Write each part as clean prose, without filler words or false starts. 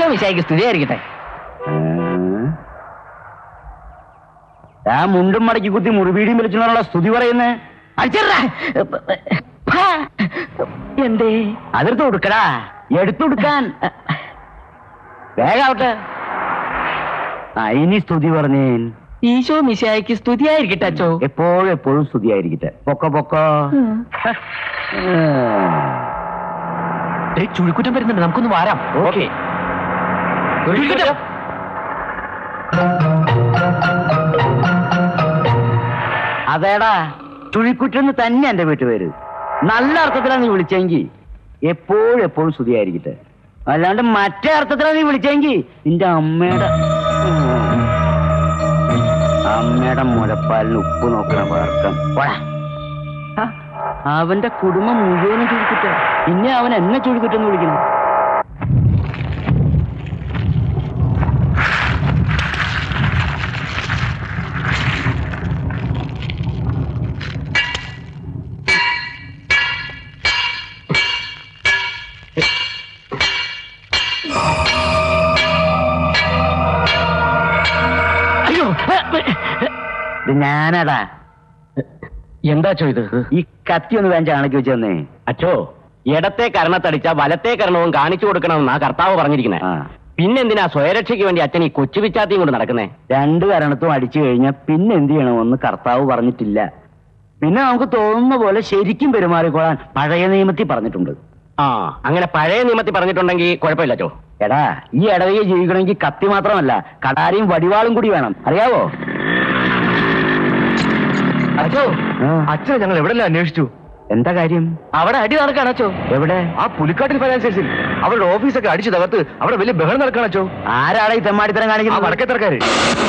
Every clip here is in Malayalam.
മിശായിക്ക് സ്തുതിയായിരിക്കട്ടെ. ആ മുണ്ടും മടക്കി കുത്തി മുറിവീടിയും വിളിച്ചുള്ള സ്തുതി പറയുന്നേ. എന്തേ അതെടുത്ത് കൊടുക്കടാ, എടുത്തു കൊടുക്കാൻ. വേഗാവട്ടെ. ഇനി സ്തുതി പറഞ്ഞേൻ. ഈശോ മിശായിക്ക് സ്തുതിയായിരിക്കട്ടെ അച്ചോ. എപ്പോഴും എപ്പോഴും സ്തുതിയായിരിക്കട്ടെ. പൊക്കോ പൊക്കോ. ചുഴിക്കുറ്റം വരുന്നുണ്ട്, നമുക്കൊന്ന് വാരാം. ഓക്കെ. അതേടാ, ചുഴിക്കുറ്റെന്ന് തന്നെ എന്റെ വീട്ടുപേര്. നല്ല അർത്ഥത്തിലാണ് നീ വിളിച്ചെങ്കിൽ എപ്പോഴും എപ്പോഴും സ്തുതിയായിരിക്കട്ടെ. അല്ലാണ്ട് മറ്റേ അർത്ഥത്തിലാണ് നീ വിളിച്ചെങ്കിൽ നിന്റെ അമ്മയുടെ മുലപ്പാലിന് ഉപ്പ് നോക്കണ പഴക്കം. അവന്റെ കുടുംബം മുഴുവനും ചുഴിക്കുറ്റ. പിന്നെ അവൻ എന്നെ ചുഴിക്കുറ്റെന്ന് വിളിക്കണം. ഞാനടാ. എന്താച്ചോ ഇത്? ഈ കത്തി ഒന്ന് വേണ്ട ആണക്കി വെച്ച് തന്നേ. അച്ചോ, ഇടത്തെ കരണത്തടിച്ച വലത്തെ കരണവും കാണിച്ചു കൊടുക്കണമെന്നാ കർത്താവ് പറഞ്ഞിരിക്കണേ. പിന്നെന്തിനാ സ്വയരക്ഷയ്ക്ക് വേണ്ടി അച്ഛൻ ഈ കൊച്ചു പിച്ചാത്തിയും കൊണ്ട് നടക്കുന്നേ? രണ്ട് കരണത്തും അടിച്ചു കഴിഞ്ഞാൽ പിന്നെ എന്ത് ചെയ്യണമെന്ന് കർത്താവ് പറഞ്ഞിട്ടില്ല. പിന്നെ നമുക്ക് തോന്നുന്ന പോലെ ശരിക്കും പെരുമാറിക്കൊള്ളാൻ പഴയ നിയമത്തിൽ പറഞ്ഞിട്ടുണ്ട്. അങ്ങനെ പഴയ നിയമത്തിൽ പറഞ്ഞിട്ടുണ്ടെങ്കിൽ കുഴപ്പമില്ല ചോ. എടാ, ഈ ഇടവയെ ജീവിക്കണമെങ്കിൽ കത്തി മാത്രമല്ല കടാരിയും വടിവാളും കൂടി വേണം, അറിയാവോ? അച്ചോ, അച്ഛനെ ഞങ്ങൾ എവിടെ അന്വേഷിച്ചു. എന്താ കാര്യം? അവിടെ അടി നടക്കാണ് അച്ചോ. എവിടെ? ആ പുലിക്കാട്ടിൽ ഫൈനാൻസിൽ അവരുടെ ഓഫീസൊക്കെ അടിച്ചു തകർത്ത് അവിടെ വലിയ ബഹളം നടക്കാണ് അച്ചോ. ആരാടാ ഈ തെമ്മാടിത്തരം കാണിക്കുന്നത്? വടക്കേത്തരക്കാര്.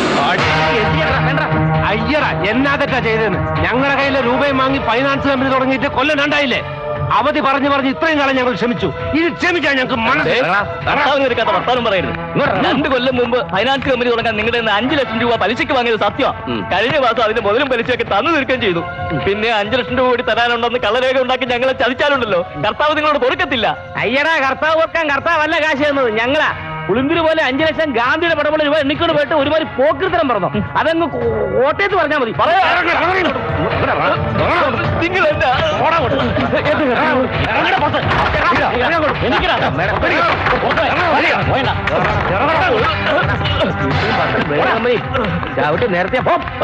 അയ്യടാ, എന്നാ തെറ്റാ ചെയ്തതെന്ന്. ഞങ്ങളുടെ കയ്യിലെ രൂപയും വാങ്ങി ഫൈനാൻസ് കമ്പനി തുടങ്ങിയിട്ട് കൊല്ലം രണ്ടായില്ലേ. അവധി പറഞ്ഞു ഇത്രയും കാലം ഞങ്ങൾ ക്ഷമിച്ചു. ഇത് ക്ഷമിക്കാൻ ഞങ്ങൾക്ക് മനസ്സിലാക്കാത്ത വർത്താനം പറയരുത്. 2 കൊല്ലം മുമ്പ് ഫൈനാൻസ് കമ്പനി തുടങ്ങാൻ നിങ്ങളുടെ 5 ലക്ഷം രൂപ പലിശയ്ക്ക് വാങ്ങിയത് സത്യം. കഴിഞ്ഞ മാസം അതിന്റെ മുതലും പലിശയൊക്കെ തന്നു തീർക്കുകയും ചെയ്തു. പിന്നെ 5 ലക്ഷം രൂപ കൂടി തരാനുണ്ടെന്ന് കള്ളരേഖ ഉണ്ടാക്കി ഞങ്ങളെ ചതിച്ചാലുണ്ടല്ലോ, കർത്താവ് നിങ്ങളോട് കൊടുക്കത്തില്ല. അയ്യടാ, കർത്താവ് വെക്കാൻ കർത്താവല്ല കാശ് തന്നത്, ഞങ്ങളാ. പുളിന്തിരി പോലെ 5 ലക്ഷം ഗാന്ധിയുടെ പടമുള്ള രൂപ എണ്ണിക്കൊണ്ട് പോയിട്ട് ഒരുപാട് പോക്കൃത്തരം പറഞ്ഞു. അതങ്ങ് കോട്ടയത്ത് പറഞ്ഞാൽ മതി. നേരത്തെ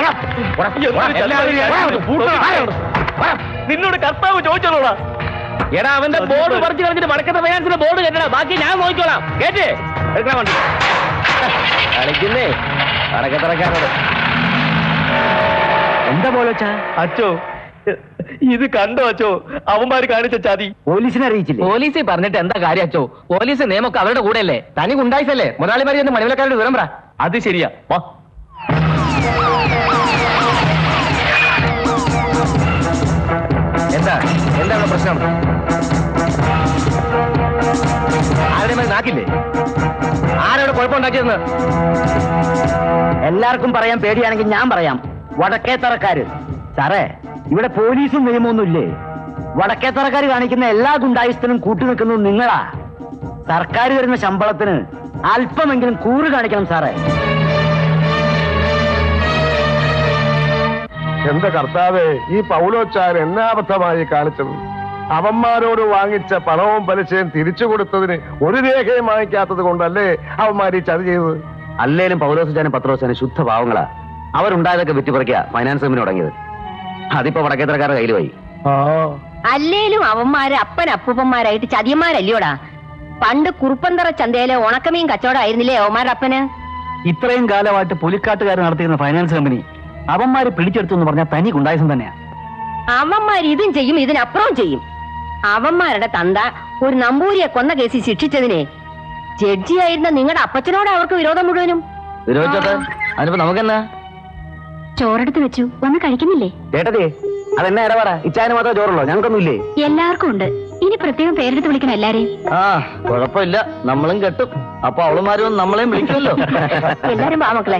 നിന്നോട് കർത്താവ് ചോദിച്ചോളാ. എടാ, അവന്റെ ബോർഡ് പറിച്ചു കളഞ്ഞിട്ട് വടക്കത്തെ ഫൈനാൻസിന്റെ ബോർഡ് കെട്ടണം. ബാക്കി ഞാൻ നോക്കിക്കോളാം. കേട്ടേ? എടുക്കാൻ വേണ്ടി കളിക്കുന്നേ വടക്കത്തറക്കാരോട്. എന്താ പോലോച്ചാ? അച്ചോ, ഇത് കണ്ടോ അച്ചോ? അവന്മാര് കാണിച്ച ചതി പോലീസിനെ അറിയിച്ചില്ല. പോലീസിൽ പറഞ്ഞിട്ട് എന്താ കാര്യം അച്ചോ? പോലീസ് നിയമമൊക്കെ അവരുടെ കൂടെ അല്ലേ? തനി ഉണ്ടായിട്ടല്ലേ മുതലാളിമാരി എന്ന് മണിവിലക്കാരുടെ വിവരം പറ. അത് ശരിയാ. എന്താണ് പ്രശ്നം? ആരുടെ മേൽ നാക്കില്ലേ? ആരോട് കുഴപ്പമുണ്ടാക്കിയെന്ന് എല്ലാവർക്കും പറയാൻ പേടിയാണെങ്കിൽ ഞാൻ പറയാം. വടക്കേത്തറക്കാര്. സാറേ, ഇവിടെ പോലീസും നിയമമൊന്നും ഇല്ലേ? വടക്കേത്തറക്കാര് കാണിക്കുന്ന എല്ലാ ഗുണ്ടായുസ്ഥനും കൂട്ടുനിൽക്കുന്നത് നിങ്ങളാ. സർക്കാർ വരുന്ന ശമ്പളത്തിന് അല്പമെങ്കിലും കൂറ് കാണിക്കണം സാറേ. എന്റെ കർത്താവേ, ഈ പൗലോച്ചാർ എന്നാബദ്ധമായി കാണിച്ചത്. അവന്മാരോട് വാങ്ങിച്ച പണവും പലിശയും തിരിച്ചു കൊടുത്തതിന് ഒരു രേഖയും വാങ്ങിക്കാത്തത് കൊണ്ടല്ലേ അവന്മാർ ഈ ചതി ചെയ്തത്? അല്ലേലും പൗലോസാനും പത്രോസാനും ശുദ്ധ പാവങ്ങളാ. അവരുണ്ടായതൊക്കെ വിറ്റുപറിക്കാ ഫൈനാൻസ് കമ്പനി തുടങ്ങിയത്. അതിപ്പോ വടക്കേത്തറക്കാരുടെ കയ്യിൽ പോയി. അല്ലേലും അവന്മാര് അപ്പനപ്പൂപ്പന്മാരായിട്ട് ചതിയന്മാരല്ലയോടാ. പണ്ട് കുറുപ്പന്തറ ചന്തയിലെ ഉണക്കമീൻ കച്ചവടമായിരുന്നില്ലേ അവന്മാരുടെ അപ്പന്? ഇത്രയും കാലമായിട്ട് പുലിക്കാട്ടുകാർ നടത്തിയിരുന്ന ഫൈനാൻസ് കമ്പനി അവന്മാര് പിടിച്ചെടുത്തു എന്ന് പറഞ്ഞാൽ തനി ഗുണ്ടായുസം തന്നെയാ. അവന്മാർ ഇതും ചെയ്യും, ഇതിനപ്പുറവും ചെയ്യും. അവന്മാരുടെ തന്ത ഒരു നമ്പൂരിയെ കൊന്ന കേസിൽ ശിക്ഷിച്ചതിനെ ജഡ്ജിയായിരുന്ന നിങ്ങളുടെ അപ്പച്ചനോട് അവർക്ക് വിരോധം മുഴുവനും. വിരോധിച്ചോട്ടെ, അതിനിപ്പോ നമുക്കെന്നാ? ചോറെടുത്ത് വെച്ചു, ഒന്ന് കഴിക്കുന്നില്ലേ? കേട്ടതേ, അതെന്നാ ഇടപെട? ഇച്ചാന് മാത്രമേ ചോറുള്ളൂ, ഞങ്ങൾക്കൊന്നുമില്ലേ? എല്ലാവർക്കും ഉണ്ട്. ഇനി പ്രത്യേകം പേരെടുത്ത് വിളിക്കണം എല്ലാരെയും. കുഴപ്പമില്ല, നമ്മളും കെട്ടും. അപ്പൊ അവളുമാരും നമ്മളെയും വിളിക്കുമല്ലോ. എല്ലാരും വാ മക്കളെ.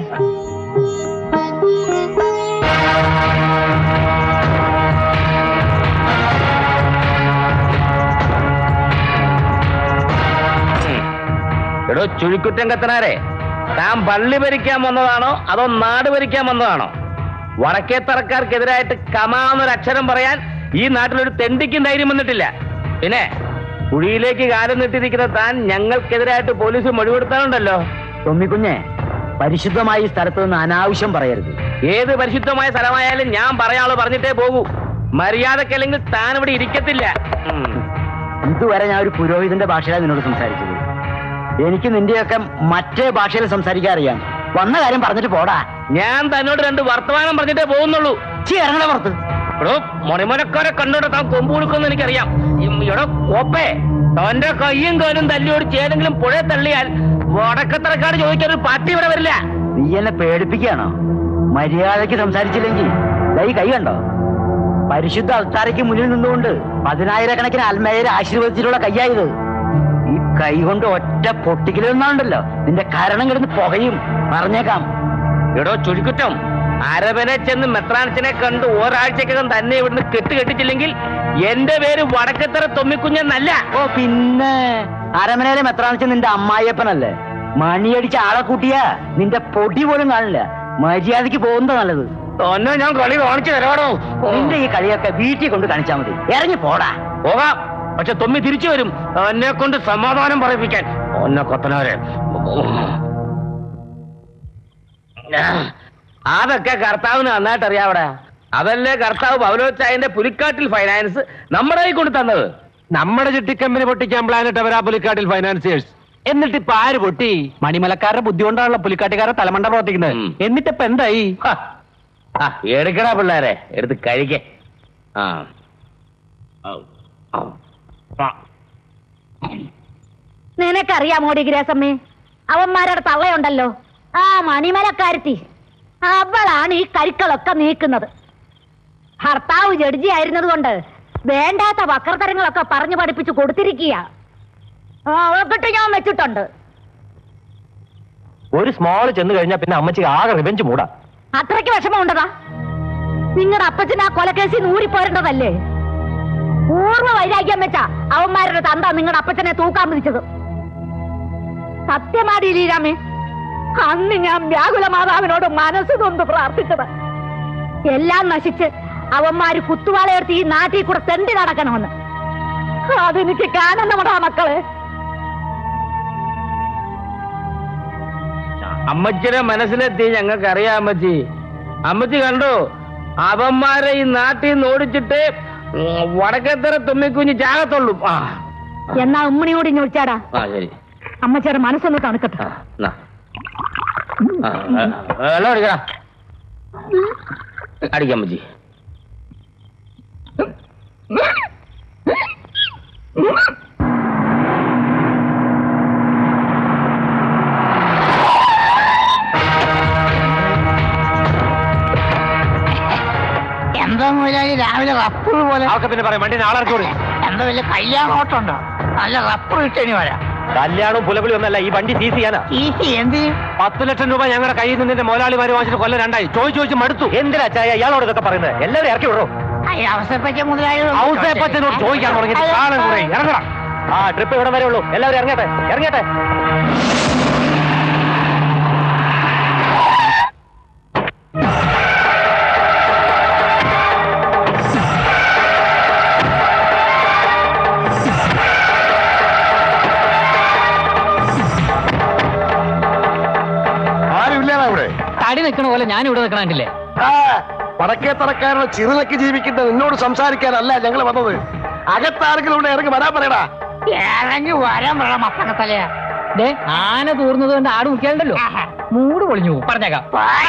എടോ എടോ ചുഴിക്കുറ്റം കത്തനാരെ, താൻ പള്ളി ഭരിക്കാൻ വന്നതാണോ അതോ നാട് ഭരിക്കാൻ വന്നതാണോ? വടക്കേത്തറക്കാർക്കെതിരായിട്ട് കമാന്നൊരക്ഷരം പറയാൻ ഈ നാട്ടിലൊരു തെണ്ടിക്കും ധൈര്യം വന്നിട്ടില്ല. പിന്നെ കുഴിയിലേക്ക് കാലം നീട്ടിയിരിക്കുന്ന താൻ ഞങ്ങൾക്കെതിരായിട്ട് പോലീസ് മൊഴികൊടുത്താലുണ്ടല്ലോ. തൊമ്മിക്കുഞ്ഞെ, പരിശുദ്ധമായ ഈ സ്ഥലത്ത് നിന്ന് അനാവശ്യം പറയരുത്. ഏത് പരിശുദ്ധമായ സ്ഥലമായാലും ഞാൻ പറയാളോ പറഞ്ഞിട്ടേ പോകൂ. മര്യാദക്കല്ലെങ്കിൽ താൻ ഇവിടെ ഇരിക്കത്തില്ല. ഇതുവരെ ഞാൻ ഒരു പുരോഹിതന്റെ ഭാഷയിലാണ് നിന്നോട് സംസാരിച്ചത്. എനിക്ക് നിന്റെയൊക്കെ മറ്റേ ഭാഷയിൽ സംസാരിക്കാൻ അറിയാം. വന്ന കാര്യം പറഞ്ഞിട്ട് പോടാ. ഞാൻ തന്നോട് 2 വർത്തമാനം പറഞ്ഞിട്ടേ പോകുന്നുള്ളൂ. ഇറങ്ങണ പുറത്ത്. എടോ മണിമലക്കാരെ കണ്ടോടെ താൻ കൊമ്പ് കൊടുക്കുമെന്ന് എനിക്കറിയാം. എടോ കോപ്പേ, തന്റെ കയ്യും കാലും തല്ലിയോടിച്ച് ഏതെങ്കിലും പുഴ തള്ളിയാൽ വടക്കത്തറക്കാട് ചോദിക്കാൻ ഒരു പാർട്ടി ഇവിടെ വരില്ല. നീ എന്നെ പേടിപ്പിക്കുകയാണോ? മര്യാദയ്ക്ക് സംസാരിച്ചില്ലെങ്കിൽ ഈ കൈ കണ്ടോ? പരിശുദ്ധ അൾത്താരയ്ക്ക് മുന്നിൽ നിന്നുകൊണ്ട് 10,000-കണക്കിന് ആത്മേയരെ ആശീർവദിച്ചിട്ടുള്ള കയ്യായത്. ഈ കൈ കൊണ്ട് ഒറ്റ പൊട്ടിക്കലെന്നാണ്ടല്ലോ നിന്റെ കരണം കിടന്ന് പുകയും. പറഞ്ഞേക്കാം. എടോ ചുഴിക്കുറ്റം, അരവനെ ചെന്ന് മെത്രാനച്ചനെ കണ്ട് ഒരാഴ്ചക്കകം തന്നെ ഇവിടുന്ന് കെട്ടിച്ചില്ലെങ്കിൽ എന്റെ പേര് വടക്കത്തറ തൊമ്മിക്കുഞ്ഞെന്നല്ല. ഓ പിന്നെ അരമനയിലെ മെത്രാനച്ചൻ നിന്റെ അമ്മായിയപ്പനല്ലേ? മണിയടിച്ച ആളെ കൂട്ടിയാ നിന്റെ പൊടി പോലും കാണില്ല. മര്യാദക്ക് പോകുന്നതാ നല്ലത്. തന്നെ ഞാൻ കളി കാണിച്ചു തരാടോ. നിന്റെ ഈ കളിയൊക്കെ വീട്ടിൽ കൊണ്ട് കാണിച്ചാൽ മതി. ഇറങ്ങി പോടാ. പോകാം, പക്ഷെ തൊമ്മി തിരിച്ചു വരും എന്നെ കൊണ്ട് സമാധാനം പറയിപ്പിക്കാൻ. ഒന്നെ കൊത്തനാരെ, അതൊക്കെ കർത്താവിന് നന്നായിട്ട് അറിയാവിടെ. അതല്ലേ കർത്താവ് പൗലോച്ചായന്റെ പുലിക്കാട്ടിൽ ഫൈനാൻസ് നമ്മുടെ കൈ കൊണ്ട് തന്നത്. നമ്മുടെ ചിട്ടിക്കമ്പനി പൊട്ടിക്കാൻ പ്ലാനിട്ട് അവരാ പുലിക്കാട്ടിൽ ഫൈനാൻസിയേഴ്സ്. എന്നിട്ട് ഇപ്പൊ ആര് പൊട്ടി? മണിമലക്കാരുടെ ബുദ്ധി കൊണ്ടാണല്ലോ പുലിക്കാട്ടുകാരെ തലമണ്ട പ്രവർത്തിക്കുന്നത്. എന്നിട്ടിപ്പ എന്തായി? എടുക്കടാ പിള്ളേരെ, എടുത്ത് കഴിക്കേ. നിനക്കറിയാമോടി ഗ്രേസമ്മേ, അവന്മാരുടെ തള്ളയുണ്ടല്ലോ ആ മണിമലക്കാരത്തി, അവളാണ് ഈ കരുക്കളൊക്കെ നീക്കുന്നത്. ഭർത്താവ് ജഡ്ജി ആയിരുന്നത് കൊണ്ട് വേണ്ടാത്ത വക്രതരങ്ങളൊക്കെ പറഞ്ഞു പഠിപ്പിച്ചു കൊടുത്തിരിക്കുക. അവക്കിട്ട് ഞാൻ വെച്ചിട്ടുണ്ട്. ഒരു സ്മോള് ചെന്ന് കഴിഞ്ഞാൽ പിന്നെ അമ്മച്ചിക്ക് ആകെ റിവെഞ്ച് മൂടാ. അത്രയ്ക്ക് വിഷമമുണ്ടതാ? നിങ്ങളുടെ അപ്പച്ചന് ആ കൊലക്കേസിൽ ഊരിപ്പോരേണ്ടതല്ലേ? പൂർവ്വ വൈരാഗ്യം വെച്ചാ അവന്മാരുടെ തന്ത നിങ്ങളുടെ അപ്പച്ചനെ തൂക്കാൻ വിധിച്ചത്. സത്യമാടി ലീരാമേ, അന്ന് ഞാൻ വ്യാകുല മാതാവിനോട് മനസ്സ് തൊന്ന് പ്രാർത്ഥിച്ചത് എല്ലാം നശിച്ച് അവന്മാര് കുത്തുവാളയെടുത്ത് ഈ നാട്ടിൽ കൂടെ തെണ്ടി നടക്കണമെന്ന്. അതെനിക്ക് കാണുന്നവടാ മക്കളെ. അമ്മച്ചിയുടെ മനസ്സിലെത്തി ഞങ്ങൾക്കറിയാം. അമ്മച്ചി കണ്ടോ, അവന്മാരെ ഈ നാട്ടിൽ നിന്ന് ഓടിച്ചിട്ട് വടക്കത്തറ തുമ്മിക്കുഞ്ഞ് ചാകത്തുള്ളൂ. എന്നാ ഉമ്മണിയോട് ഇനി വിളിച്ചാടാ. ശരി, അമ്മച്ചിയുടെ മനസ്സൊന്ന് തണുക്കട്ടെ. വെള്ളം അടിക്കടാ. അടിക്കാം അമ്മച്ചി. എന്താ മുതലാളി രാവിലെ റപ്പർ പോലെ? അവർക്ക് പിന്നെ പറയാം, വണ്ടി നാളെ ഇറക്കി. എന്താ വലിയ കല്യാണോട്ടുണ്ടോ? നല്ല റപ്പർ ഇട്ടേനി വരാം. കല്യാണവും പുലപുലി ഒന്നല്ല, ഈ വണ്ടി സീസ് ചെയ്യാനാ. എന്തിന്? 10 ലക്ഷം രൂപ ഞങ്ങളുടെ കയ്യിൽ നിന്നിന്റെ മുതലാളിമാര് വാങ്ങിച്ചിട്ട് കൊല്ലം 2 ചോദിച്ചു മടുത്തു. എന്തിനാ ചായ ഇയാളോട് ഇതൊക്കെ പറയുന്നത്? എല്ലാവരും ഇറക്കി വിടോ. അവസരപ്പറ്റ മുതലാളി ഔസേപ്പച്ചനോട് ചോദിക്കാൻ തുടങ്ങി. ഇറങ്ങണം. ട്രിപ്പ് ഇവിടെ വരെ ഉള്ളൂ. എല്ലാവരും ഇറങ്ങട്ടെ, ഇറങ്ങട്ടെ. ആരുമില്ലാണ് ഇവിടെ. തടി നിൽക്കണ പോലെ ഞാൻ ഇവിടെ നിൽക്കണില്ലേ? വടക്കേത്തറക്കാരുടെ ചിറുനക്കി ജീവിക്കുന്ന നിന്നോട് സംസാരിക്കാനല്ല ഞങ്ങൾ വന്നത്. അകത്താരെങ്കിലും ഇവിടെ ഇറങ്ങി വരാൻ പറയടാ. ഇറങ്ങി വരാൻ പറ മത്തക്കത്തലയാ. ആന തൂർന്നത് കൊണ്ട് ആട് മുക്കിയാലുണ്ടല്ലോ മൂട് പൊളിഞ്ഞു പോകും. പറഞ്ഞേക്കാം.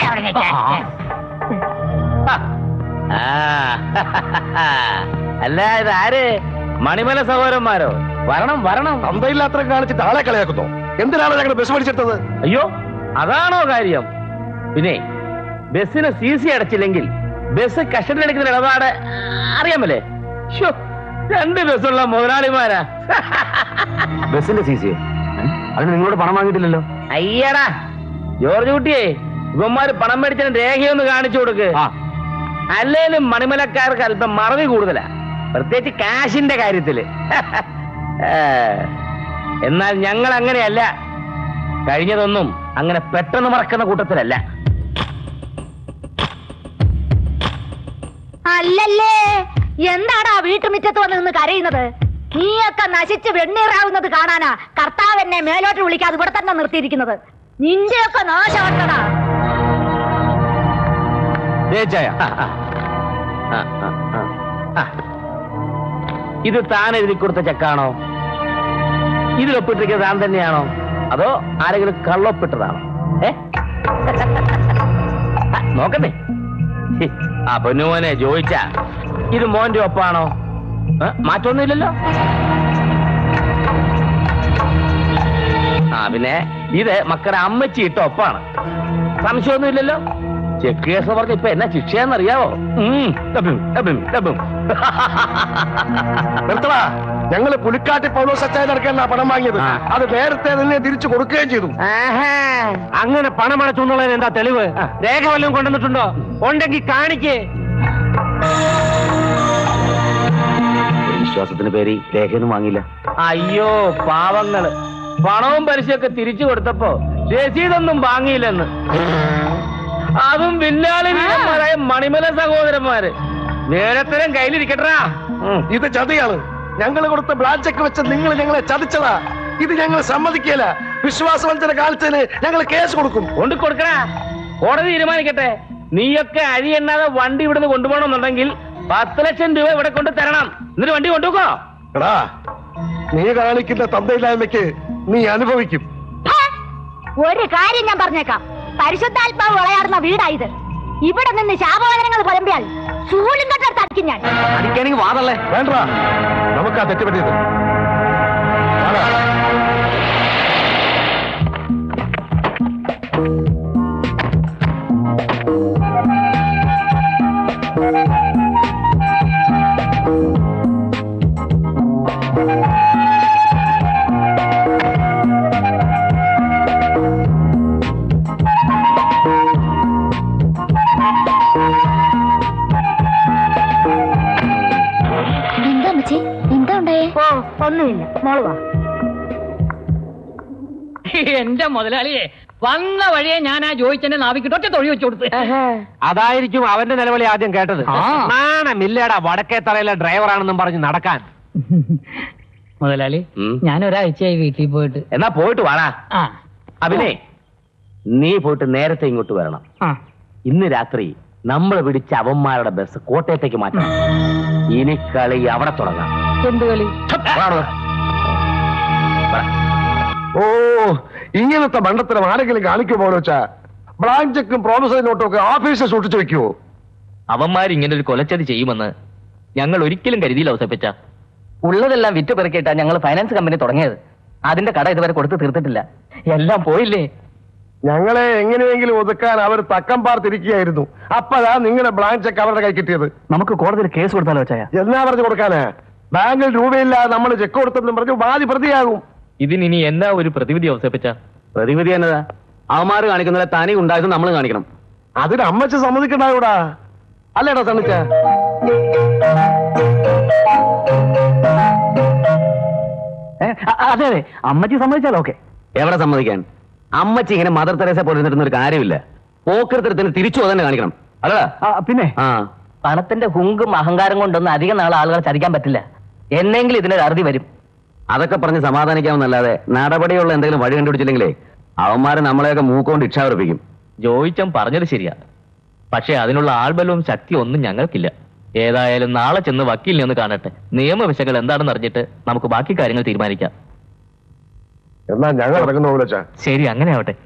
അല്ല, ഇതാര്? മണിമല സഹോദരന്മാരോ? വരണം വരണം. തന്തയില്ലാത്ര കാണിച്ചിട്ട് ആളെ കളിയാക്കുന്നോ? എന്തിനാണ് ഞങ്ങൾ ബസ് പഠിച്ചെടുത്തത്? അയ്യോ, അതാണോ കാര്യം? പിന്നെ ബസ്സിന് CC അടച്ചില്ലെങ്കിൽ ബസ് കസ്റ്റഡി എടുക്കുന്ന ഇടപാട് അറിയാമല്ലേ? 2 ബസ്സുള്ള മുതലാളിമാരാ. ബസിന്റെ CC അതിന് നിങ്ങളോട് പണം വാങ്ങിയിട്ടില്ലല്ലോ. അയ്യടാ ജോർജ് കുട്ടിയെ, ഇവന്മാര് പണം മേടിച്ചതിന് രേഖയൊന്ന് കാണിച്ചു കൊടുക്ക്. അല്ലേലും മണിമലക്കാർക്ക് അല്പം മറവി കൂടുതലാ, പ്രത്യേകിച്ച് കാശിന്റെ കാര്യത്തില്. എന്നാൽ ഞങ്ങൾ അങ്ങനെയല്ല. കഴിഞ്ഞതൊന്നും അങ്ങനെ പെട്ടെന്ന് മറക്കുന്ന കൂട്ടത്തിലല്ല. അല്ലല്ലേ, എന്താടാ വീട്ടുമുറ്റത്ത് വന്ന് നിന്ന് കരയുന്നത്? നീയൊക്കെ നശിച്ച് വെണ്ണീറാവുന്നത് കാണാനാ കർത്താവ് എന്നെ മേലോട്ട് വിളിക്കാതെ ഇവിടെ തന്നെ നിർത്തിയിരിക്കുന്നത്. നിന്റെയൊക്കെ നാശമാട്ടടാ. ഇത് താൻ എഴുതി കൊടുത്ത ചെക്കാണോ? ഇതിലൊപ്പിട്ടിരിക്കുന്നത് താൻ തന്നെയാണോ, അതോ ആരെങ്കിലും കള്ളൊപ്പിട്ടതാണോ? നോക്കണ്ടേ? ആ പൊന്നുമോനെ ചോദിച്ചാ ഇത് മോന്റെ ഒപ്പാണോ? മാറ്റമൊന്നുമില്ലല്ലോ. പിന്നെ ഇത് മക്കളുടെ അമ്മച്ചി ഇട്ട ഒപ്പാണ്. സംശയമൊന്നുമില്ലല്ലോ. ചെക്ക് കേസ് പറഞ്ഞ ഇപ്പൊ എന്നാ ശിക്ഷയെന്നറിയാവോ? നിർത്തടാ. ഞങ്ങള് പുലിക്കാട്ടി പൗലോസ് അച്ചായൻ നടക്കാനാ പണം വാങ്ങിയത്. അത് നേരത്തെ തന്നെ തിരിച്ചു കൊടുക്കുകയും ചെയ്തു. അങ്ങനെ പണം അടച്ചുകൊണ്ടുള്ളതിന് എന്താ തെളിവ്? രേഖ വല്ലതും കൊണ്ടുവന്നിട്ടുണ്ടോ? ഉണ്ടെങ്കിൽ കാണിക്കേ. വിശ്വാസത്തിന് പേര് രേഖയൊന്നും വാങ്ങില്ല. അയ്യോ പാവങ്ങള്, പണവും പലിശയൊക്കെ തിരിച്ചു കൊടുത്തപ്പോ രസീതൊന്നും വാങ്ങിയില്ലെന്ന്. അതും വില്ലാളി വീരന്മാരായ മണിമല സഹോദരന്മാര്. വേറെത്തരം കയ്യിലിരിക്കട്ടാ. ഇത് ചതിയാണ്. ഞങ്ങൾ കൊടുത്ത ബ്ലാങ്ക് ചെക്ക് വെച്ച് നിങ്ങൾ ഞങ്ങളെ ചതിച്ചതാ. ഇത് ഞങ്ങൾ സമ്മതിക്കില്ല. വിശ്വാസവഞ്ചന കാണിച്ചതിന് ഞങ്ങൾ കേസ് കൊടുക്കും. കൊടുക്കണ കോടതി തീരുമാനിക്കട്ടെ. നീയൊക്കെ അരി എണ്ണാതെ വണ്ടി ഇവിടുന്ന് കൊണ്ടുപോകണമെന്നുണ്ടെങ്കിൽ 10 ലക്ഷം രൂപ ഇവിടെ കൊണ്ട് തരണം. എന്നിട്ട് വണ്ടി കൊണ്ടുപോക്കോ. എടാ, നീ കാണിക്കുന്ന തന്തയില്ലായ്മയ്ക്ക് നീ അനുഭവിക്കും. ഒരു കാര്യം ഞാൻ പറഞ്ഞേക്കാം. പരിശുദ്ധാത്മാവ് വിളയാടുന്ന വീടായത്. ഇവിടെ നിന്ന് ശാപവചനങ്ങൾ പരമ്പിയാൽ ചൂലും കെട്ടെടുത്ത് അടിക്കും ഞാൻ. അടിക്കാനെങ്കിൽ വാതല്ലേ? വേണ്ട, നമുക്ക് ആ തെറ്റുപറ്റിയത്. ഒന്നുമില്ല, മോള് വാ. എന്റെ മുതലാളിയെ വന്ന വഴിയെ ഞാൻ ആ ജോയിച്ചെന്നെ നാവിക്കിട്ട് ഒറ്റ തൊഴി വെച്ചു കൊടുത്ത്. അതായിരിക്കും അവന്റെ നിലവിളി ആദ്യം കേട്ടത്. നാണമില്ലേടാ വടക്കേ തറയിലെ ഡ്രൈവറാണെന്നും പറഞ്ഞ് നടക്കാൻ. മുതലാളി, ഞാൻ ഒരാഴ്ചയായി വീട്ടിൽ പോയിട്ട്. എന്നാ പോയിട്ട് വാടാ. അഭിനേ, നീ പോയിട്ട് നേരത്തെ ഇങ്ങോട്ട് വരണം. ഇന്ന് രാത്രി നമ്മൾ പിടിച്ച അവന്മാരുടെ ബസ് കോട്ടയത്തേക്ക് മാറ്റണം. ഇനി കളി അവിടെ തുടങ്ങാം. എന്ത് കളി? ഓ, ഇങ്ങനത്തെ മണ്ടത്തരം ആരെങ്കിലും കാണിക്കുമോ? വെച്ചാ ബ്ലാങ്ക് ചെക്കും പ്രോമിസറി നോട്ടും ഒക്കെ ഓഫീസിൽ സൂക്ഷിച്ചു വെക്കുവോ? അവന്മാർ ഇങ്ങനെ ഒരു കൊലച്ചതി ചെയ്യുമെന്ന് ഞങ്ങൾ ഒരിക്കലും കരുതിയില്ല. അവസരപ്പിച്ച ഉള്ളതെല്ലാം വിറ്റ് പെറുക്കിയിട്ടാ ഞങ്ങൾ ഫൈനാൻസ് കമ്പനി തുടങ്ങിയത്. അതിന്റെ കട ഇതുവരെ കൊടുത്ത് തീർത്തിട്ടില്ല. എല്ലാം പോയില്ലേ? ഞങ്ങളെ എങ്ങനെയെങ്കിലും ഒതുക്കാൻ അവർ തക്കം പാർത്തിരിക്കുകയായിരുന്നു. അപ്പഴാ നിങ്ങളുടെ ബ്ലാങ്ക് ചെക്ക് അവരുടെ കൈ കിട്ടിയത്. നമുക്ക് കോടതിയിൽ കേസ് കൊടുത്താലോ വെച്ചായ? എന്നാ പറഞ്ഞു കൊടുക്കാനാ? ബാങ്കിൽ രൂപയില്ലാതെ നമ്മൾ ചെക്ക് കൊടുത്തെന്നും പറഞ്ഞു വാദി പ്രതിയാകും. ഇതിനി എന്നാ ഒരു പ്രതിവിധി അവസരപ്പിച്ച? പ്രതിവിധി എന്നതാ? അവന്മാര് കാണിക്കുന്നതിലെ തനി ഉണ്ടായത് നമ്മൾ കാണിക്കണം. അതിന് അമ്മച്ച് സമ്മതിക്കണ്ടായൂടാ. അല്ലേടാ സണ്ണിച്ച? അതെ അതെ, അമ്മച്ചി സമ്മതിച്ചാലോ? ഓക്കെ. എവിടെ സമ്മതിക്കാൻ? അമ്മച്ചി ഇങ്ങനെ മദർ തെരേസ പോലെ നിന്നിരുന്ന ഒരു കാര്യമില്ല. പോക്കൃത്തരത്തിന് തിരിച്ചു തന്നെ കാണിക്കണം. അല്ലടാ? പിന്നെ പണത്തിന്റെ ഹുങ്കും അഹങ്കാരം കൊണ്ടൊന്നും അധികം നാളെ ആളുകളെ ചതിക്കാൻ പറ്റില്ല. എന്നെങ്കിലും ഇതിനൊരു അറുതി വരും. അതൊക്കെ പറഞ്ഞ് സമാധാനിക്കാമെന്നല്ലാതെ നടപടിയുള്ള എന്തെങ്കിലും വഴി കണ്ടുപിടിച്ചില്ലെങ്കിലേ അവന്മാര് നമ്മളെയൊക്കെ മൂക്കൊണ്ട് ഇച്ഛാവർപ്പിക്കും. ജോയിച്ചൻ പറഞ്ഞത് ശരിയാ. പക്ഷെ അതിനുള്ള ആൾബലവും ശക്തിയും ഒന്നും ഞങ്ങൾക്കില്ല. ഏതായാലും നാളെ ചെന്ന് വക്കീലിനെ ഒന്ന് കാണട്ടെ. നിയമവശങ്ങൾ എന്താണെന്ന് അറിഞ്ഞിട്ട് നമുക്ക് ബാക്കി കാര്യങ്ങൾ തീരുമാനിക്കാം. എന്നാ ഞങ്ങൾ ഇറങ്ങുന്ന പോലെ. ശരി, അങ്ങനെ ആവട്ടെ.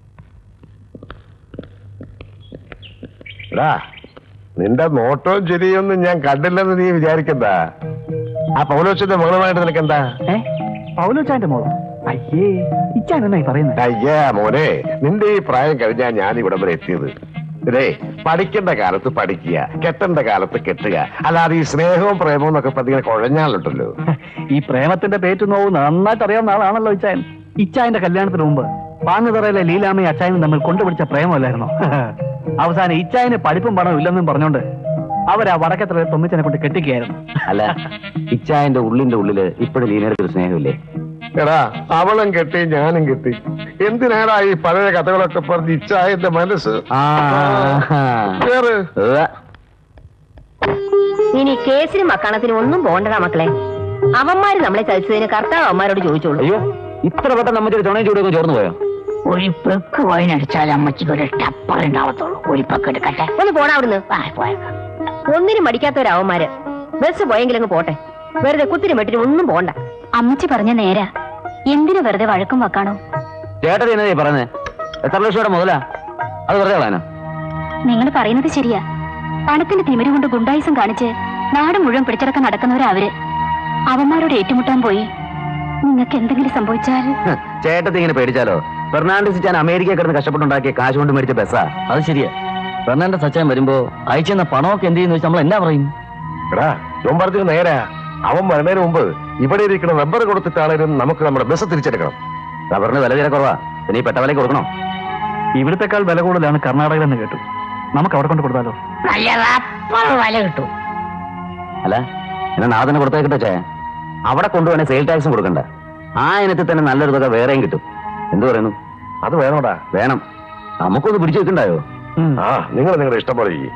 നിന്റെ നോട്ടവും ശരിയൊന്നും ഞാൻ കണ്ടില്ലെന്ന് നീ വിചാരിക്കണ്ട. ആ പൗലോച്ചന്റെ മകളുമായിട്ട് നിനക്ക് എന്താ? പൗലോച്ചാന്റെ മോളോ? അയ്യേ, ഇച്ചാനെന്നായി പറയുന്നത്? അയ്യാ മോനെ, നിന്റെ ഈ പ്രായം കഴിഞ്ഞാ ഞാൻ ഇവിടെ വരെ എത്തിയത്. ഇതേ, പഠിക്കേണ്ട കാലത്ത് പഠിക്കുക, കെട്ടേണ്ട കാലത്ത് കെട്ടുക. അല്ലാതെ ഈ സ്നേഹവും പ്രേമവും എന്നൊക്കെ പതിങ്ങനെ കുഴഞ്ഞാലുണ്ടല്ലോ. ഈ പ്രേമത്തിന്റെ പേറ്റു നോവ് നന്നായിട്ട് അറിയാവുന്ന ആളാണല്ലോ ഇച്ചായൻ. ഇച്ചായന്റെ കല്യാണത്തിന് മുമ്പ് പാങ്ങുതറയിലെ ലീലാമയും അച്ചായനും തമ്മിൽ കൊണ്ടുപിടിച്ച പ്രേമല്ലായിരുന്നോ? അവസാനം ഇച്ചായന് പഠിപ്പും പണവും ഇല്ലെന്നും പറഞ്ഞോണ്ട് അവരാ വടക്കത്ര തൊമ്മിച്ചനെ കൊണ്ട് കെട്ടിക്കുകയായിരുന്നു. അല്ല, ഇച്ചായന്റെ ഉള്ളിന്റെ ഉള്ളില് ഇപ്പോഴും ലീനർക്ക് ഒരു സ്നേഹമില്ലേ? എടാ, അവളും കെട്ടി ഞാനും കെട്ടി. എന്തിനാടാ ഈ പഴയ കഥകളൊക്കെ പറഞ്ഞ് ഇച്ചായന്റെ മനസ്സ് ഇനി കേസിനും മക്കണത്തിനും ഒന്നും പോകണ്ടടാ മക്കളെ. അവന്മാര് നമ്മളെ ചതിച്ചതിന് കർത്താവ് അവന്മാരോട് ചോദിച്ചോളൂ. അയ്യോ, ഇത്ര പെട്ടെന്ന് അമ്മച്ചൊരു ചുണയും ചൂടൊക്കെ ചോർന്നു പോയോ? ഒരു പെക്ക് വൈനടിച്ചാൽ അമ്മച്ചിക്ക് ഒരു ടപ്പറുണ്ടാവത്തുള്ളൂ. ഒരു പെക്ക് എടുക്കട്ടെ. ഒന്ന് പോണ അവിടുന്ന്. ഒന്നിനും മടിക്കാത്തവരാവന്മാര്. ബസ് പോയെങ്കിലങ്ങ് പോട്ടെ. വെറുതെ കുത്തിരി മെട്ടിനും ഒന്നും പോണ്ട. അമ്മച്ചി പറഞ്ഞ നേരാ. എന്തിനു വെറുതെ വഴക്കും വെക്കാണോ? ചേട്ടത്തി എന്നതേ പറഞ്ഞേ? എത്ര ലക്ഷം മുതലാ? അത് വെറുതെ കളാനോ? നിങ്ങൾ പറയുന്നത് ശരിയാ. പണത്തിന്റെ തിമിര് കൊണ്ട് ഗുണ്ടായിസം കാണിച്ച് നാട് മുഴുവൻ പിടിച്ചടക്കം നടക്കുന്നവരാ അവര്. അവന്മാരോട് ഏറ്റുമുട്ടാൻ പോയി നിങ്ങൾക്ക് എന്തെങ്കിലും സംഭവിച്ചാൽ? ചേട്ടത്തി ഇങ്ങനെ പേടിച്ചാലോ? ഫെർണാണ്ടസ് ഞാൻ അമേരിക്ക കിടന്ന് കഷ്ടപ്പെട്ടുണ്ടാക്കിയ കാശ് കൊണ്ട് മേടിച്ച ബസ്സാ. അത് ശരിയാ. ഫെർണാണ്ടസ് അച്ഛൻ വരുമ്പോ അയച്ചെന്ന പണമൊക്കെ എന്ത് ചെയ്യുന്ന നമ്മൾ എന്നാ പറയും? എടാ, ഇവൻ പറഞ്ഞത് നേരാ. അവൻ വരുന്നതിന് മുമ്പ് ഇവിടെ ഇരിക്കുന്ന റബ്ബർ കൊടുത്തിട്ടാണെങ്കിലും നമുക്ക് നമ്മുടെ ബസ് തിരിച്ചെടുക്കണം. റബ്ബറിന് വില തീരെ കുറവാ. പിന്നെ ഈ പെട്ട വിലക്ക് കൊടുക്കണോ? ഇവിടത്തെക്കാൾ വില കൂടുതലാണ് കർണാടകയിലെന്ന് കേട്ടു. നമുക്ക് അവിടെ കൊണ്ട് കൊടുത്താലോ? വില കിട്ടും. അല്ല, എന്നാ നാദനെ കൊടുത്തേക്കിട്ടോ ചേ. അവിടെ കൊണ്ടുപോകണേ സെയിൽ ടാക്സും കൊടുക്കണ്ട. ആ ഇനത്തിൽ തന്നെ നല്ലൊരു തുക വേറെയും കിട്ടും. എന്തു പറയുന്നു? അത് വേണോടാ. വേണം. നമുക്കൊന്ന് പിടിച്ചു വെക്കണ്ടായോ? ആ, നിങ്ങൾ നിങ്ങളുടെ ഇഷ്ടം പോലെ ചെയ്യും.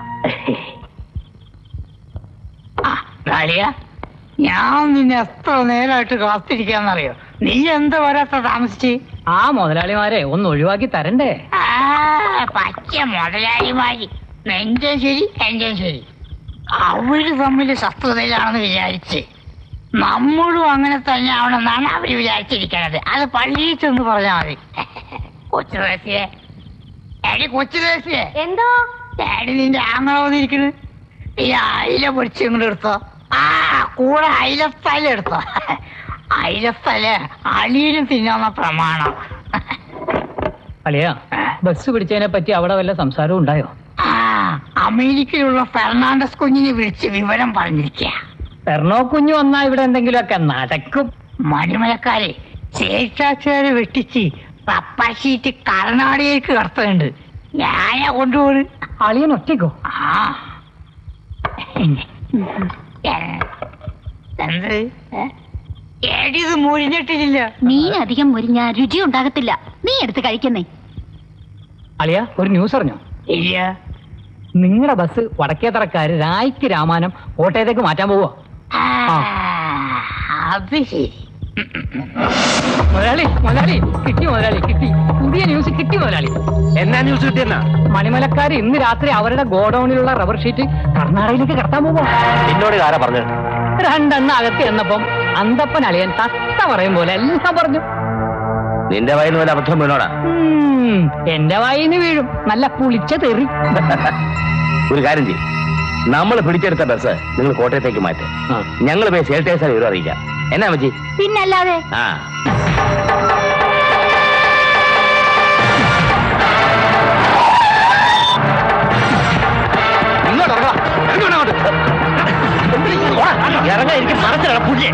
ഞാൻ നിന്നെ എത്ര നേരമായിട്ട് കാത്തിരിക്കാന്നറിയോ? നീ എന്താ വരാത്ത താമസിച്ച്? ആ മുതലാളിമാരെ ഒന്ന് ഒഴിവാക്കി തരണ്ടേ? പച്ച മുതലാളിമാര് എന്റെ ശരി എന്റെ ശരി. അവര് തമ്മിൽ ശത്രുതയിലാണെന്ന് വിചാരിച്ച് നമ്മളും അങ്ങനെ തന്നെ ആവണമെന്നാണ് അവര് വിചാരിച്ചിരിക്കണത്. അത് പള്ളിയിൽ ചെന്ന് പറഞ്ഞാൽ മതി. കൊച്ചുദേശിയെ കൊച്ചുദേശിയെ എന്തോ ഡാഡി നിന്റെ ആങ്ങള വന്നിരിക്കണ്. ഈ അയില പൊടിച്ച് ഇങ്ങോട്ട് എടുത്തോ. ആ കൂടെ അയിലത്തല എടുത്തോ. അയിലത്തല അളിയനും തിന്നാന്ന പ്രമാണം. അളിയാ, ബസ് പിടിച്ചതിനെ പറ്റി അവിടെ വല്ല സംസാരവും ഉണ്ടായോ? ആ, അമേരിക്കയിലുള്ള ഫെർണാണ്ടസ് കുഞ്ഞിനെ വിളിച്ച് വിവരം പറഞ്ഞിരിക്കുക. പെർണോ കുഞ്ഞു വന്നാ ഇവിടെ എന്തെങ്കിലുമൊക്കെ നടക്കും. മണിമലക്കാരെ ചേച്ചാച്ചുകാരെ വെട്ടിച്ച് പപ്പാശീറ്റ് കർണാടകയ്ക്ക് കടത്തുന്നുണ്ട്. ഞാനാ കൊണ്ടുപോണ്. അളിയൻ ഒറ്റയ്ക്കോ? ആ, എന്ത് ഏടിയത് മുരിഞ്ഞിട്ടില്ല. നീ അധികം മുരിഞ്ഞ രുചി ഉണ്ടാകത്തില്ല. നീ എടുത്ത് കഴിക്കുന്നേ. അളിയ, ഒരു ന്യൂസ് അറിഞ്ഞോ? ഇല്ല. നിങ്ങളുടെ ബസ് വടക്കേത്തറക്കാര് രായ്ക്ക് രാമാനം കോട്ടയത്തേക്ക് മാറ്റാൻ പോവാ. അത് ശരി. മുതലാളി മുതലാളി കിട്ടി, മുതലാളി കിട്ടി. പുതിയ ന്യൂസ് കിട്ടി മുതലാളി. എന്നാ ന്യൂസ് കിട്ടിയെന്നാ? മണിമലക്കാര് ഇന്ന് രാത്രി അവരുടെ ഗോഡൌണിലുള്ള റബ്ബർ ഷീറ്റ് കർണാടകയിലേക്ക് കടത്താൻ പോവാ. എന്നോട് ആരാ പറഞ്ഞത്? രണ്ടെണ്ണ അകത്ത് എന്നപ്പം അന്തപ്പൻ അളിയൻ തത്ത പറയും പോലെ എല്ലാം പറഞ്ഞു. നിന്റെ വായിന്ന് പോലെ അബദ്ധം വീണോടാ? എന്റെ വായിന്ന് വീഴും. നല്ല പുളിച്ച തെറി. ഒരു കാര്യം ചെയ്യും, നമ്മൾ പിടിച്ചെടുത്ത ബസ് നിങ്ങൾ കോട്ടയത്തേക്ക് മാറ്റും. ഞങ്ങൾ പോയി സെയിൽ ടാക്സ് വിവരം അറിയിക്കാം. എന്നാ മച്ചി? പിന്നല്ലാതെ. ആ, ഇറങ്ങാ, എനിക്ക് മനസ്സിലാണ് പുള്ളിയെ.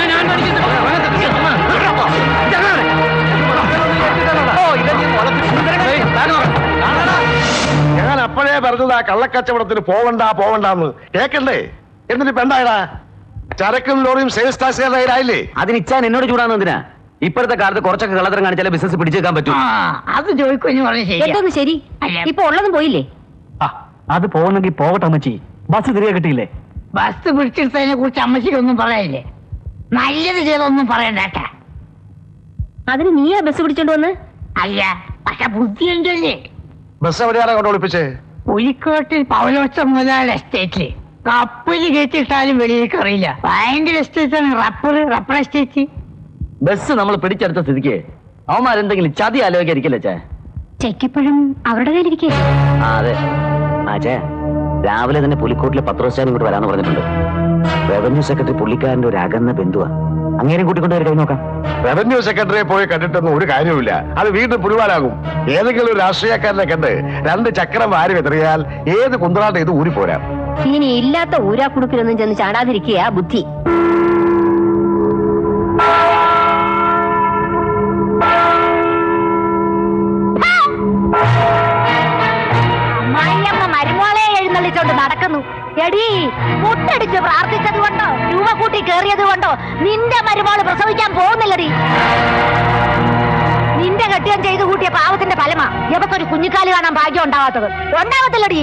ഞാൻ അപ്പോഴേ പറഞ്ഞതാ കള്ളക്കച്ചവടത്തിന് പോവണ്ടാന്ന്. കേക്കണ്ടേ? എന്നിട്ട് പെണ്ടായടാ ചരക്കും ലോറിയും സെയിൽസ് ടാക്സുകാരായില്ലേ? അതിന് ഇച്ചാൻ എന്നോട് ചൂടാന്ന് എന്തിനാ? ഇപ്പോഴത്തെ കാലത്ത് കുറച്ചൊക്കെ കള്ളത്തരം കാണിച്ചാലേ ബിസിനസ് പിടിച്ചേക്കാൻ പറ്റും. അത് ചോദിക്കുമെന്ന് പറഞ്ഞു. എന്തോന്ന് ശരി? ഇപ്പൊ ഉള്ളതും പോയില്ലേ? അത് പോകുന്നെങ്കിൽ പോകട്ടെ അമ്മച്ചി. ബസ് തിരികെ കിട്ടിയില്ലേ? ബസ് പിടിച്ചെടുത്തതിനെ കുറിച്ച് അമ്മച്ചിക്കൊന്നും പറയാനില്ലേ? നല്ലത് ചെയ്തൊന്നും പറയണ്ടേട്ടാ. അതിന് നീയാ ബസ് പിടിച്ചോണ്ട് വന്ന്? അല്ല, പക്ഷെ ബുദ്ധി ഉണ്ടല്ലേ. ബസ് എവിടെയാണോ കൊണ്ട് ഒളിപ്പിച്ചേ? പുലിക്കോട്ടിൽ പൗലോച്ച മുതലാളി എസ്റ്റേറ്റില് കപ്പല് കയറ്റിട്ടാലും വെളിയിലേക്ക് അറിയില്ല. ഭയങ്കര എസ്റ്റേറ്റാണ്. Rubber estate. ബസ് നമ്മൾ പിടിച്ചെടുത്ത സ്ഥിതിക്ക് അവന്മാരെന്തെങ്കിലും ചതി ആലോചിക്കാതിരിക്കില്ല ചേ. ചെക്കിപ്പോഴും അവരുടെ കയ്യിലിരിക്കേ. അതെ ആ ചേ, രാവിലെ തന്നെ പുലിക്കോട്ടിലെ പത്രോസ്റ്റാൻ ഇങ്ങോട്ട് വരാന്ന് പറഞ്ഞിട്ടുണ്ട്. റവന്യൂ സെക്രട്ടറി പുള്ളിക്കാരന്റെ ഒരു അകന്ന ബന്ധുവാ. അങ്ങേരും കൂട്ടിക്കൊണ്ട് ഒരു കൈ നോക്കാം. റവന്യൂ സെക്രട്ടറിയെ പോയി കണ്ടിട്ടൊന്നും ഒരു കാര്യമില്ല. അത് വീണ്ടും പുലിവാലാകും. ഏതെങ്കിലും ഒരു രാഷ്ട്രീയക്കാരനെ കണ്ട് 2 ചക്രം വാരി വെതറിയാൽ ഏത് കുന്തറാട്ട് ഇത് ഊരിപ്പോരാം. ഇനി ഇല്ലാത്ത ഊരാക്കുടുക്കിലൊന്നും ചെന്ന് ചാടാതിരിക്കുക ബുദ്ധി. മരുമോളെ എഴുന്നള്ളിച്ചോണ്ട് നടക്കുന്നു. എടീ, മുട്ടടിച്ച് പ്രാർത്ഥിച്ചത് കൊണ്ടോ രൂപ കൂട്ടി കേറിയത് കൊണ്ടോ നിന്റെ മരുമോള് പ്രസവിക്കാൻ പോകുന്നില്ലടി. നിന്റെ കെട്ടുകയും ചെയ്തു കൂട്ടിയ പാവത്തിന്റെ ഫലമാ എവക്കൊരു കുഞ്ഞിക്കാല് കാണാൻ ഭാഗ്യം ഉണ്ടാവാത്തത്. ഉണ്ടാവത്തില്ലടി.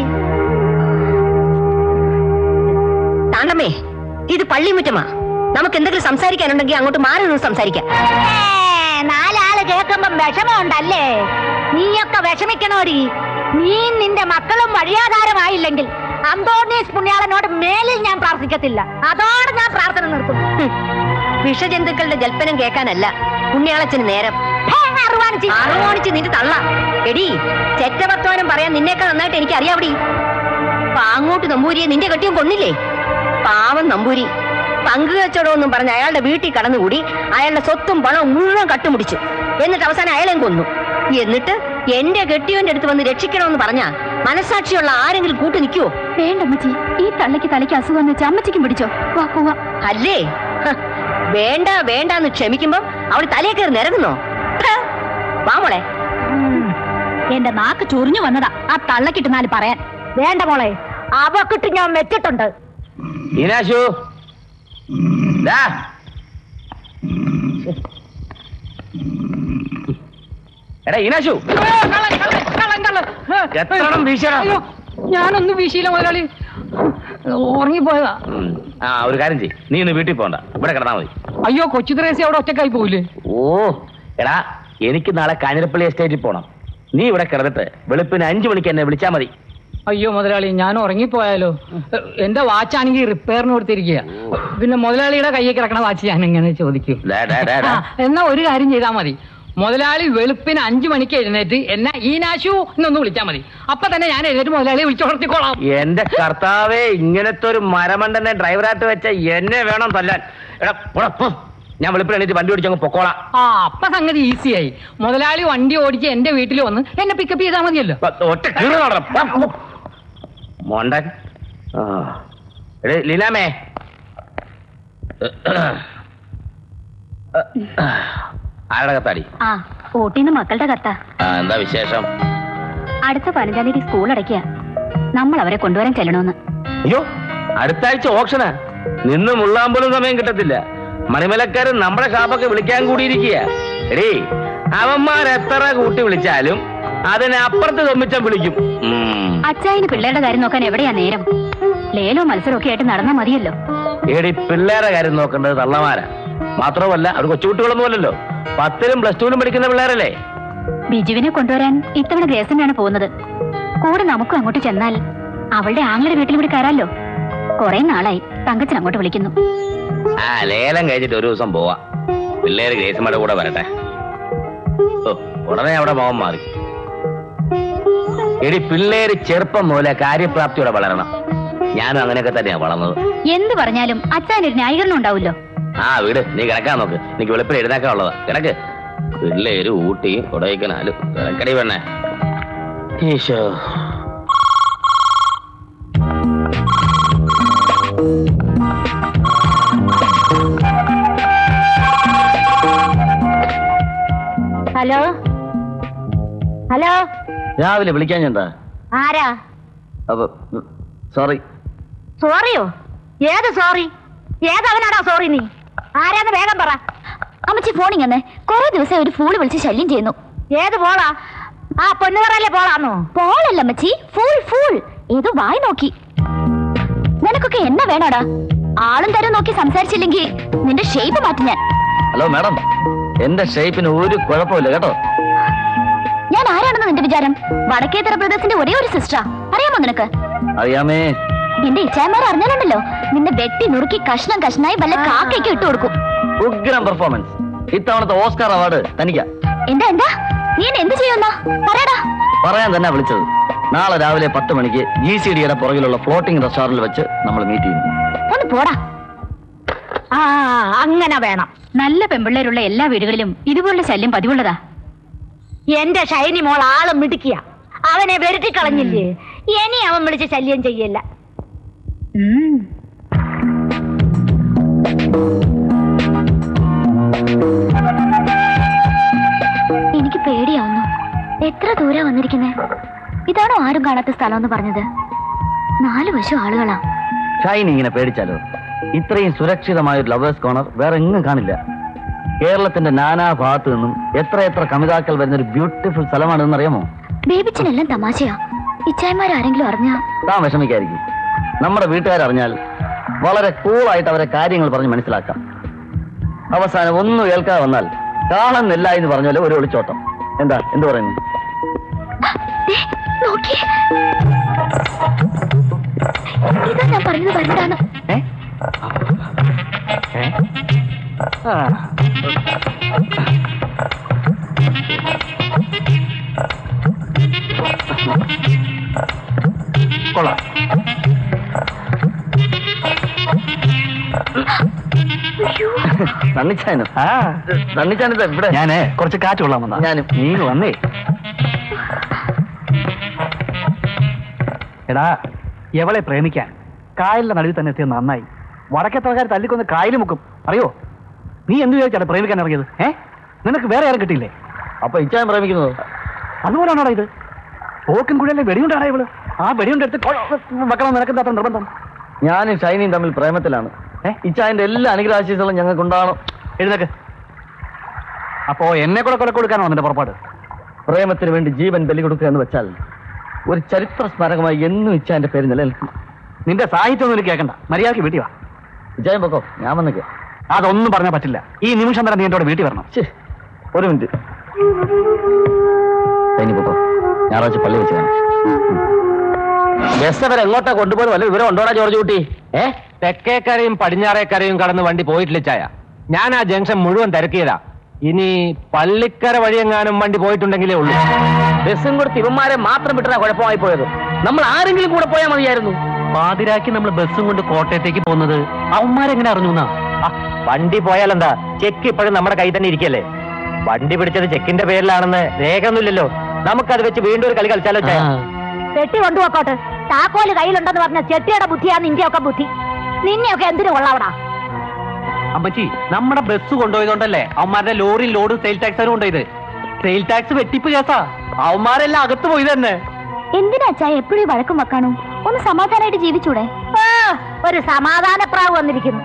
താണ്ടമ്മേ, ഇത് പള്ളിമുറ്റമാ. നമുക്ക് എന്തെങ്കിലും സംസാരിക്കാനുണ്ടെങ്കിൽ അങ്ങോട്ട് മാറി നിന്ന് സംസാരിക്കാം. നാലാള് കേൾക്കുമ്പം വിഷമമുണ്ടല്ലേ? നീയൊക്കെ വിഷമിക്കണോടി. നീ നിന്റെ മക്കളും വഴിയാധാരമായില്ലെങ്കിൽ അന്തോണീസ് പുണ്യാളനോട് മേലിൽ ഞാൻ പ്രാർത്ഥിക്കത്തില്ല. അതോടെ ഞാൻ പ്രാർത്ഥന നിർത്തും. വിഷജന്തുക്കളുടെ ജൽപ്പനം കേൾക്കാനല്ല പുണ്യാളച്ചന് നേരം. അറുവാണിച്ച് നിന്റെ തള്ള. എടി, ചെറ്റവർത്തമാനം പറയാൻ നിന്നേക്കാൾ നന്നായിട്ട് എനിക്ക് അറിയാവടി. പാങ്ങോട്ട് നമ്പൂരിയെ നിന്റെ കെട്ടിയും കൊന്നില്ലേ? പാവം നമ്പൂരി പങ്കുവെച്ചോടൊന്നും പറഞ്ഞ് അയാളുടെ വീട്ടിൽ കടന്നുകൂടി അയാളുടെ സ്വത്തും പണവും മുഴുവൻ കട്ടുമുടിച്ചു. എന്നിട്ട് അവസാനം അയാളെയും കൊന്നു. എന്നിട്ട് എന്റെ കെട്ടിയവന്റെ അടുത്ത് വന്ന് രക്ഷിക്കണമെന്ന് പറഞ്ഞാ മനസാക്ഷിയുള്ള ആരെങ്കിലും കൂട്ടു നിൽക്കുവോ? വേണ്ടമ്മച്ചി, ഈ തള്ളയ്ക്ക് തലയ്ക്ക് അസുഖം വെച്ച് അമ്മച്ചിക്കും പിടിച്ചോ. അല്ലേ? വേണ്ട വേണ്ടാന്ന് ക്ഷമിക്കുമ്പോ അവൾ തലയെ കയറി നിരങ്ങുന്നോ? വാ മോളെ. എന്റെ നാക്ക് ചൊറിഞ്ഞു വന്നതാ ആ തള്ളക്കിട്ട് നാല് പറയാൻ. വേണ്ട മോളെ, അവക്കിട്ട് ഞാൻ വെച്ചിട്ടുണ്ട്. ഈനാശു, എടാ ഈനാശു, ഞാനൊന്നും വീശിയില്ല മുതലാളി, ഉറങ്ങിപ്പോയതാ. ഒരു കാര്യം ചെയ്യ്, നീ ഇന്ന് വീട്ടിൽ പോകണ്ട, ഇവിടെ കിടന്നാ മതി. അയ്യോ, കൊച്ചു ത്രേസി അവിടെ ഒറ്റക്കായി പോവില്ലേ? ഓ എടാ, എനിക്ക് നാളെ കാഞ്ഞിരപ്പള്ളി എസ്റ്റേറ്റിൽ പോണം. നീ ഇവിടെ കിടന്നിട്ട് വെളുപ്പിന് 5 മണിക്ക് എന്നെ വിളിച്ചാ മതി. അയ്യോ മുതലാളി, ഞാൻ ഉറങ്ങിപ്പോയാലോ? എന്റെ വാച്ചാണെങ്കിൽ റിപ്പയറിന് കൊടുത്തിരിക്കുക. പിന്നെ മുതലാളിയുടെ കയ്യിൽ കിടക്കണ വാച്ച് ഞാൻ എങ്ങനെ ചോദിക്കും? എന്നാ ഒരു കാര്യം ചെയ്താൽ മതി, മുതലാളി വെളുപ്പിന് 5 മണിക്ക് എഴുന്നേറ്റ് എന്നെ ഈനാശു എന്നൊന്ന് വിളിച്ചാൽ മതി. അപ്പൊ തന്നെ ഞാൻ എഴുന്നേറ്റ് മുതലാളിയെ വിളിച്ചോളത്തിക്കോളാം. എന്റെ കർത്താവേ, ഇങ്ങനത്തെ ഒരു മരമണ്ടനെ ഡ്രൈവറായിട്ട് വെച്ച എന്നെ വേണം തല്ലാൻ. എടാ ഞാൻ വെളുപ്പിന് എണീറ്റ് വണ്ടി ഓടിച്ചങ്ങ് പൊക്കോളാം. അപ്പൊ സംഗതി ഈസിയായി. മുതലാളി വണ്ടി ഓടിച്ച് എന്റെ വീട്ടിൽ വന്ന് എന്നെ പിക്കപ്പ് ചെയ്താൽ മതിയല്ലോ. ഒറ്റ മോണ്ടൻ. ലീലാമേ, ആരുടെ കത്താടി? ഊട്ടിന്ന് മക്കളുടെ കത്താ. എന്താ വിശേഷം? അടുത്ത 15-ാം തീയതി സ്കൂൾ അടയ്ക്കുക. നമ്മൾ അവരെ കൊണ്ടുവരാൻ ചെല്ലണമെന്ന്. അയ്യോ, അടുത്ത ആഴ്ച ഓപ്ഷനാ. നിന്ന് മുള്ളാൻ പോലും സമയം കിട്ടത്തില്ല. മണിമലക്കാരൻ നമ്മുടെ ഷാപ്പൊക്കെ വിളിക്കാൻ കൂടിയിരിക്കുക. എടീ, അവന്മാരെത്ര കൂട്ടി വിളിച്ചാലും അതിനപ്പുറത്ത് തൊമ്മിച്ച വിളിക്കും. അച്ചായന് പിള്ളേരുടെ കാര്യം നോക്കാൻ എവിടെയാ നേരം? ലേലോ മത്സരമൊക്കെ ആയിട്ട് നടന്നാ മതിയല്ലോ. എടി, പിള്ളേരുടെ കാര്യം നോക്കേണ്ടത് തള്ളമാരാ. മാത്രമല്ല, അവർ കൊച്ചുകുട്ടികളൊന്നും അല്ലല്ലോ, 10ലും +2ലും പഠിക്കുന്ന പിള്ളേരല്ലേ. ബിജുവിനെ കൊണ്ടുവരാൻ ഇത്തവണ ഗ്രേസനാണ് പോകുന്നത്. കൂടെ നമുക്കും അങ്ങോട്ട് ചെന്നാൽ അവളുടെ ആങ്ങളുടെ വീട്ടിൽ കൂടി കയറാലോ. കുറെ നാളായി തങ്കച്ചൻ അങ്ങോട്ട് വിളിക്കുന്നു. ലേലം കഴിച്ചിട്ട് ഒരു ദിവസം പോവാ. പിള്ളേര് ഗ്രേസമ്മയുടെ കൂടെ വരട്ടെ. ഉടനെ അവിടെ മോഹം മാറി. എടി, പിള്ളേര് ചെറുപ്പം മുതലേ കാര്യപ്രാപ്തിയോടെ വളരണം. ഞാനും അങ്ങനെയൊക്കെ തന്നെയാ വളർന്നത്. എന്ത് പറഞ്ഞാലും അച്ഛനൊരു ന്യായീകരണം ഉണ്ടാവുമല്ലോ. വീട് നീ കിടക്കാൻ നോക്ക്, എനിക്ക് വെളുപ്പിൽ എഴുന്നേക്കാൻ ഉള്ളതാ. കിടക്ക്. പിള്ളേര് ഊട്ടിയും കൊടൈക്കനാലും കിടക്കടി പെണ്ണേ. ഈശോ. ഹലോ ഹലോ, രാവിലെ വിളിക്കാൻ എന്താ? ആരാ? സോറി. സോറിയോ? ഏത് സോറി? ഏതവനാടാ സോറി? നീ ആരാന്ന് വേഗം പറ. അമ്മച്ചി ഫോണിങ് തന്നെ കുറെ ദിവസം ഒരു ഫൂള് വിളിച്ച് ശല്യം ചെയ്യുന്നു. ഏത് പോളാ? ആ പൊന്നുകറല്ലേ പോളാന്നോ? പോളല്ല അമ്മച്ചി, ഫൂൾ ഫൂൾ. ഏതോ വായി നോക്കി. നിനക്കൊക്കെ എന്നാ വേണോടാ? ആളും തരം നോക്കി സംസാരിച്ചില്ലെങ്കിൽ നിന്റെ ഷേപ്പ് മാറ്റി ഞാൻ. ഹലോ മാഡം, എന്റെ ഷേപ്പിന് ഒരു കുഴപ്പമില്ല കേട്ടോ. ഞാൻ ആരാണെന്ന് നിന്റെ വിചാരം? വടക്കേത്തറ ബ്രദേഴ്സിന്റെ ഒരേ ഒരു സിസ്റ്ററാ. അറിയാമോ നിനക്ക്? അറിയാമേ. എന്റെ ഇച്ചായമാർ അറിഞ്ഞാലുണ്ടല്ലോ, നിന്നെ വെട്ടി നുറുക്കി കഷ്ണം കഷ്ണായി വല്ല കാക്കയ്ക്ക് ഇട്ടു കൊടുക്കും. ഉഗ്രം പെർഫോമൻസ്. ഇത്തവണത്തെ ഓസ്കാർ അവാർഡ് തനിക്കാ. എന്താ എന്താ നീ എന്ത് ചെയ്യുന്ന? പറയടാ. പറയാൻ തന്നെ വിളിച്ചത്. നാളെ രാവിലെ 10 മണിക്ക് GCDയുടെ പുറകിലുള്ള ഫ്ലോട്ടിംഗ് റെസ്റ്റോറന്റിൽ വെച്ച് നമ്മൾ മീറ്റ് ചെയ്യുന്നു. ഒന്ന് പോടാ. അങ്ങനെ വേണം. നല്ല പെമ്പിള്ളേരുള്ള എല്ലാ വീടുകളിലും ഇതുപോലുള്ള ശല്യം പതിവുള്ളതാ. എന്റെ ഷൈനി മോൾ ആള് മിടുക്കിയ. അവനെ വെരുട്ടിക്കളഞ്ഞില്ലേ? ഇനി അവൻ വിളിച്ച് ശല്യം ചെയ്യല്ല. എനിക്ക് പേടിയാവുന്നു. എത്ര ദൂരം വന്നിരിക്കുന്നേ? ഇതാണോ ആരും കാണാത്ത സ്ഥലം എന്ന് പറഞ്ഞത്? 4 വശം ആളുകളാ. ഷൈനി ഇങ്ങനെ പേടിച്ചാലോ? ഇത്രയും സുരക്ഷിതമായ ഒരു ലവേഴ്സ് കോർണർ വേറെ എങ്ങും കാണില്ല. കേരളത്തിന്റെ നാനാഭാഗത്തു നിന്നും എത്ര കമിതാക്കൾ വരുന്നൊരു ബ്യൂട്ടിഫുൾ സ്ഥലമാണെന്ന് അറിയാമോ? ബേബിച്ചനെല്ലാം തമാശയാ. ഇച്ചായമാരെങ്കിലും അറിഞ്ഞാ താൻ വിഷമിക്കായിരിക്കും. നമ്മുടെ വീട്ടുകാരറിഞ്ഞാൽ വളരെ കൂളായിട്ട് അവരെ കാര്യങ്ങൾ പറഞ്ഞ് മനസ്സിലാക്കാം. അവസാനം ഒന്നും കേൾക്കാതെ വന്നാൽ കാണുന്നില്ല എന്ന് പറഞ്ഞാല് ഒരു ഒളിച്ചോട്ടം. എന്ത് പറയുന്നു? ഇതാ ഞാൻ പറഞ്ഞത് വരണ്ടാണ്. കൊള്ളാം. തണ്ണിച്ചാനത് ഇവിടെ ഞാന് കുറച്ച് കാറ്റ് കൊള്ളാൻ വന്നാ. ഞാനും നീ വന്നേ. എടാ, എവളെ പ്രേമിക്കാൻ കായലിന്റെ നടുവിൽ തന്നെ എത്തിയത് നന്നായി. വടക്കത്തക്കാർ തല്ലിക്കൊന്ന് കായൽ മുക്കും. അറിയോ? നീ എന്ത് വിചാരിച്ചാണ് പ്രേമിക്കാൻ ഇറങ്ങിയത്? നിനക്ക് വേറെ ആരും കിട്ടിയില്ലേ? അപ്പൊ ഇച്ചാൻ പ്രേമിക്കുന്നത് അതുപോലാണോടാ ഇത്? പോക്കും കുഴലിലെ വെടിയുണ്ടാടാ ഇവള്. ആ വെടിയുണ്ടെടുത്ത് വെക്കണം. നിനക്കെന്താ അത്ര നിർബന്ധം? ഞാനും ഷൈനിയും തമ്മിൽ പ്രേമത്തിലാണ്. ഇച്ചായന്റെ എല്ലാ അനുഗ്രഹാശീസുകളും ഞങ്ങൾക്ക് ഉണ്ടാവണം. എഴുന്നേക്ക്. അപ്പോ എന്നെ കൂടെ കൊല കൊടുക്കാനോ നിന്റെ പുറപ്പാട്? പ്രേമത്തിന് വേണ്ടി ജീവൻ ബലി കൊടുക്കുക എന്ന് വെച്ചാൽ ഒരു ചരിത്ര സ്മാരകമായി എന്നും ഇച്ചായന്റെ പേര് നിലനിൽക്കും. നിന്റെ സാഹിത്യം ഒന്നും കേൾക്കണ്ട. മര്യാദക്ക് വീട്ടിൽ വാ. ഇച്ചായൻ പൊക്കോ, ഞാൻ വന്നേക്ക്. അതൊന്നും പറഞ്ഞാൽ പറ്റില്ല. ഈ നിമിഷം തന്നെ നീ എന്നോട് വീട്ടിൽ വരണം. ഒരു മിനിറ്റ്. ഇനി പൊക്കോ, ഞായറാഴ്ച പള്ളി വെച്ച് കാണാം. ബസ് അവരെ എങ്ങോട്ടാ കൊണ്ടുപോയി വല്ല വിവരം ഉണ്ടോടാ ജോർജ് കുട്ടി? തെക്കേക്കരയും പടിഞ്ഞാറേക്കരയും കടന്ന് വണ്ടി പോയിട്ടില്ല ചായ. ഞാൻ ആ ജംഗ്ഷൻ മുഴുവൻ തിരക്കിയതാ. ഇനി പള്ളിക്കര വഴിയെങ്ങാനും വണ്ടി പോയിട്ടുണ്ടെങ്കിലേ ഉള്ളൂ. ബസ്സും കൊടുത്ത് ഇവന്മാരെ മാത്രം വിട്ടാ കുഴപ്പമായി പോയത്. നമ്മൾ ആരെങ്കിലും കൂടെ പോയാൽ മതിയായിരുന്നു. പാതിരാക്കി നമ്മൾ ബസ്സും കൊണ്ട് കോട്ടയത്തേക്ക് പോകുന്നത് അവന്മാരെങ്ങനെ അറിഞ്ഞു? വണ്ടി പോയാലെന്താ? ചെക്ക് ഇപ്പോഴും നമ്മുടെ കൈ തന്നെ ഇരിക്കല്ലേ. വണ്ടി പിടിച്ചത് ചെക്കിന്റെ പേരിലാണെന്ന് രേഖയൊന്നുമില്ലല്ലോ. നമുക്കത് വെച്ച് വീണ്ടും ഒരു കളി കളിച്ചാലോ ചായ? ചെട്ടി കൊണ്ടുപോക്കോട്ടെ. താക്കോല് കയ്യിലുണ്ടെന്ന് പറഞ്ഞ ചെട്ടിയുടെ ബുദ്ധിയാണ് നിന്റെയൊക്കെ ബുദ്ധി. നിന്നെയൊക്കെ എന്തിനു കൊള്ളാവടാ? അമ്മച്ചി, നമ്മുടെ ബസ് കൊണ്ടുപോയതുകൊണ്ടല്ലേ അവന്മാരുടെ ലോറി ലോഡ് സെയിൽ ടാക്സ് കൊണ്ടുപോയത്. സെയിൽ ടാക്സ് വെട്ടിപ്പ് കേസാ. അവന്മാരെല്ലാം അകത്ത് പോയി തന്നെ. എന്തിനാ ചായ എപ്പോഴും വഴക്കും വെക്കാണോ? ഒന്ന് സമാധാനമായിട്ട് ജീവിച്ചൂടെ? ഒരു സമാധാനപ്രാവ് വന്നിരിക്കുന്നു.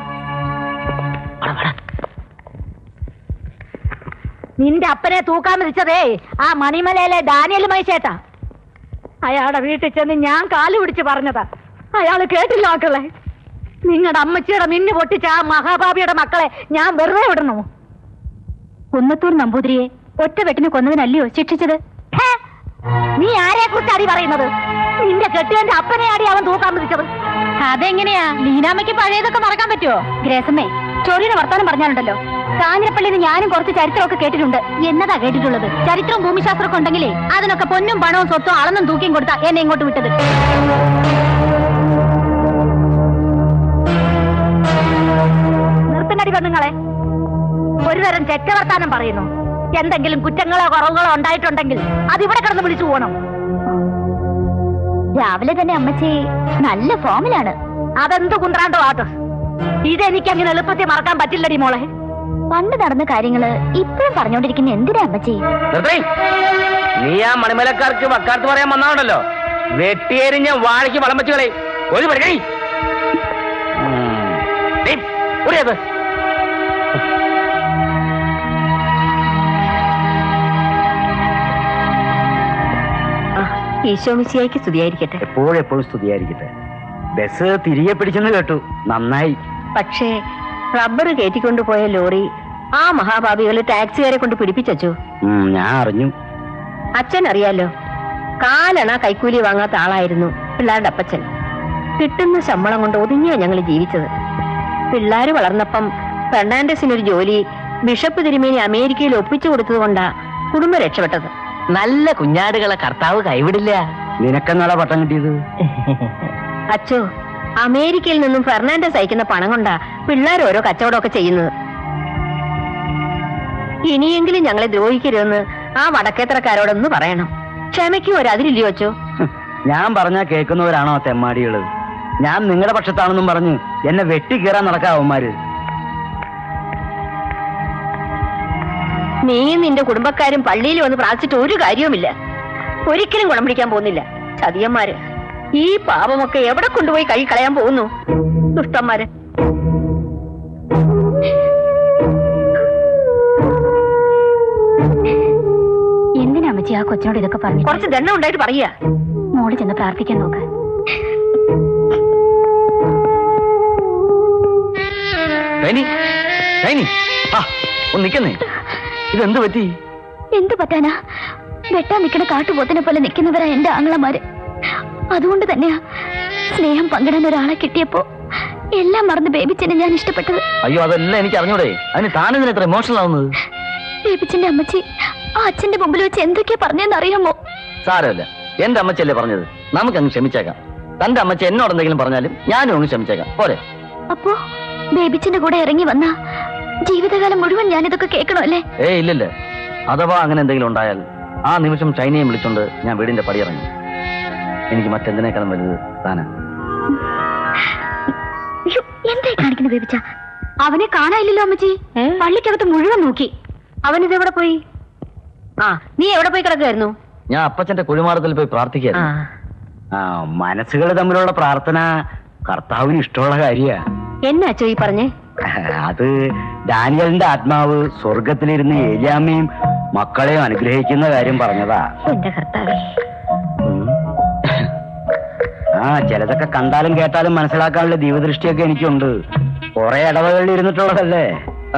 നിന്റെ അപ്പനെ തൂക്കാൻ വിധിച്ചതേ ആ മണിമലയിലെ ഡാനിയൽ മൈശേട്ടാ. അയാളുടെ വീട്ടിൽ ചെന്ന് ഞാൻ കാല് പിടിച്ച് പറഞ്ഞതാ. അയാള് കേട്ടില്ല മക്കളെ. നിങ്ങളുടെ അമ്മച്ചിയുടെ മിന്നു പൊട്ടിച്ച ആ മഹാഭാപിയുടെ മക്കളെ ഞാൻ വെറുതെ വിടണോ? കുന്നത്തൂർ നമ്പൂതിരിയെ ഒറ്റ വെട്ടിന് കൊന്നതിനല്ലയോ ശിക്ഷിച്ചത്? നീ ആരെ കുറിച്ച് അടി പറയുന്നത്? നിന്റെ കെട്ടിയന്റെ അപ്പനെ അടി അവൻ തൂക്കാൻ വിധിച്ചത്. അതെങ്ങനെയാ? ലീനാമ്മയ്ക്ക് പഴയതൊക്കെ മറക്കാൻ പറ്റുമോ? ഗ്രേസമ്മേ, ചൊറിയുടെ വർത്താനം പറഞ്ഞാലുണ്ടല്ലോ. കാഞ്ഞിരപ്പള്ളിയിൽ ഞാനും കുറച്ച് ചരിത്രമൊക്കെ കേട്ടിട്ടുണ്ട്. എന്നതാ കേട്ടിട്ടുള്ളത്? ചരിത്രവും ഭൂമിശാസ്ത്രമൊക്കെ ഉണ്ടെങ്കിലേ അതിനൊക്കെ പൊന്നും പണവും സ്വത്തും അളന്നും തൂക്കിയും കൊടുത്താ എന്നെ ഇങ്ങോട്ട് വിട്ടത്. നിർത്തുന്നടി പെണ്ണുങ്ങളെ. ഒരു തരം ചെറ്റവർത്താനം പറയുന്നു. എന്തെങ്കിലും കുറ്റങ്ങളോ കുറവുകളോ ഉണ്ടായിട്ടുണ്ടെങ്കിൽ അതിവിടെ കിടന്ന് വിളിച്ചു പോകണം. രാവിലെ തന്നെ അമ്മച്ചി നല്ല ഫോമിലാണ്. അതെന്ത് കുന്ത്രാണ്ടോ ആട്ടോ. ഇതെനിക്ക് അങ്ങനെ എളുപ്പത്തിൽ മറക്കാൻ പറ്റില്ലടി മോളെ. പണ്ട് നടന്ന കാര്യങ്ങള് ഇപ്പോഴും പറഞ്ഞോണ്ടിരിക്കുന്ന എന്തിനാ അമ്മച്ചി? നീ ആ മണിമലക്കാർക്ക് വക്കാലത്ത് പറയാൻ വന്നാണല്ലോ. വെട്ടിയേരിഞ്ഞ വാഴയ്ക്ക് വളം വെച്ചുകളെ ഒരു പരിഗണി. ഈശോമിശിഹായ്ക്ക് സ്തുതിയായിരിക്കട്ടെ. എപ്പോഴെപ്പോഴും സ്തുതിയായിരിക്കട്ടെ. ബസ് തിരികെ പിടിച്ചെന്ന് കേട്ടു. നന്നായി. പക്ഷേ റബ്ബർ കയറ്റിക്കൊണ്ടുപോയ ലോറി ആ മഹാഭാവികള് ടാക്സിക്കാരെ കൊണ്ട് പിടിപ്പിച്ചു. ഞാൻ അറിഞ്ഞു. അച്ഛൻ അറിയാലോ, കാലണ കൈക്കൂലി വാങ്ങാത്ത ആളായിരുന്നു പിള്ളേരുടെ അപ്പച്ചൻ. കിട്ടുന്ന ശമ്പളം കൊണ്ട് ഒതുങ്ങിയാ ഞങ്ങൾ ജീവിച്ചത്. പിള്ളേര് വളർന്നപ്പം ഫെർണാണ്ടസിനൊരു ജോലി ബിഷപ്പ് തിരുമേനി അമേരിക്കയിൽ ഒപ്പിച്ചു കൊടുത്തത് കൊണ്ടാ കുടുംബം രക്ഷപ്പെട്ടത്. നല്ല കുഞ്ഞാടുകളെ കർത്താവ് കൈവിടില്ല. നിനക്കെന്നാളാ പട്ടം കിട്ടിയത്? അച്ചോ, അമേരിക്കയിൽ നിന്നും ഫെർണാണ്ടസ് അയക്കുന്ന പണം കൊണ്ടാ പിള്ളേർ ഓരോ കച്ചവടമൊക്കെ ചെയ്യുന്നത്. ഇനിയെങ്കിലും ഞങ്ങളെ ദ്രോഹിക്കരുതെന്ന് ആ വടക്കേത്തറക്കാരോടൊന്ന് പറയണം. ക്ഷമയ്ക്കും ഒരു അതിരില്ലയോ അച്ചോ? ഞാൻ പറഞ്ഞാ കേൾക്കുന്നവരാണോ തെമ്മാടികള്? ഞാൻ നിങ്ങളുടെ പക്ഷത്താണെന്നും പറഞ്ഞ് എന്നെ വെട്ടി കീറാൻ നടക്കാവന്മാര്. നീയും നിന്റെ കുടുംബക്കാരും പള്ളിയിൽ വന്ന് പ്രാർത്ഥിച്ചിട്ട് ഒരു കാര്യവുമില്ല. ഒരിക്കലും ഗുണം പിടിക്കാൻ പോകുന്നില്ല. ചതിയന്മാര്. ഈ പാപമൊക്കെ എവിടെ കൊണ്ടുപോയി കൈ കളയാൻ പോകുന്നു? ദുഷ്ടന്മാര്. ആ കൊച്ചിനോട് ഇതൊക്കെ പറഞ്ഞു? കുറച്ച് ദണ്ണം ഉണ്ടായിട്ട് പറയാ. മോള് ചെന്ന് പ്രാർത്ഥിക്കാൻ നോക്ക്. നിക്കുന്നേ, ഇതെന്ത് പറ്റി? എന്ത് പറ്റാനാ? വെട്ടാൻ നിൽക്കുന്ന കാട്ടുപോത്തിനെ പോലെ നിൽക്കുന്നവരാ എന്റെ ആങ്ങളമാര്. അതുകൊണ്ട് തന്നെയാ സ്നേഹം പങ്കിടാൻ ഒരാളെ കിട്ടിയപ്പോ എല്ലാം മറന്ന് ബേബിച്ചനെ ഞാൻ ഇഷ്ടപ്പെട്ടത്. അയ്യോ, അതെല്ലാം എനിക്ക് അറിഞ്ഞൂടെ. അതിന് താനെന്തിനാ ഇത്ര ഇമോഷണൽ ആവുന്നത്? ബേബിച്ചന്റെ അമ്മച്ചി ആ അച്ഛന്റെ മുമ്പിൽ വെച്ച് എന്തൊക്കെയാ പറഞ്ഞെന്ന് അറിയാമോ? സാരമല്ല, എന്റെ അമ്മച്ചല്ലേ പറഞ്ഞത്, നമുക്കങ്ങ് ക്ഷമിച്ചേക്കാം. തന്റെ അമ്മച്ചി എന്നോട് എന്തെങ്കിലും പറഞ്ഞാലും ഞാനും അങ്ങ് ക്ഷമിച്ചേക്കാം, പോരെ? അപ്പോ ബേബിച്ചന്റെ കൂടെ ഇറങ്ങി വന്ന ജീവിതകാലം മുഴുവൻ ഞാനിതൊക്കെ കേൾക്കണോ അല്ലേ? ഇല്ലില്ല. അഥവാ അങ്ങനെ എന്തെങ്കിലും ഉണ്ടായാൽ ആ നിമിഷം ചൈനയെ വിളിച്ചോണ്ട് ഞാൻ വീടിന്റെ പടിയിറങ്ങി. എനിക്ക് മറ്റെന്തിനേക്കാളും വലുത് താനാ. എന്തായി കാണിക്കുന്ന ബേബിച്ച? അവനെ കാണാനില്ലല്ലോ അമ്മച്ചി. പള്ളിക്കകത്ത് മുഴുവൻ നോക്കി. അവനിതെവിടെ പോയി? നീ എവിടെ പോയി കിടക്കുമായിരുന്നു? ഞാൻ അപ്പച്ചന്റെ കുഴിമാടത്തിൽ പോയി പ്രാർത്ഥിക്കായിരുന്നു. മനസ്സുകൾ തമ്മിലുള്ള പ്രാർത്ഥന കർത്താവിന് ഇഷ്ടമുള്ള കാര്യാ. എന്നാ അച്ചോ ഈ പറഞ്ഞേ? അത് ഡാനിയലിന്റെ ആത്മാവ് സ്വർഗത്തിലിരുന്ന് ഏലിയാമ്മയും മക്കളെയും അനുഗ്രഹിക്കുന്ന കാര്യം പറഞ്ഞതാ. എന്റെ കർത്താവേ. ചിലതൊക്കെ കണ്ടാലും കേട്ടാലും മനസ്സിലാക്കാനുള്ള ദീപദൃഷ്ടിയൊക്കെ എനിക്കുണ്ട്. കുറെ ഇടവകളിൽ ഇരുന്നിട്ടുള്ളതല്ലേ.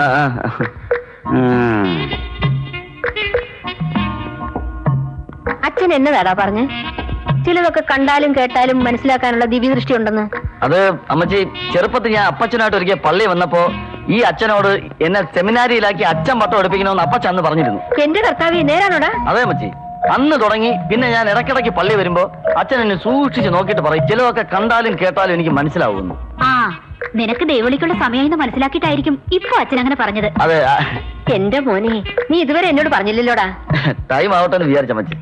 അച്ഛൻ എന്നതാടാ പറഞ്ഞേ? ചിലതൊക്കെ കണ്ടാലും കേട്ടാലും മനസ്സിലാക്കാനുള്ള ദിവ്യദൃഷ്ടി ഉണ്ടെന്ന്. അത് അമ്മച്ചി, ചെറുപ്പത്തിൽ ഞാൻ അപ്പച്ചനായിട്ട് ഒരിക്കൽ പള്ളി വന്നപ്പോ ഈ അച്ഛനോട് എന്നെ സെമിനാരിയിലാക്കി അച്ഛൻ പട്ടം എടുപ്പിക്കണമെന്ന് അപ്പച്ചൻ അന്ന് പറഞ്ഞിരുന്നു. എന്റെ കർത്താവേ, നേരാണോടാ? അതെ അമ്മച്ചി, അന്ന് തുടങ്ങി പിന്നെ ഞാൻ ഇടയ്ക്കിടയ്ക്ക് പള്ളി വരുമ്പോ അച്ഛൻ എന്നെ സൂക്ഷിച്ച് നോക്കിയിട്ട് പറയും, ചിലതൊക്കെ കണ്ടാലും കേട്ടാലും എനിക്ക് മനസ്സിലാവുന്നു. നിനക്ക് ദൈവവിളിക്കുള്ള സമയം മനസ്സിലാക്കിയിട്ടായിരിക്കും ഇപ്പൊ അച്ഛൻ അങ്ങനെ പറഞ്ഞത്. അതെ. എന്റെ മോനെ, നീ ഇതുവരെ എന്നോട് പറഞ്ഞില്ലല്ലോടാ. ടൈം ആവട്ടെ എന്ന് വിചാരിച്ച അമ്മച്ചി.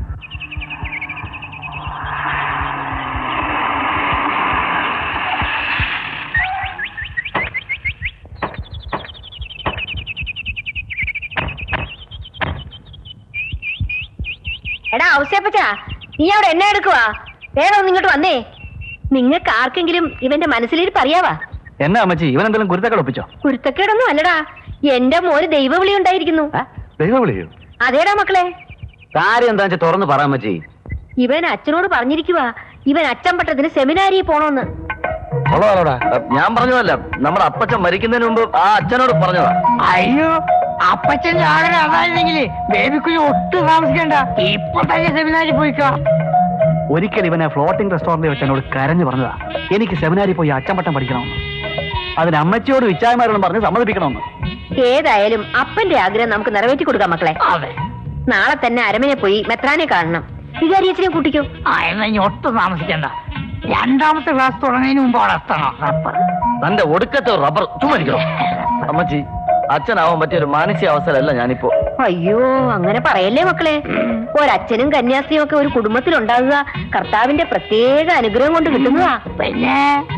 എടാ ഔസേപ്പച്ചാ, നീ അവിടെ എന്നെ എടുക്കുവാ? വേഗം ഇങ്ങോട്ട് വന്നേ. നിങ്ങൾക്ക് ആർക്കെങ്കിലും ഇവന്റെ മനസ്സിലിരിപ്പ് അറിയാവാ? എന്നാ അമ്മച്ചി, ഇവൻ എന്തെങ്കിലും കുരുത്തക്കേട് ഒപ്പിച്ചോ? കുരുത്തക്കേടൊന്നും അല്ലടാ, എന്റെ മോന് ദൈവവിളി ഉണ്ടായിരിക്കുന്നു. ദൈവവിളിയോ? അതേടാ മക്കളെ. കാര്യം എന്താ വെച്ചാൽ തുറന്ന് പറയാൻ പറ്റി. ഇവൻ അച്ഛനോട് പറഞ്ഞിരിക്കുവാ, ഇവൻ അച്ഛൻ പട്ടത്തിന് സെമിനാരിയിൽ പോണോന്ന്. ഞാൻ പറഞ്ഞതല്ല, നമ്മുടെ അപ്പച്ചൻ മരിക്കുന്നതിന് മുമ്പ് ആ അച്ഛനോട് പറഞ്ഞതാ. അയ്യോ, അപ്പച്ചന്റെ ആഗ്രഹം അതായിരുന്നെങ്കില് ബേബിക്കുഞ്ഞ് ഒട്ടും താമസിക്കണ്ട, ഇപ്പൊ തന്നെ സെമിനാരിൽ പോയിക്കോ. ഒരിക്കൽ ഇവനെ ഫ്ലോട്ടിംഗ് റെസ്റ്റോറന്റിൽ വെച്ച് എന്നോട് കരഞ്ഞു പറഞ്ഞതാ, എനിക്ക് സെമിനാരിൽ പോയി അച്ചമ്പട്ടം പഠിക്കണമെന്ന്. അതിന് അമ്മച്ചിയോട് വിച്ചായമാരോടും പറഞ്ഞ് സമ്മതിപ്പിക്കണമെന്ന്. ഏതായാലും അപ്പന്റെ ആഗ്രഹം നമുക്ക് നിറവേറ്റി കൊടുക്കാം മക്കളെ. നാളെ തന്നെ അരമനെ പോയി മെത്രാനെ കാണണം. വികാരിയച്ഛനെ കൂട്ടിക്കോ. എന്നാ ഇനി ഒട്ടും താമസിക്കണ്ട, രണ്ടാമത്തെ ക്ലാസ് തുടങ്ങുന്നതിന് മുമ്പ് അവിടെ എത്തണം. റബ്ബർ തന്റെ ഒടുക്കത്തെ റബ്ബർ ചുമരിക്കണോ? അമ്മച്ചി, അച്ഛനാവാൻ പറ്റിയൊരു മാനസിക അവസ്ഥയല്ല ഞാനിപ്പോ. അയ്യോ, അങ്ങനെ പറയല്ലേ മക്കളെ. ഒരച്ഛനും കന്യാസ്ത്രീയും ഒക്കെ ഒരു കുടുംബത്തിലുണ്ടാകുക കർത്താവിന്റെ പ്രത്യേക അനുഗ്രഹം കൊണ്ട് കിട്ടുന്നതാ. പിന്നെ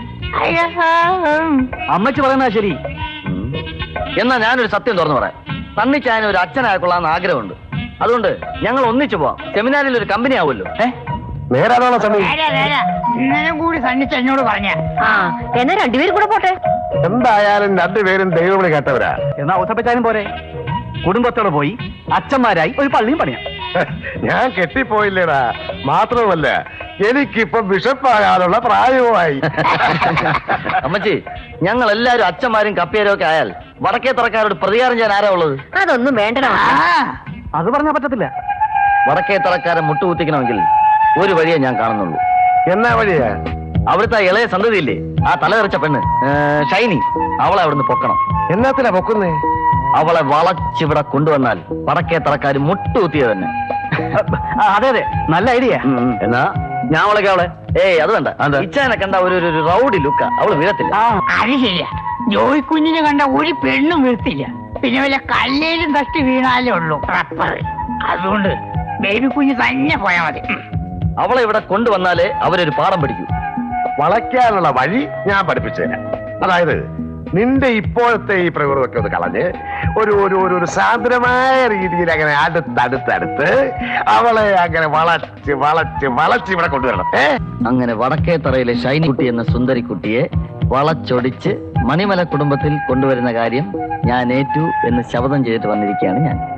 അമ്മച്ചി പറയുന്നതാ ശരി. എന്നാ ഞാനൊരു സത്യം തുറന്നു പറയാം. തന്നിച്ചായന് ഒരു അച്ഛനായിക്കൊള്ളാന്ന് ആഗ്രഹമുണ്ട്. അതുകൊണ്ട് ഞങ്ങൾ ഒന്നിച്ചു പോവാം. സെമിനാരിൽ ഒരു കമ്പനി ആവുമല്ലോ. നേരാണോ സമയം? ഇന്നലെ കൂടി സണ്ണിച്ച് എന്നോട് പറഞ്ഞ. എന്നാ രണ്ടുപേരും കൂടെ പോട്ടെ. എന്തായാലും രണ്ടുപേരും ദൈവവിളി കേട്ടവരാ. എന്നാ ഔസപ്പച്ചാനും പോരെ, കുടുംബത്തോടെ പോയി അച്ഛന്മാരായി ഒരു പള്ളിയും പണിയാം. ഞാൻ കെട്ടിപ്പോയില്ലേടാ. മാത്രമല്ല എനിക്കിപ്പൊ ബിഷപ്പാകാനുള്ള പ്രായവുമായി. അമ്മച്ചി, ഞങ്ങൾ എല്ലാരും അച്ഛന്മാരും കപ്പിയാരും ഒക്കെ ആയാൽ വടക്കേ തറക്കാരോട് പ്രതികാരം ചെയ്യാൻ ആരാ ഉള്ളത്? അതൊന്നും വേണ്ടടാ. അത് പറഞ്ഞാ പറ്റത്തില്ല. വടക്കേ തറക്കാരെ മുട്ടുകുത്തിക്കണമെങ്കിൽ ഒരു വഴിയേ ഞാൻ കാണുന്നുള്ളൂ. എന്നാ വഴിയാ? അവിടുത്തെ ഇളയ സന്തതിയില്ലേ, ആ തലതെറിച്ച പെണ്ണ് ഷൈനി, അവളെ അവിടുന്ന് പൊക്കണം. എന്നാത്തിനാ പൊക്കുന്നേ? അവളെ വളച്ചിവിടെ കൊണ്ടുവന്നാൽ വടക്കേ തറക്കാര് മുട്ടുകുത്തിയത് തന്നെ. അതെ അതെ, നല്ല ഐഡിയ. എന്നാ ഞാൻ വിളക്കാം അവളെ. അത് വേണ്ട. ഇച്ചാനെ കണ്ട ഒരു റൗഡി ലുക്ക, അവള് വീഴത്തില്ല. അത് ശരിയാ, ജോയിക്കുഞ്ഞിനെ കണ്ട ഒരു പെണ്ണും വീഴ്ത്തില്ല. പിന്നെ വല്ല കല്ലേലും തട്ടി വീണാലേ ഉള്ളൂ റബ്ബർ. അതുകൊണ്ട് ബേബി കുഞ്ഞ് തന്നെ പോയാ മതി. അവളെ ഇവിടെ കൊണ്ടുവന്നാലേ അവരൊരു പാഠം പഠിക്കൂ. വളയ്ക്കാനുള്ള വഴി ഞാൻ പഠിപ്പിച്ചുതരാം. അതായത് നിന്റെ ഇപ്പോഴത്തെ ഈ പ്രകൃതമൊക്കെ ഒന്ന് കളഞ്ഞ് ഒരു സാന്ദ്രമായ രീതിയിൽ അങ്ങനെ അടുത്തടുത്ത് അവളെ അങ്ങനെ വളച്ച് ഇവിടെ കൊണ്ടുവരണം. അങ്ങനെ വടക്കേ തറയിലെ ഷൈനി കുട്ടി എന്ന സുന്ദരിക്കുട്ടിയെ വളച്ചൊടിച്ച് മണിമല കുടുംബത്തിൽ കൊണ്ടുവരുന്ന കാര്യം ഞാൻ ഏറ്റു എന്ന് ശപഥം ചെയ്തിട്ട് വന്നിരിക്കുകയാണ് ഞാൻ.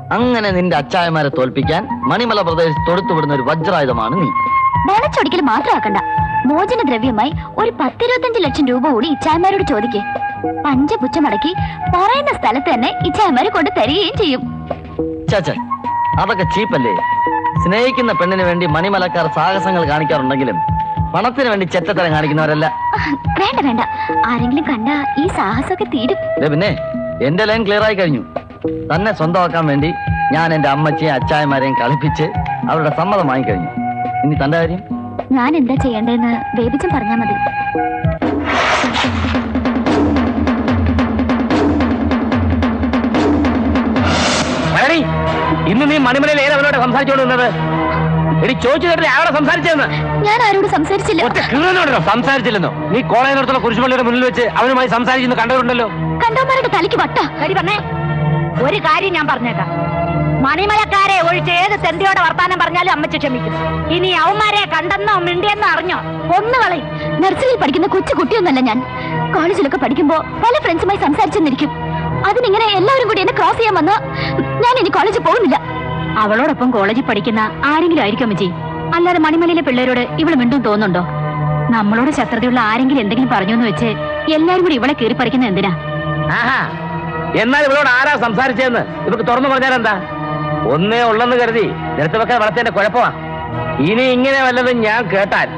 അങ്ങനെ നിന്റെ അച്ചായമാരെ തോൽപ്പിക്കാൻ മണിമല പ്രദേശത്ത് തൊടുത്തുവിടുന്ന ഒരു വജ്രായുധമാണ് നീ. വളച്ചൊടിക്കൽ മാത്രമാക്കണ്ട. മോചനദ്രവ്യമായി ഒരു 10-25 ലക്ഷം രൂപ കൂടി ഇച്ചായമാരോട് ചോദിക്കേ. പഞ്ചപുച്ഛമടക്കി പറയുന്ന സ്ഥലത്ത് തന്നെ ഇച്ചായമാര് കൊണ്ട് തരികയും ചെയ്യും. ചാച്ച, അതൊക്കെ ചീപ്പല്ലേ? സ്നേഹിക്കുന്ന പെണ്ണിന് വേണ്ടി മണിമലക്കാർ സാഹസങ്ങൾ കാണിക്കാറുണ്ടെങ്കിലും പണത്തിന് വേണ്ടി ചെറ്റത്തരം കാണിക്കുന്നവരല്ല. വേണ്ട വേണ്ട, ആരെങ്കിലും കണ്ട ഈ സാഹസമൊക്കെ തീരും. പിന്നെ എന്റെ ലൈൻ ക്ലിയർ ആയി കഴിഞ്ഞു. തന്നെ സ്വന്തമാക്കാൻ വേണ്ടി ഞാൻ എന്റെ അമ്മച്ചിയും അച്ചായമാരെയും കളിപ്പിച്ച് അവരുടെ സമ്മതം വാങ്ങിക്കഴിഞ്ഞു. ഇനി തന്റെ കാര്യം? ഞാൻ എന്താ ചെയ്യേണ്ടതെന്ന് ബേബിച്ചൻ പറഞ്ഞാ മതി. ഇന്ന് നീ മണിമലയിൽ ഏതവനോട് സംസാരിച്ചോണ്ടിരുന്നത്? എടി ചോദിച്ചു കേട്ടില്ലേ ആരോടെ സംസാരിച്ചതെന്ന്? ഞാൻ ആരോട് സംസാരിച്ചില്ല. സംസാരിച്ചില്ലെന്നോ? നീ കോളേജിനടുത്തുള്ള കുരിശുപള്ളിയുടെ മുന്നിൽ വെച്ച് അവനുമായി സംസാരിക്കുന്നു കണ്ടവരുണ്ടല്ലോ. കണ്ടവന്മാരുടെ തലയ്ക്ക് വട്ട. പറഞ്ഞേ, ഒരു കാര്യം ഞാൻ പറഞ്ഞേക്കാം. മണിമലക്കാരെ ഒഴിച്ച് ഏത് തെണ്ടിയോടെ വർത്താനം പറഞ്ഞാലും അമ്മച്ച് ക്ഷമിക്കും. ഇനി അവന്മാരെ കണ്ടെന്നോ മിണ്ടിയെന്നോ അറിഞ്ഞോ ഒന്നുകളയും. നഴ്സറിയിൽ പഠിക്കുന്ന കൊച്ചു കുട്ടിയൊന്നല്ല ഞാൻ. കോളേജിലൊക്കെ പഠിക്കുമ്പോ പല ഫ്രണ്ട്സുമായി സംസാരിച്ചെന്നിരിക്കും. അതിനിങ്ങനെ എല്ലാവരും കൂടി എന്നെ ക്രോസ് ചെയ്യാൻ വന്ന ഞാൻ ഇനി കോളേജിൽ പോകുന്നില്ല. അവളോടൊപ്പം കോളേജിൽ പഠിക്കുന്ന ആരെങ്കിലും ആയിരിക്കും അമ്മച്ചി. അല്ലാതെ മണിമലയിലെ പിള്ളേരോട് ഇവള് മിണ്ടും തോന്നുന്നുണ്ടോ? നമ്മളോട് ശത്രുതയുള്ള ആരെങ്കിലും എന്തെങ്കിലും പറഞ്ഞു എന്ന് വെച്ച് എല്ലാരും കൂടി ഇവളെ കീറി പറിക്കുന്ന എന്തിനാ? എന്നാൽ ഇവളോട് ആരാ സംസാരിച്ചതെന്ന് ഇവർക്ക് തുറന്നു പറഞ്ഞാൽ എന്താ? ഒന്നേ ഉള്ളെന്ന് കരുതി നിരത്ത് വെക്കാൻ വളർത്തേന്റെ കുഴപ്പമാ. ഇനി ഇങ്ങനെ വല്ലതും ഞാൻ കേട്ടാൽ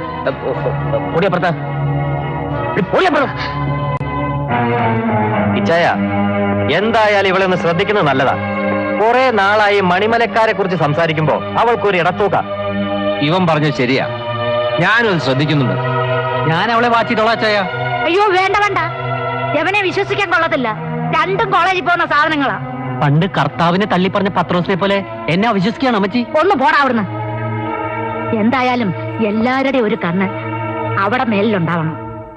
ഇച്ചായ, എന്തായാലും ഇവളെ ഒന്ന് ശ്രദ്ധിക്കുന്നത് നല്ലതാ. കുറെ നാളായി മണിമലക്കാരെ കുറിച്ച് സംസാരിക്കുമ്പോ അവൾക്കൊരു ഇടത്തൂക്ക. ഇവൻ പറഞ്ഞത് ശരിയാ, ഞാനൊന്ന് ശ്രദ്ധിക്കുന്നുണ്ട്. ഞാൻ അവളെ വാച്ചിട്ടോളാ അച്ചായ. അയ്യോ വേണ്ട വേണ്ട, എവനെ വിശ്വസിക്കാൻ കൊള്ളത്തില്ല. രണ്ടും കോളേജിൽ പോകുന്ന സാധനങ്ങളാ. പണ്ട് കർത്താവിനെ തള്ളിപ്പറഞ്ഞ പത്രോസിനെ പോലെ എന്നെ അവിശ്വസിക്കുകയാണ് അമ്മച്ചി. ഒന്ന് പോടാ അവിടുന്ന്. എന്തായാലും എല്ലാവരുടെയും ഒരു കണ്ണ് അവിടെ മേലിലുണ്ടാവണം.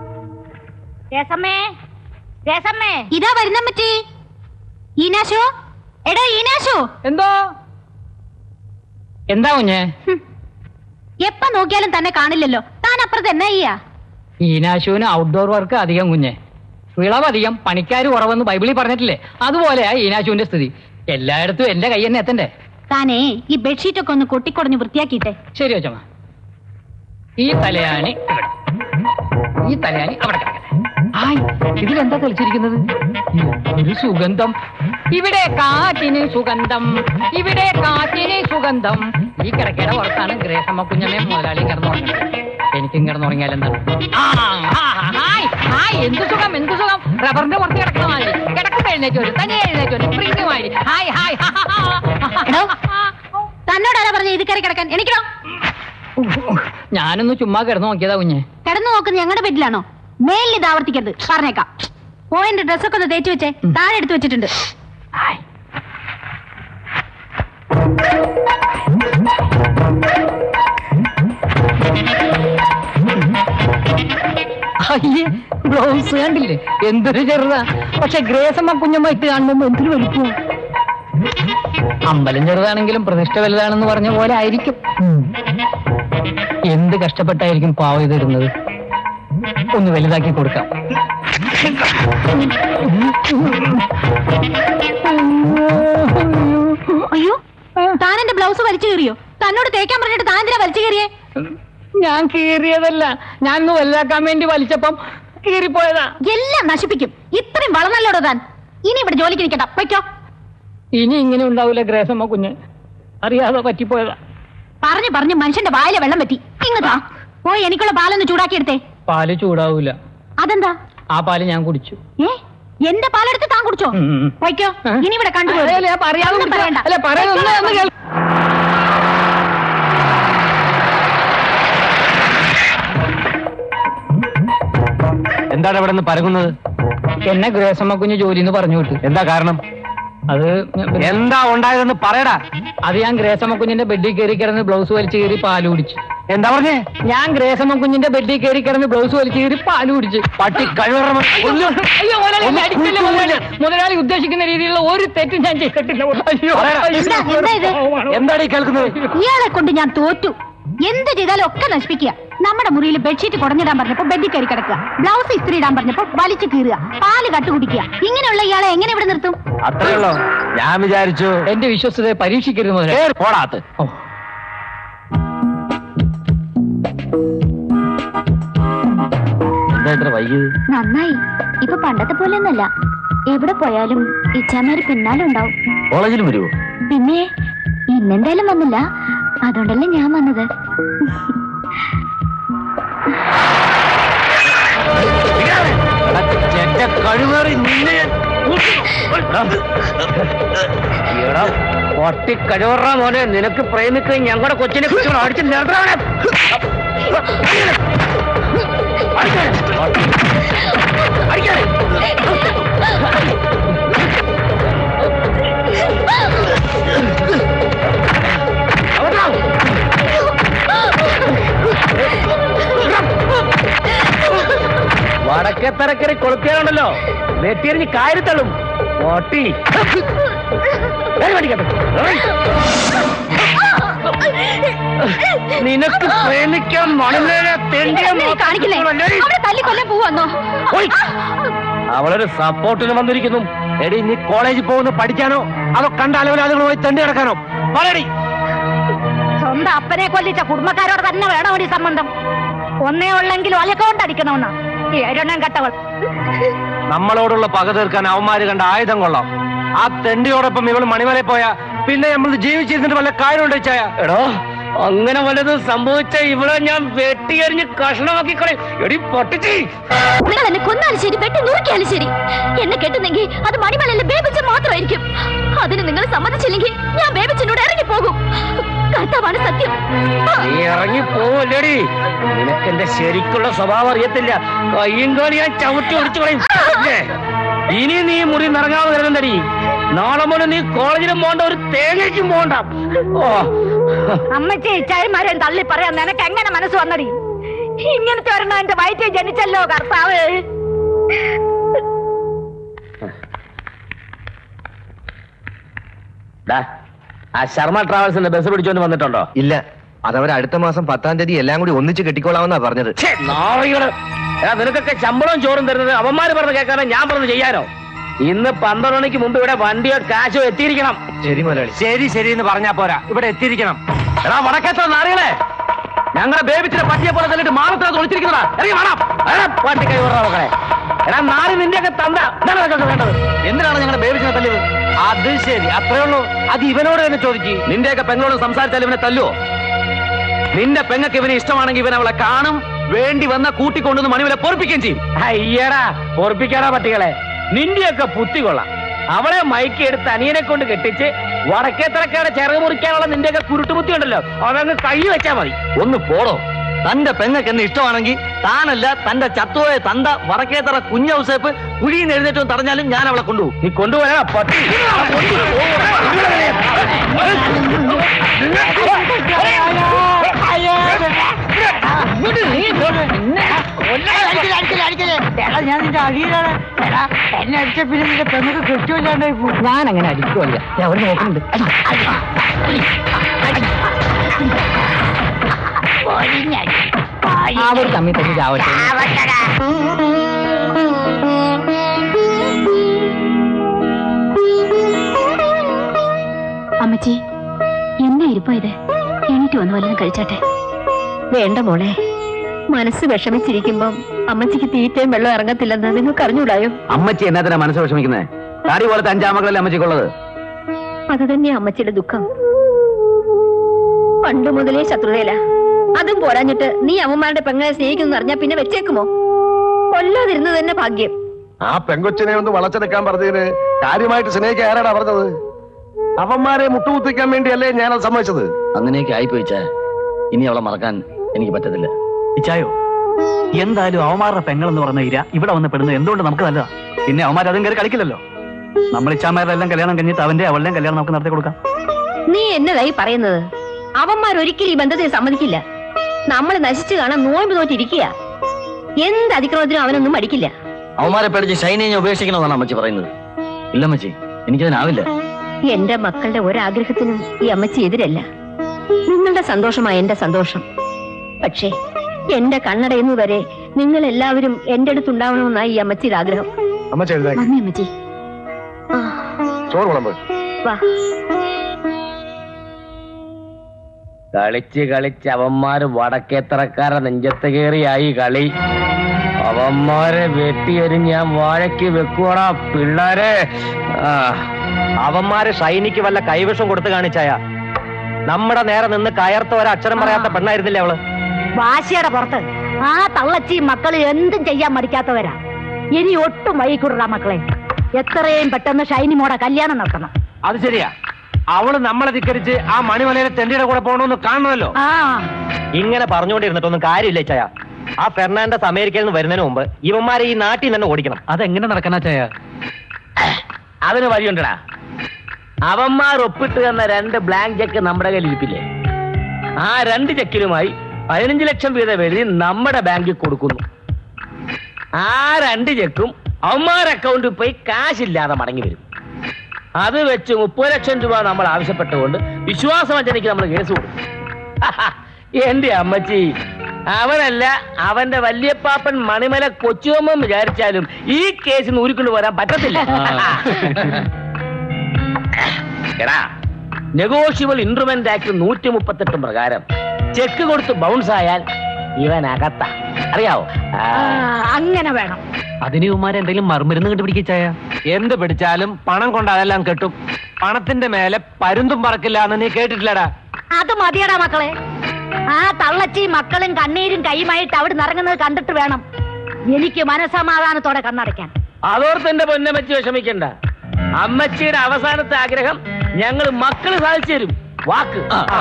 ഇതാ വരുന്നമ്മച്ചി. ഈനാശോ, എടാ ഈനാശോ. എന്തോ? എന്താ കുഞ്ഞേ? എപ്പ നോക്കിയാലും തന്നെ കാണില്ലല്ലോ. താൻ അപ്പുറത്ത് എന്നാ ചെയ്യാ? ഈനാശുവിന് ഔട്ട്ഡോർ വർക്ക് അധികം കുഞ്ഞെ, വിളവധികം, പണിക്കാർ കുറവെന്ന് ബൈബിളിൽ പറഞ്ഞിട്ടില്ലേ? അതുപോലെയാ ഈനാശുവിന്റെ സ്ഥിതി. എല്ലായിടത്തും എന്റെ കൈ തന്നെ എത്തണ്ടേ. താനേ ഈ ബെഡ്ഷീറ്റ് ഒക്കെ ഒന്ന് കൊട്ടിക്കൊടഞ്ഞ് വൃത്തിയാക്കിട്ടെ. ശരി അച്ഛമ്മ. ഈ തലയാണി ഇവിടെ, ഈ തലയാണി അവിടെ കിടക്കട്ടെ. ഹായ്, ഇതിലെന്താ കളിച്ചിരിക്കുന്നത്? ഒരു സുഗന്ധം. ഇവിടെ കാറ്റിന് സുഗന്ധം, ഇവിടെ കാറ്റിന് സുഗന്ധം. ഈ കിടക്കയുടെ പുറത്താണ് ഗ്രേസമ്മ കുഞ്ഞമ്മയും മുതലാളിയും കിടന്നുറങ്ങുന്നത്. എനിക്കും കിടന്നുറങ്ങിയാൽ എന്താണ്? എന്ത് സുഖം, എന്ത് സുഖം. റബ്ബറിന്റെ പുറത്ത് കിടക്കുന്ന മാതിരി കിടക്കുമ്പോ എഴുന്നേറ്റ് വരും, തന്നെ എഴുന്നേറ്റ് വരും, സ്പ്രിംഗ് മാതിരി. Hi hi. തന്നോടാരാ പറഞ്ഞ ഇത് കയറി കിടക്കാൻ? എനിക്കോ? ഞാനൊന്ന് ചുമ്മാ കിടന്നു നോക്കിയതാ കുഞ്ഞെ. കിടന്നു നോക്കുന്നത് ഞങ്ങളുടെ ബെഡിലാണോ? മേലിൽ ഇത് ആവർത്തിക്കരുത്, പറഞ്ഞേക്കാം. പോയിന്റ് ഡ്രസ്സൊക്കെ ഒന്ന് തേച്ച് വെച്ചേ, താഴെ എടുത്തു വെച്ചിട്ടുണ്ട്. അയ്യേ, ബ്ലൗസ് കണ്ടില്ലേ എന്തൊരു ചെറുതാ. പക്ഷെ ഗ്രേസമ്മ കുഞ്ഞമ്മ ഇട്ട് കാണുമ്പോ എന്തൊരു വലിപ്പം. അമ്പലം ചെറുതാണെങ്കിലും പ്രതിഷ്ഠ വലുതാണെന്ന് പറഞ്ഞ പോലെ ആയിരിക്കും. എന്ത് കഷ്ടപ്പെട്ടായിരിക്കും പാവ ഇതിടുന്നത്. ഒന്ന് വലുതാക്കി കൊടുക്കാം. അയ്യോ, താൻ എന്റെ ബ്ലൗസ് വലിച്ചു കീറിയോ? തന്നോട് തേക്കാൻ പറഞ്ഞിട്ട് താൻ എന്തിനാ വലിച്ചു കീറിയേ? ഞാൻ കീറിയതല്ല, ഞാൻ ഒന്ന് വലുതാക്കാൻ വേണ്ടി വലിച്ചപ്പം കീറിപ്പോയതാ. എല്ലാം നശിപ്പിക്കും. ഇത്രയും വളർന്നല്ലോടോ താൻ. ഇനി ഇവിടെ ജോലിക്ക് നിൽക്കണ്ട, വയ്ക്കോ. ഇനി ഇങ്ങനെ ഉണ്ടാവില്ല ഗ്രേസമ്മ കുഞ്ഞ്, അറിയാതെ പറ്റിപ്പോയതാ. പറഞ്ഞു പറഞ്ഞു മനുഷ്യന്റെ വായിലെ വെള്ളം പറ്റി. ഇങ്ങതാ പോയി എനിക്കുള്ള പാലൊന്ന് ചൂടാക്കി എടുത്തേ. പാല് ചൂടാവൂല. അതെന്താ? ആ പാല് ഞാൻ കുടിച്ചു. എന്റെ പാലെടുത്ത് താൻ കുടിച്ചോ? വയ്ക്കോ. ഇനി ഇവിടെ കണ്ടുപോയി എന്താണ് ഇവിടെ നിന്ന് പരങ്ങുന്നത്? എന്നെ ഗ്രേസമ്മ കുഞ്ഞ് ജോലിന്ന് പറഞ്ഞു വിട്ടു. എന്താ കാരണം? അത് എന്താ ഉണ്ടായതെന്ന് പറയടാ. അത് ഞാൻ ഗ്രേസമ്മ കുഞ്ഞിന്റെ ബെഡിൽ കയറി കിടന്ന് ബ്ലൗസ് വലിച്ചു കയറി പാല് കുടിച്ചു. എന്താ പറഞ്ഞേ? ഞാൻ ഗ്രേസമ്മ കുഞ്ഞിന്റെ ബെഡിൽ കയറി കിടന്ന് ബ്ലൗസ് വലിച്ചു കയറി പാല് കുടിച്ചു. പട്ടി കഴിവറ. മുതലാളി ഉദ്ദേശിക്കുന്ന രീതിയിലുള്ള ഒരു തെറ്റും ഞാൻ ചെയ്തിട്ടില്ല. എന്താണ് ഈ കേൾക്കുന്നത്? ഇയാളെ കൊണ്ട് ഞാൻ തോറ്റു. എന്ത് ചെയ്താലും ഒക്കെ നശിപ്പിക്കുക. നമ്മുടെ മുറിയിൽ ബെഡ്ഷീറ്റ് കുടഞ്ഞിടാൻ പറഞ്ഞപ്പോ ബെഡിൽ കയറി കിടക്കുക, ബ്ലൗസ് ഇസ്ത്രി ഇടാൻ പറഞ്ഞപ്പോ വലിച്ചു കീറുക, പാല് കട്ടുകുടിക്കുക. ഇങ്ങനെയുള്ള ഇയാളെ എങ്ങനെ ഇവിടെ നിർത്തും? അത്രയുള്ളൂ. ഞാൻ വിചാരിച്ചു എന്റെ വിശ്വസ്തതയെ പരീക്ഷിക്കരുത് മുതലാളി. പോടാത്ത്. നന്നായി. ഇപ്പൊ പണ്ടത്തെ പോലെ ഒന്നല്ല. എവിടെ പോയാലും ഇച്ചാമാര് പിന്നാലെ ഉണ്ടാവും. കോളേജിലും വരുമോ? പിന്നെ ഇന്നെന്തായാലും വന്നില്ല, അതുകൊണ്ടല്ലേ ഞാൻ വന്നത്. കഴിവേറി നിന്നെ പൊട്ടി കഴിവറ മോനെ, നിനക്ക് പ്രേമിക്കുകയും ഞങ്ങളുടെ കൊച്ചിനെ കുറിച്ച് അടിച്ച് നിർത്തണം. വടക്കേ തരക്കരി കൊളുത്തിയാലുണ്ടല്ലോ വെട്ടിയെറിഞ്ഞ് കായത്തള്ളും. പൊട്ടി നിനക്ക് പ്രേമിക്കാൻ അവളൊരു സപ്പോർട്ടിന് വന്നിരിക്കുന്നു. എടി, നീ കോളേജിൽ പോകുന്ന പഠിക്കാനോ അതോ കണ്ട അലവലാളുകളുമായി തെണ്ടി കിടക്കാനോ? പറയടി. സ്വന്തം അപ്പനെ കൊല്ലിച്ച കുടുംബക്കാരോട് തന്നെ വേണം ഒരു സംബന്ധം. ഒന്നേ ഉള്ളെങ്കിൽ ഒലക്കൊണ്ടടിക്കണമെന്നാ എണ്ണം കട്ടവൾ. നമ്മളോടുള്ള പക തീർക്കാൻ അവന്മാര് കണ്ട ആയുധം കൊള്ളാം. ആ തെണ്ടിയോടൊപ്പം ഇവള് മണിമലയിൽ പോയാ പിന്നെ നമ്മൾ ജീവിച്ചിരുന്നിട്ട് വല്ല കാര്യമുണ്ട് ചായ? എടോ, അങ്ങനെ വല്ലതും സംഭവിച്ച ഇവിടെ ഞാൻ വെട്ടിയെറിഞ്ഞ് കഷ്ണമാക്കി കളയും. എടി പൊട്ടിച്ച് നിങ്ങൾ എന്നെ കൊന്നാലും ശരി, വെട്ടി നുറുക്കിയാലും ശരി, എന്നെ കെട്ടുന്നെങ്കിൽ അത് മണിമലയിലെ ബേബിച്ചൻ മാത്രമായിരിക്കും. അതിന് നിങ്ങൾ സമ്മതിച്ചില്ലെങ്കിൽ ഞാൻ ബേബിച്ചനോട് ഇറങ്ങി പോകും. കർത്താവാണ് സത്യം. നീ ഇറങ്ങി പോവല്ലേടി. നിനക്ക് എന്റെ ശരിക്കുള്ള സ്വഭാവം അറിയത്തില്ല. കയ്യും കാലി ഞാൻ ചവിട്ടി ഒടിച്ചു കളയും. ഇനി നീ മുറി നിറങ്ങാതെ വരുന്നടി. നാളെ മുതൽ നീ കോളേജിലും പോകണ്ട, ഒരു തേങ്ങയ്ക്കും പോകണ്ട. ഓ അമ്മച്ചി ചായമാരെയും തള്ളി പറയാൻ നിനക്ക് എങ്ങനെ മനസ്സ് വന്നടി? ഇങ്ങനത്തെ ഒരെണ്ണം എന്റെ വയറ്റിൽ ജനിച്ചല്ലോ കർത്താവ്. ആ ശർമ്മ ട്രാവൽസിന്റെ ബസ് പിടിച്ചോണ്ട് വന്നിട്ടുണ്ടോ? ഇല്ല, അതവർ അടുത്ത മാസം 10-ാം തീയതി എല്ലാം കൂടി ഒന്നിച്ച് കെട്ടിക്കോളാമെന്നാ പറഞ്ഞത്. നിനക്കൊക്കെ ശമ്പളവും ചോറും തരുന്നത് അവന്മാര് പറഞ്ഞ് കേൾക്കാനോ ഞാൻ പറഞ്ഞ് ചെയ്യാനോ? ഇന്ന് 12 മണിക്ക് മുമ്പ് ഇവിടെ വണ്ടിയോ കാശോ എത്തിയിരിക്കണം. ശരി മുതലാളി. ശരി ശരി എന്ന് പറഞ്ഞാ പോരാ, ഇവിടെ എത്തിയിരിക്കണം. എടാ വടക്കേത്ത നാറികളെ, ഞങ്ങളുടെ ബേബിച്ചിനെ പട്ടിയെ പോലെ തല്ലിട്ട് മാനത്തിനകത്ത് ഒളിച്ചിരിക്കുന്നതാ. ഇറങ്ങി വേണം പട്ടി കൈ വിടുന്ന മക്കളെ. എടാ നാറി നിന്റെയൊക്കെ തന്ത എന്താണ് വേണ്ടത്? എന്തിനാണ് ഞങ്ങളുടെ ബേബിച്ചിനെ തല്ലിയത്? അത് ശരി, അത്രേ ഉള്ളൂ. അത് ഇവനോട് തന്നെ ചോദിക്കും. നിന്റെയൊക്കെ പെങ്ങളോട് സംസാരിച്ചാൽ ഇവനെ തല്ലുവോ? നിന്റെ പെങ്ങൾക്ക് ഇവനെ ഇഷ്ടമാണെങ്കിൽ ഇവൻ അവളെ കാണും, വേണ്ടി വന്ന കൂട്ടിക്കൊണ്ടുവന്ന് മണിവലെ പൊറപ്പിക്കുകയും ചെയ്യും. അയ്യടാ പൊറപ്പിക്കാടാ പട്ടികളെ. നിന്റെയൊക്കെ ബുദ്ധി കൊള്ളാം. അവളെ മയക്കിയെടുത്ത് അനിയനെ കൊണ്ട് കെട്ടിച്ച് വടക്കേത്തറക്കാടെ ചിറക് മുറിക്കാനുള്ള നിന്റെയൊക്കെ കുരുട്ടുബുദ്ധി ഉണ്ടല്ലോ, അതങ്ങ് കൈ വെച്ചാ മതി. ഒന്ന് പോടോ. തന്റെ പെങ്ങൾക്ക് എന്നെ ഇഷ്ടമാണെങ്കിൽ താനല്ല തന്റെ ചത്തുപോയ തന്ത വടക്കേത്തറ കുഞ്ഞൗസേപ്പ് കുഴിയിൽ നിന്ന് എഴുന്നേറ്റവും തടഞ്ഞാലും ഞാൻ അവളെ കൊണ്ടുപോകും. നീ കൊണ്ടുപോയാ പട്ടി. ഞാൻ നിന്റെ അടിയിലാണ്. എന്നെ അടിച്ച പിന്നെ നിന്റെ പെങ്ങൾക്ക് കെട്ടില്ലാണ്ടായി പോകും. ഞാൻ അങ്ങനെ അടിക്കുമല്ല, ഞാൻ അവിടെ നോക്കുന്നുണ്ട്. അവർ തമ്മിൽ തന്നെ ചാവട്ടെ. അമ്മച്ചി, എന്നാ ഇരിപ്പോ ഇത്? എണീറ്റ് വന്ന് വല്ലതും കഴിച്ചാട്ടെ. വേണ്ട മോളെ, മനസ്സ് വിഷമിച്ചിരിക്കുമ്പം അമ്മച്ചിക്ക് തീറ്റയും വെള്ളം ഇറങ്ങത്തില്ലെന്ന് നിങ്ങൾക്ക് അറിഞ്ഞൂടായോ? അമ്മച്ചി എന്നാത്തിനാ മനസ്സ് വിഷമിക്കുന്നത്? താടി പോലത്തെ 5 മക്കളല്ലേ അമ്മച്ചിക്കുള്ളത്? അത് തന്നെയാ അമ്മച്ചിയുടെ ദുഃഖം. പണ്ട് മുതലേ ശത്രുതയില. അതും പോരാഞ്ഞിട്ട് നീ അമ്മമാരുടെ പെങ്ങളെ സ്നേഹിക്കുന്നു അറിഞ്ഞാ പിന്നെ വെച്ചേക്കുമോ? കൊല്ലാതിരുന്നത് തന്നെ ഭാഗ്യം. ആ പെങ്കൊച്ചിനെ ഒന്ന് വളച്ചെടുക്കാൻ പറഞ്ഞതിന് കാര്യമായിട്ട് സ്നേഹിക്കാൻ ആരാടാ പറഞ്ഞത്? അവന്മാരെ മുട്ടുകുത്തിക്കാൻ വേണ്ടിയല്ലേ ഞാനത് സമ്മതിച്ചത്. അങ്ങനെയൊക്കെ ആയിപ്പോയിച്ചാ ഇനി അവളെ മറക്കാൻ എനിക്ക് പറ്റത്തില്ല. ഇച്ചായോ, എന്തായാലും അവന്മാരുടെ പെങ്ങളെന്ന് പറഞ്ഞ ഇര ഇവിടെ വന്ന് പെടുന്നത് എന്തുകൊണ്ട് നമുക്ക് നല്ലതാ. പിന്നെ അവന്മാർ അതും കയറി കളിക്കില്ലല്ലോ. നമ്മൾ ഇച്ചാമാരെല്ലാം കല്യാണം കഴിഞ്ഞിട്ട് അവളുടെയും കല്യാണം നമുക്ക് നടത്തി കൊടുക്കാം. നീ എന്നതായി പറയുന്നത്? അവന്മാരൊരിക്കലും ഈ ബന്ധത്തെ സമ്മതിക്കില്ല. നമ്മൾ നശിച്ചു കാണാൻ നോമ്പ് നോറ്റിരിക്കുക. എന്ത് അതിക്രമത്തിനും അവനൊന്നും മടിക്കില്ല. അവന്മാരെ പേടിച്ച് ഷൈനെ ഉപേക്ഷിക്കണമെന്നാണ് അമ്മച്ചി പറയുന്നത്. ഇല്ല അമ്മച്ചി, എനിക്കതിനാവില്ല. എന്റെ മക്കളുടെ ഒരാഗ്രഹത്തിനും ഈ അമ്മച്ചി എതിരല്ല. നിങ്ങളുടെ സന്തോഷമായ എന്റെ സന്തോഷം. പക്ഷേ എന്റെ കണ്ണടയുന്നു വരെ നിങ്ങൾ എല്ലാവരും എന്റെ അടുത്തുണ്ടാവണമെന്നായി ഈ അമ്മച്ചിയുടെ ആഗ്രഹം. അമ്മച്ചി ചോറ് വിളമ്പ്. വാ. കളിച്ച് കളിച്ച് അവന്മാര് വടക്കേത്തറക്കാരെ നെഞ്ചത്ത് കയറിയായി കളി. അവന്മാരെ വെട്ടിയെറിഞ്ഞ് ഞാൻ വാഴയ്ക്ക് വെക്കുവാടാ പിള്ളേരെ. അവന്മാര് ഷൈനിക്ക് വല്ല കൈവശം കൊടുത്ത് കാണിച്ചായ നമ്മുടെ നേരെ നിന്ന് കയർത്ത ഒരക്ഷരം പറയാത്ത പെണ്ണായിരുന്നില്ലേ അവള്? വാശിയുടെ പുറത്ത് ആ തള്ളച്ചി മക്കള് എന്തും ചെയ്യാൻ മടിക്കാത്തവരാ. ഇനി ഒട്ടും വൈകൂടാ മക്കളെ. എത്രയും പെട്ടെന്ന് ഷൈനി മോടെ കല്യാണം നടത്തണം. അത് ശരിയാ. അവള് നമ്മളെ ധിക്കരിച്ച് ആ മണിമലയിലെ തെണ്ടിയുടെ കൂടെ പോകണമെന്ന് കാണണമല്ലോ. ഇങ്ങനെ പറഞ്ഞുകൊണ്ടിരുന്നിട്ടൊന്നും കാര്യമില്ല ചായ. ആ ഫെർണാണ്ടസ് അമേരിക്കയിൽ നിന്ന് വരുന്നതിന് മുമ്പ് ഇവന്മാരെ ഈ നാട്ടിൽ തന്നെ ഓടിക്കണം. അതെങ്ങനെ നടക്കണ ചായ? അതിന് വഴിയുണ്ടടാ. അവന്മാർ ഒപ്പിട്ട് തന്ന 2 ബ്ലാങ്ക് ചെക്ക് നമ്മുടെ കയ്യിൽ ഇരിപ്പില്ലേ? ആ 2 ചെക്കിലുമായി 15 ലക്ഷം വീതം എഴുതി നമ്മുടെ ബാങ്കിൽ കൊടുക്കുന്നു. ആ 2 ചെക്കും അവന്മാർ അക്കൗണ്ടിൽ പോയി കാശില്ലാതെ മടങ്ങി വരും. അത് വെച്ച് 30 ലക്ഷം രൂപ നമ്മൾ ആവശ്യപ്പെട്ടുകൊണ്ട് വിശ്വാസവഞ്ചനയ്ക്ക് നമ്മൾ കേസ് കൊടുക്കും. എന്റെ അമ്മച്ചി, അവനല്ല അവന്റെ വല്യപ്പാപ്പൻ മണിമല കൊച്ചുവമ്മ വിചാരിച്ചാലും ഈ കേസിന് ഊരിക്കൊണ്ട് പോരാൻ പറ്റത്തില്ല. എടാ, നെഗോഷ്യബിൾ ഇൻസ്ട്രുമെന്റ് ആക്ട് 138 പ്രകാരം ചെക്ക് കൊടുത്ത് ബൗൺസ് ആയാൽ ഇവൻ അകത്ത. അറിയാവോ? അങ്ങനെ വേണം. അതിന് ഇവന്മാരെ എന്തെങ്കിലും മറുമരുന്ന് കണ്ടുപിടിക്കായ? എന്ത് പിടിച്ചാലും പണം കൊണ്ട് അതെല്ലാം കെട്ടും. പണത്തിന്റെ മേലെ പരുന്തും പറക്കില്ല എന്ന് നീ കേട്ടിട്ടില്ലടാ. അത് മതിയടാ മക്കളെ. ആ തള്ളച്ചി മക്കളും കണ്ണീരും കൈയുമായിട്ട് അവിടെ നിറങ്ങുന്നത് കണ്ടിട്ട് വേണം എനിക്ക് മനസമാധാനത്തോടെ കണ്ണടയ്ക്കാൻ. അതോർത്ത് എന്റെ പൊന്നമ്മച്ചി വിഷമിക്കണ്ട. അമ്മച്ചിയുടെ അവസാനത്തെ ആഗ്രഹം ഞങ്ങൾ മക്കള് സാധിച്ചു തരും. വാക്ക്.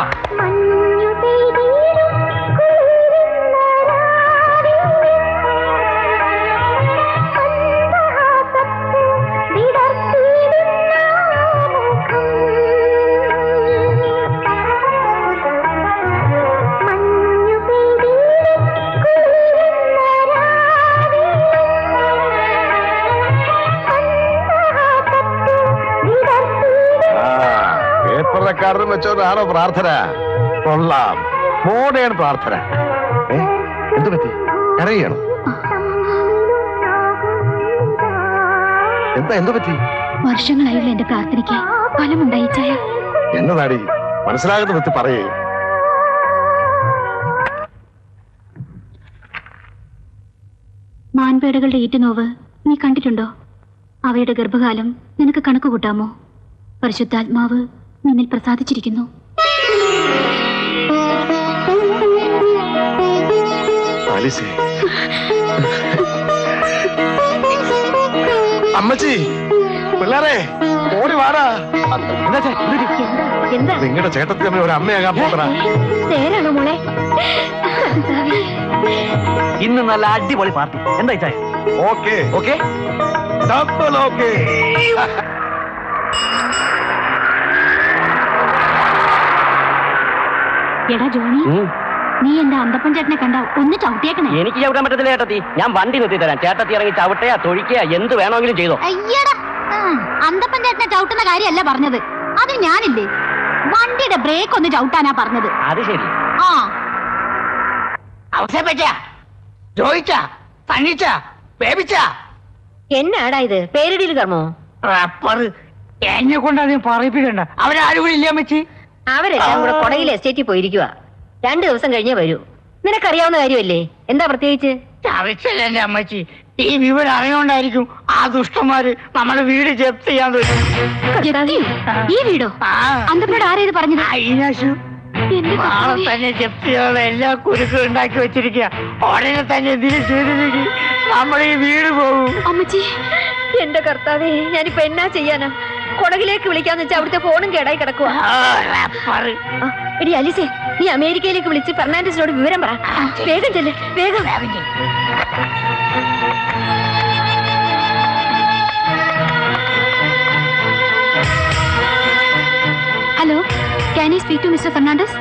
പേപ്പറക്കാരനും വെച്ചോണ്ടാണോ പ്രാർത്ഥന? കൊള്ളാം, മോഡേൺ പ്രാർത്ഥന. എന്തു പറ്റി? കരയണം? എന്തു പറ്റി? വർഷങ്ങളായുള്ള എന്റെ പ്രാർത്ഥനയ്ക്ക് ഫലമുണ്ടായിച്ചായ. എന്നതാടി മനസ്സിലാകുന്ന പറ്റി പറയേ. മാൻപേടകളുടെ ഈറ്റുനോവ് നീ കണ്ടിട്ടുണ്ടോ? അവയുടെ ഗർഭകാലം നിനക്ക് കണക്ക് കൂട്ടാമോ? പരിശുദ്ധാത്മാവ് നിന്നിൽ പ്രസാദിച്ചിരിക്കുന്നു. അമ്മച്ചി, പിള്ളേരെ ഓടി വാടാ. നിങ്ങളുടെ ചേട്ടത്തി തമ്മിൽ ഒരു അമ്മയാകാൻ പോകണ. നേരാണോ മോളെ? ഇന്ന് നല്ല അടിപൊളി പാർട്ടി. എന്താ ചായ? Okay okay double okay. എടാ ജോണി, നീ എന്റെ അന്തപ്പൻ ചേട്ടനെ കണ്ട ഒന്ന് ചവിട്ടിയേക്കണേ. എനിക്ക് ചവിട്ടാൻ പറ്റത്തില്ല ചേട്ടത്തി. ഞാൻ വണ്ടി നിർത്തി തരാം. ചേട്ടത്തി ഇറങ്ങി ചവിട്ടയാ തൊഴിക്കയാ എന്ത് വേണമെങ്കിലും ചെയ്തോ. അയ്യടാ, അന്തപ്പൻ ചേട്ടനെ ചവിട്ടുന്ന കാര്യമല്ല പറഞ്ഞത്. അത് ഞാനില്ലേ വണ്ടിയുടെ ബ്രേക്ക് ഒന്ന് ചവിട്ടാനാ പറഞ്ഞത്. അത് ശരി. ആ എന്നാടാ ഇത്? പേരിടിയിൽ കർമ്മോ? എന്നെ കൊണ്ട് അധികം പറയിപ്പിക്കണ്ട. അവരാരും കൂടി ഇല്ല അമ്മച്ചി. അവരെല്ലാം കൂടെ കൊടയിൽ എസ്റ്റേറ്റിൽ പോയിരിക്കുക. 2 ദിവസം കഴിഞ്ഞേ വരൂ. നിനക്കറിയാവുന്ന കാര്യമല്ലേ? എന്താ പ്രത്യേകിച്ച്? ചതിച്ചല്ലേ എന്റെ അമ്മച്ചി. ഈ വിവരം അറിയോണ്ടായിരിക്കും ആ ദുഷ്ടന്മാര് നമ്മുടെ വീട് ജപ്തി ചെയ്യാൻ വരും. ഈ വീടോ? അന്തപ്പനോട് ആരാ ഇത് പറഞ്ഞത്? നാളെ തന്നെ ജപ്തി ചെയ്യാനുള്ള എല്ലാ കുരുക്കും ഉണ്ടാക്കി വെച്ചിരിക്കുക. ഉടനെ തന്നെ ഇതിന് ചെയ്തിരിക്കും നമ്മൾ ഈ വീട് പോകും. അമ്മച്ചി, എന്റെ കർത്താവേ, ഞാനിപ്പോ എന്നാ ചെയ്യാനാ? കൊടകിലേക്ക് വിളിക്കാന്ന് വെച്ചാൽ അവിടുത്തെ ഫോണും കേടായി കിടക്കുക. എടി അലിസേ, നീ അമേരിക്കയിലേക്ക് വിളിച്ച് ഫെർണാണ്ടസിനോട് വിവരം പറ. വേഗം ചെല്ല്, വേഗം. Hello, can you speak to mister Fernandez?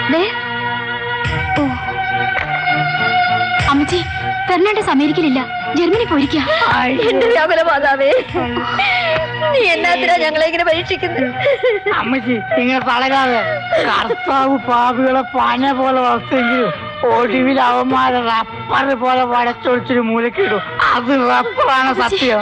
ഓ അമ്മച്ചി, ഫെർണാണ്ടസ് അമേരിക്കയിലില്ല. ജർമ്മനി പോയിരിക്കാ. എന്റെ വ്യാകുല മാതാവേ, നീ എന്നാത്തിനാ ഞങ്ങളെ ഇങ്ങനെ പരീക്ഷിക്കുന്നത്? അമ്മച്ചി നിങ്ങൾ തളരാതെ. കർത്താവ് പാപികളെ പന പോലെ വളർത്തിയെങ്കിലും ഒടുവിൽ അവന്മാരെ റബ്ബർ പോലെ വടച്ചൊളിച്ചൊരു മൂലക്കിടും. അത് റബ്ബറാണ് സത്യം.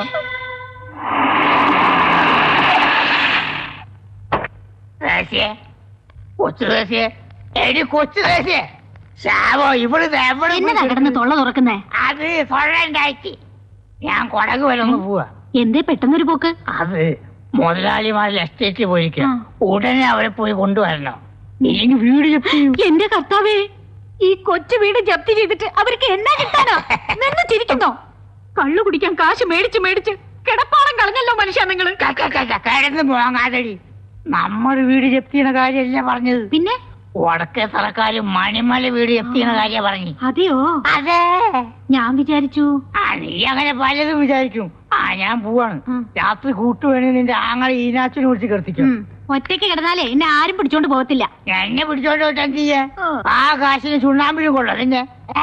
കൊച്ചു ദേശിയെ, എടി കൊച്ചു ദേശിയെ, ശാവോ ഇവിടുന്ന് എന്നതാ കിടന്ന് തൊള്ള തുറക്കുന്നേ? അത് തൊഴണ്ടാക്കി. ഞാൻ കൊടക് വരെ ഒന്ന് പോവാ. എന്തേ പെട്ടെന്നൊരു പോക്ക്? അത് മുതലാളിമാരിൽ എസ്റ്റേറ്റ് പോയിരിക്കാം. ഉടനെ അവരെ പോയി കൊണ്ടുവരണം, ഇല്ലെങ്കിൽ വീട് ജപ്തി. എന്റെ കർത്താവേ, ഈ കൊച്ചു വീട് ജപ്തി ചെയ്തിട്ട് അവർക്ക് എന്നാ കിട്ടാനോ? നിന്ന് ചിരിക്കുന്നോ? കള്ളു കുടിക്കാൻ കാശ് മേടിച്ച് മേടിച്ച് കിടപ്പാടം കളഞ്ഞല്ലോ മനുഷ്യ നിങ്ങള്. കിടന്ന് പോകാതടി. നമ്മൾ വീട് ജപ്തി ചെയ്യുന്ന കാര്യമല്ല പറഞ്ഞത്. പിന്നെ വടക്കേ തറക്കാര് മണിമല വീട് ജപ്തി ചെയ്യുന്ന കാര്യ പറഞ്ഞു. അതെയോ? അതെ. ഞാൻ വിചാരിച്ചു നീ അങ്ങനെ പലതും വിചാരിക്കും. ഞാൻ പോവാണ്. രാത്രി കൂട്ടുവേണി നിന്റെ ആങ്ങളെ ഈനാച്ചിനെ കുറിച്ച് കിടത്തിക്കും. ഒറ്റയ്ക്ക് കിടന്നാലേ എന്നെ ആരും പിടിച്ചോണ്ട് പോകത്തില്ല. എന്നെ പിടിച്ചോണ്ട് പോറ്റാൻ ചെയ്യാ. ആ കാശിന് ചുണ്ണാമ്പിനും കൊള്ളാം നിന്നെ.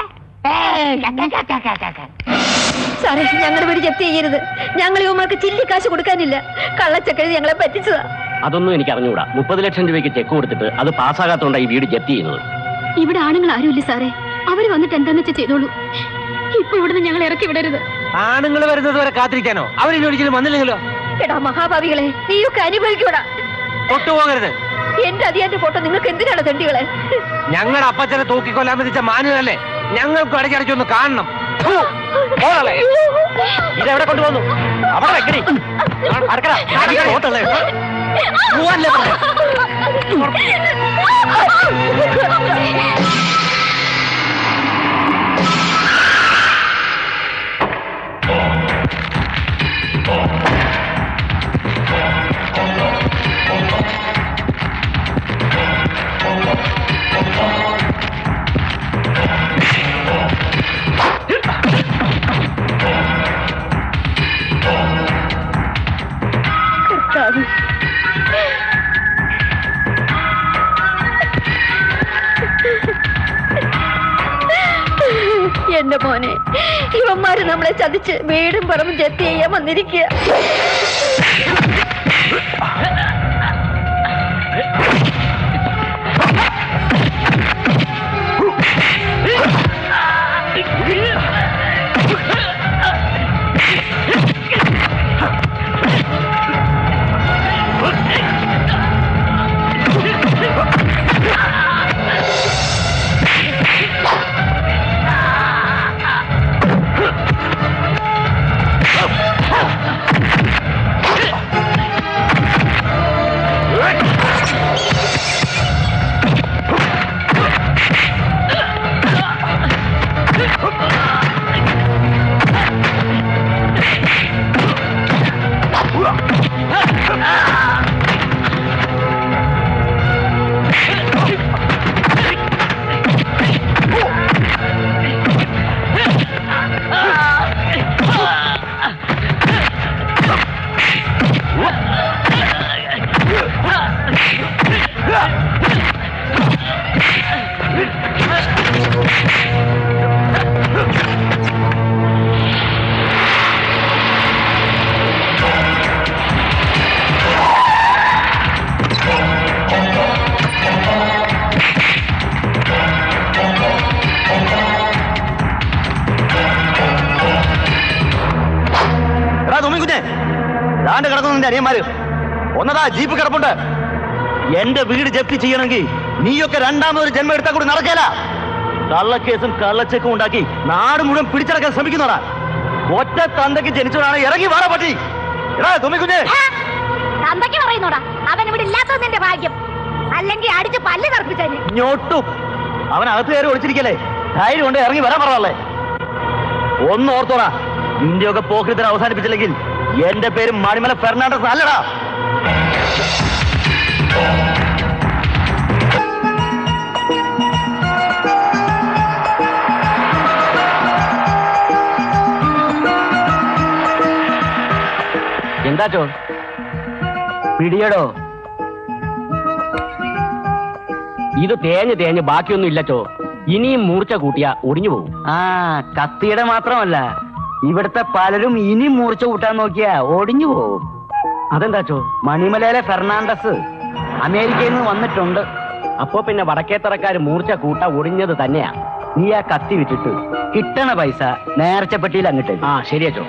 സാറേ, ഞങ്ങളുടെ വീട് ജപ്തി ചെയ്യരുത്. ഞങ്ങൾ ഇവന്മാർക്ക് ചില്ലിക്കാശ് കൊടുക്കാനില്ല. കള്ളച്ചക്കഴുതി ഞങ്ങളെ പറ്റിച്ചതാ. അതൊന്നും എനിക്ക് അറിഞ്ഞുകൂടാ. 30 ലക്ഷം രൂപയ്ക്ക് ചെക്ക് കൊടുത്തിട്ട് അത് പാസ്സാകാത്തോണ്ടാണ് ഈ വീട് ജപ്തി ചെയ്യുന്നത്. ഇവിടെ ആണുങ്ങൾ ആരുമില്ല സാറേ. അവര് വന്നിട്ട് എന്താന്ന് വെച്ചാൽ ചെയ്തോളൂ. ഇപ്പൊ ഇവിടുന്ന് ഞങ്ങൾ ഇറക്കി വിടരുത്. ആണുങ്ങൾ വരുന്നത് വരെ കാത്തിരിക്കാനോ? അവരിനി ഒരിക്കലും വന്നില്ലെങ്കിലോ? എടാ മഹാഭാവികളെ, നീയൊക്കെ അനുഭവിക്കൂടാ. തൊട്ടുപോകരുത്. എന്റെ അതിയാന്റെ ഫോട്ടോ നിങ്ങൾക്ക് എന്തിനാണ് തെണ്ടികളെ? ഞങ്ങളുടെ അപ്പച്ചനെ തൂക്കിക്കൊല്ലാൻ വിധിച്ച മാനുവല്ലേ ഞങ്ങൾക്ക് ഇടയ്ക്കിടയ്ക്കൊന്ന് കാണണം. ഇതെവിടെ കൊണ്ടുവന്നു? അവിടെ വെക്കണേ. എന്റെ മോനെ, ഇവന്മാര് നമ്മളെ ചതിച്ച് വീടും പറമ്പും ജപ്തി ചെയ്യാൻ വന്നിരിക്കുക. അനിയന്മാര് ഒന്നതാ ജീപ്പ് കിടപ്പുണ്ട്. എന്റെ വീട് ജപ്തി ചെയ്യണമെങ്കിൽ നീയൊക്കെ രണ്ടാമതൊരു ജന്മം എടുത്താൽ കൂടി നടക്കേല. കള്ളക്കേസും കള്ളച്ചെക്കും ഉണ്ടാക്കി നാട് മുഴുവൻ പിടിച്ചടക്കാൻ ശ്രമിക്കുന്നതാ. ഒറ്റ തന്തയ്ക്ക് ജനിച്ചവരാണ്. ഇറങ്ങി വേറെ പറ്റി. എടാ തുമ്മിക്കുഞ്ഞേ, തന്തയ്ക്ക് പറയുന്നോടാ അവൻ ഇവിടെ ഇല്ലാത്തത് നിന്റെ ഭാഗ്യം. അല്ലെങ്കിൽ അടിച്ച് പല്ല് കറപ്പിച്ചു ഞൊട്ടും. അവൻ അകത്ത് കയറി ഒളിച്ചിരിക്കല്ലേ. ധൈര്യം കൊണ്ട് ഇറങ്ങി വരാൻ പറഞ്ഞല്ലേ. ഒന്ന് ഓർത്തോടാ, നിന്റെയൊക്കെ പോക്കറ്റിന് അവസാനിപ്പിച്ചില്ലെങ്കിൽ എന്റെ പേര് മണിമല ഫെർണാണ്ടസ് അല്ലടാ. എന്താച്ചോ പിടിയടോ? ഇത് തേഞ്ഞ് ബാക്കിയൊന്നും ഇല്ലച്ചോ. ഇനിയും മൂർച്ച കൂട്ടിയാ ഒടിഞ്ഞു പോകും. കത്തിയുടെ മാത്രമല്ല ഇവിടുത്തെ പലരും ഇനി മൂർച്ച കൂട്ടാൻ നോക്കിയാ ഒടിഞ്ഞു പോകും. അതെന്താച്ചോ? മണിമലയിലെ ഫെർണാണ്ടസ് അമേരിക്കയിൽ നിന്ന് വന്നിട്ടുണ്ട്. അപ്പോ പിന്നെ വടക്കേത്തറക്കാര് മൂർച്ച കൂട്ട ഒടിഞ്ഞത് തന്നെയാ. നീ ആ കത്തി വിട്ടിട്ട് കിട്ടണ പൈസ നേർച്ചപ്പെട്ടിയിൽ അങ്ങിട്ട്. ആ ശരിയാച്ചോ.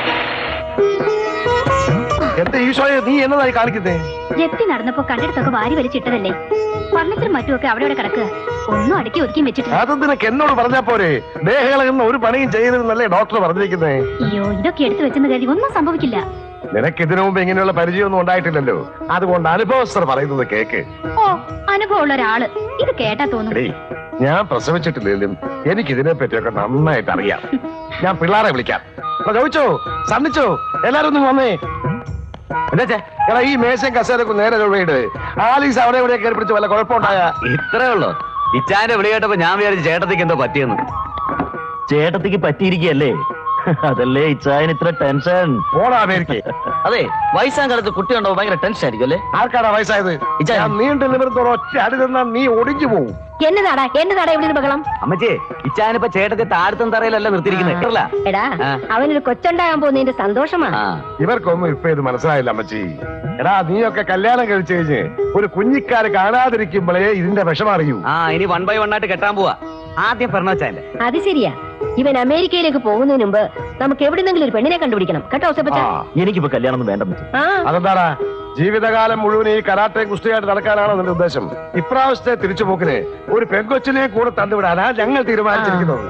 എന്റെ ഈശോയെ, നീ എന്നതായി കാണിക്കുന്നേ? ജപ്തി നടന്നപ്പോ കണ്ടെടുത്തൊക്കെ വാരി വലിച്ചിട്ടതല്ലേ. ഫർണിച്ചറും മറ്റുമൊക്കെ അവിടെ കിടക്കുക. ഒന്നും അടുക്കി ഒതുക്കി വെച്ചിട്ടില്ല. അത് നിനക്ക് എന്നോട് പറഞ്ഞാ പോരെ? ദേഹകളെന്ന് ഒരു പണിയും ചെയ്യരുതെന്നല്ലേ ഡോക്ടർ പറഞ്ഞിരിക്കുന്നേ? അയ്യോ, ഇതൊക്കെ എടുത്തു വെച്ചെന്ന് കരുതി ഒന്നും സംഭവിക്കില്ല. നിനക്ക് ഇതിനു മുമ്പ് ഇങ്ങനെയുള്ള പരിചയമൊന്നും ഉണ്ടായിട്ടില്ലല്ലോ. അതുകൊണ്ട് അനുഭവസ്ഥർ പറയുന്നത് കേക്ക്. ഓ, അനുഭവമുള്ള ഒരാള് ഇത് കേട്ടാ തോന്നും. ഞാൻ പ്രസവിച്ചിട്ടില്ലെങ്കിലും എനിക്ക് ഇതിനെ പറ്റിയൊക്കെ നന്നായിട്ട് അറിയാം. ഞാൻ പിള്ളേരെ വിളിക്കാം. ചോദിച്ചോ, സണ്ണിച്ചോ, എല്ലാരും ഒന്നും വന്നേ. എടാ, ഈ മേശയും കസേരക്കും നേരെ വീട്. ആലീസ് അവിടെ എവിടെ കയറി പിടിച്ച് വല്ല കുഴപ്പമുണ്ടായ? ഇത്രേ ഉള്ളൂ. ഇച്ചാന്റെ വിളി കേട്ടപ്പോ ഞാൻ വിചാരിച്ചു ചേട്ടത്തിക്ക് എന്തോ പറ്റിയെന്ന്. ചേട്ടത്തിക്ക് പറ്റിയിരിക്കല്ലേ? അതല്ലേ ഇച്ചായന് ഇത്ര ടെൻഷൻ. പോടാ അമേരിക്ക. അതെ, വയസ്സാം കാലത്ത് കുട്ടി ഉണ്ടോ ഭയങ്കര ടെൻഷൻ ആയിരിക്കും അല്ലേ? ആർക്കാടാ വയസ്സായത്? ഞാൻ നീണ്ടു നിമിർത്തോളം ഒറ്റ അടി തന്നാൽ നീ ഒടിഞ്ഞു പോവും. എന്നതാടാ ഇവിടെ ബഹളം? അമ്മച്ചേ, ഇച്ചാനിപ്പോ ചേട്ടത്തി താഴത്തും തറയിലല്ല നിർത്തിയിരിക്കുന്നത്. എടാ, അവനൊരു കൊച്ചുണ്ടാകാൻ പോകുന്നതിന്റെ സന്തോഷമാണ്. ഇവർക്കൊന്നും ഇപ്പൊ ഇത് മനസ്സിലായില്ല അമ്മച്ചി. എടാ, നീയൊക്കെ കല്യാണം കഴിച്ചു കഴിഞ്ഞ് ഒരു കുഞ്ഞിക്കാര് കാണാതിരിക്കുമ്പോഴേ ഇതിന്റെ വിഷമം അറിയൂ. ഇനി 1 by 1 ആയിട്ട് കെട്ടാൻ പോവാ. ആദ്യം ഫെർണാച്ചാന്റെ. അത് ശരിയാ. ഇവൻ അമേരിക്കയിലേക്ക് പോകുന്നതിന് മുമ്പ് നമുക്ക് എവിടെന്നെങ്കിലും ഒരു പെണ്ണിനെ കണ്ടുപിടിക്കണം കേട്ടോ. എനിക്കിപ്പോ കല്യാണം വേണ്ട. അതെന്താടാ, ജീവിതകാലം മുഴുവൻ ഈ കരാട്ടെ കുസ്തിയായിട്ട് നടക്കാനാണോ നിന്റെ ഉദ്ദേശം? ഇപ്രാവശ്യത്തെ തിരിച്ചുപോക്കിന് ഒരു പെൺകൊച്ചിനെ കൂടെ തന്നുവിടാനാ ഞങ്ങൾ തീരുമാനിച്ചിരിക്കുന്നത്.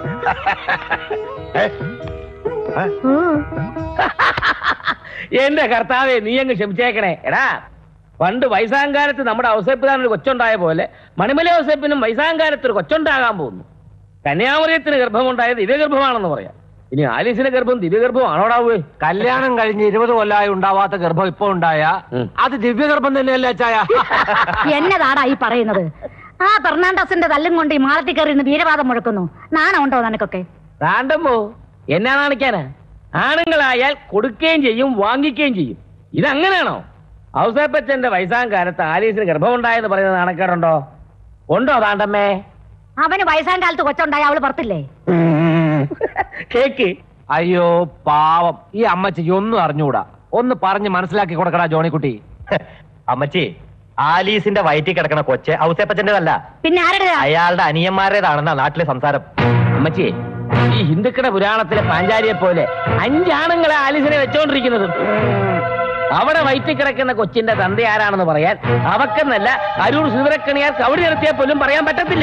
എന്റെ കർത്താവേ, നീ അങ്ങ് ക്ഷമിച്ചേക്കണേ. എടാ, പണ്ട് വയസ്സാങ്കാലത്ത് നമ്മുടെ ഔസേപ്പിന് ഒരു കൊച്ചുണ്ടായ പോലെ മണിമല ഔസേപ്പിനും വയസ്സാങ്കാലത്ത് ഒരു കൊച്ചുണ്ടാകാൻ പോകുന്നു. കന്യാമറിയത്തിന് ഗർഭമുണ്ടായത് ദിവ്യഗർഭമാണെന്ന് പറയാം. ഇനി ആലീസിന്റെ ഗർഭം ദിവ്യഗർഭം ആണോടാവേ? കല്യാണം കഴിഞ്ഞ് 20 കൊല്ലമായി ഉണ്ടാവാത്ത ഗർഭം ഇപ്പൊ ഉണ്ടായ അത് ദിവ്യഗർഭം തന്നെയല്ലേ ചായ? എന്നതാടാ ഈ പറയുന്നത്? ആ ഫെർണാണ്ടസിന്റെ തല്ലും കൊണ്ട് ഈ മാളത്തിൽ കയറി വീരവാദം മുഴക്കുന്നു. നാണമുണ്ടോ നിനക്കൊക്കെ? താണ്ടമ്പോ എന്നാ കാണിക്കാനാ? ആണുങ്ങളായാൽ കൊടുക്കുകയും ചെയ്യും, വാങ്ങിക്കുകയും ചെയ്യും. ഇതങ്ങനെയാണോ? ഔസേപ്പച്ചന്റെ വയസ്സാം കാലത്ത് ആലീസിന് ഗർഭമുണ്ടായെന്ന് പറയുന്നത് നാണക്കേടുണ്ടോ? ഉണ്ടോ താണ്ടമ്മേ? അവന് വയസ്സാം കാലത്ത് കൊച്ചുണ്ടായ അവള് പുറത്തില്ലേ? കേക്ക്. അയ്യോ പാവം, ഈ അമ്മച്ചിക്ക് ഒന്നും അറിഞ്ഞൂടാ. ഒന്ന് പറഞ്ഞ് മനസ്സിലാക്കി കൊടുക്കടാ ജോണിക്കുട്ടി. അമ്മച്ചി, ആലീസിന്റെ വയറ്റിൽ കിടക്കണ കൊച്ച് ഔസേപ്പച്ചന്റേതല്ല, പിന്നെ ആരുടെ? അയാളുടെ അനിയന്മാരുടേതാണെന്നാ നാട്ടിലെ സംസാരം. അമ്മച്ചി, ഈ ഹിന്ദുക്കളുടെ പുരാണത്തിലെ പാഞ്ചാലിയെ പോലെ 5 ആണുങ്ങളെ ആലീസിനെ വെച്ചോണ്ടിരിക്കുന്നത്. അവിടെ വയറ്റിൽ കിടക്കുന്ന കൊച്ചിന്റെ തന്ത ആരാണെന്ന് പറയാൻ അവക്കെന്നല്ല അരൂർ സുതരക്കണിയാർ കവടി നിർത്തിയാൽ പോലും പറയാൻ പറ്റത്തില്ല.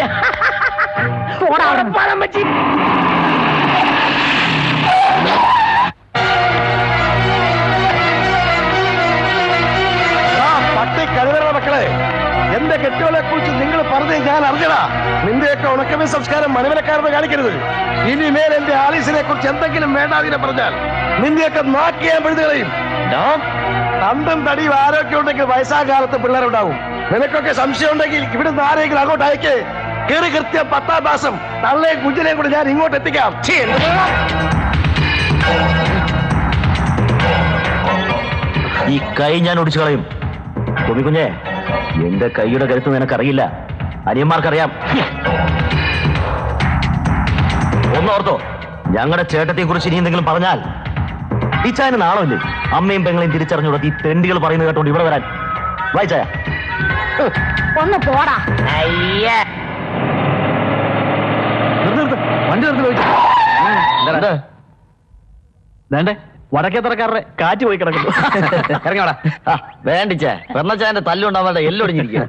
പട്ടി കരുതണ മക്കളെ, എന്റെ കെട്ടുകളെ കുറിച്ച് നിങ്ങൾ പറഞ്ഞ് ഞാൻ അറിഞ്ഞടാ. നിന്റെയൊക്കെ ഉണക്കമേ സംസ്കാരം മണിമലക്കാരനെ കാണിക്കരുത്. ഇനിമേൽ എന്റെ ആലീസിനെ കുറിച്ച് എന്തെങ്കിലും വേണ്ടാതിനെ പറഞ്ഞാൽ നിന്റെയൊക്കെ നാക്കിയാൻ പെഴുതുകളയും. തണ്ടും തടിയും ആരോഗ്യം ഉണ്ടെങ്കിൽ വയസ്സാകാലത്ത് പിള്ളേരുണ്ടാവും. നിനക്കൊക്കെ സംശയം ഉണ്ടെങ്കിൽ ഇവിടുന്ന് ആരെങ്കിലും അങ്ങോട്ട് അയക്കേ. കയറി കൃത്യം 10-ാം മാസം തള്ളയും കുഞ്ഞിനെയും കൂടി ഞാൻ ഇങ്ങോട്ട് എത്തിക്കാം. ഈ കൈ ഞാൻ ഒടിച്ചു കളയും. കുഞ്ഞെ, എന്റെ കൈയുടെ കരുത്ത് നിനക്കറിയില്ല, അനിയന്മാർക്കറിയാം. ഒന്നോർത്തോ, ഞങ്ങളുടെ ചേട്ടത്തെ കുറിച്ച് ഇനി എന്തെങ്കിലും പറഞ്ഞാൽ ഇച്ചായന് നാണമില്ലേ? അമ്മയും പെങ്ങളെയും തിരിച്ചറിഞ്ഞുകൂടാ ഈ തെണ്ടികൾ പറയുന്നത് കേട്ടോണ്ട് ഇവിടെ വരാൻ. വായിച്ചായ ഒന്ന് പോടാ. വണ്ടി നിർത്തി ചോദിച്ചു. വേണ്ടേ, വടക്കേത്തറക്കാരുടെ കാറ്റ് പോയി കിടക്കുന്നു. ഇറങ്ങിയോടാ. വേണ്ടിച്ചേ, പെണ്ണച്ചായന്റെ തല്ലുണ്ടാവാതെ എല്ലൊടിഞ്ഞിരിക്കും.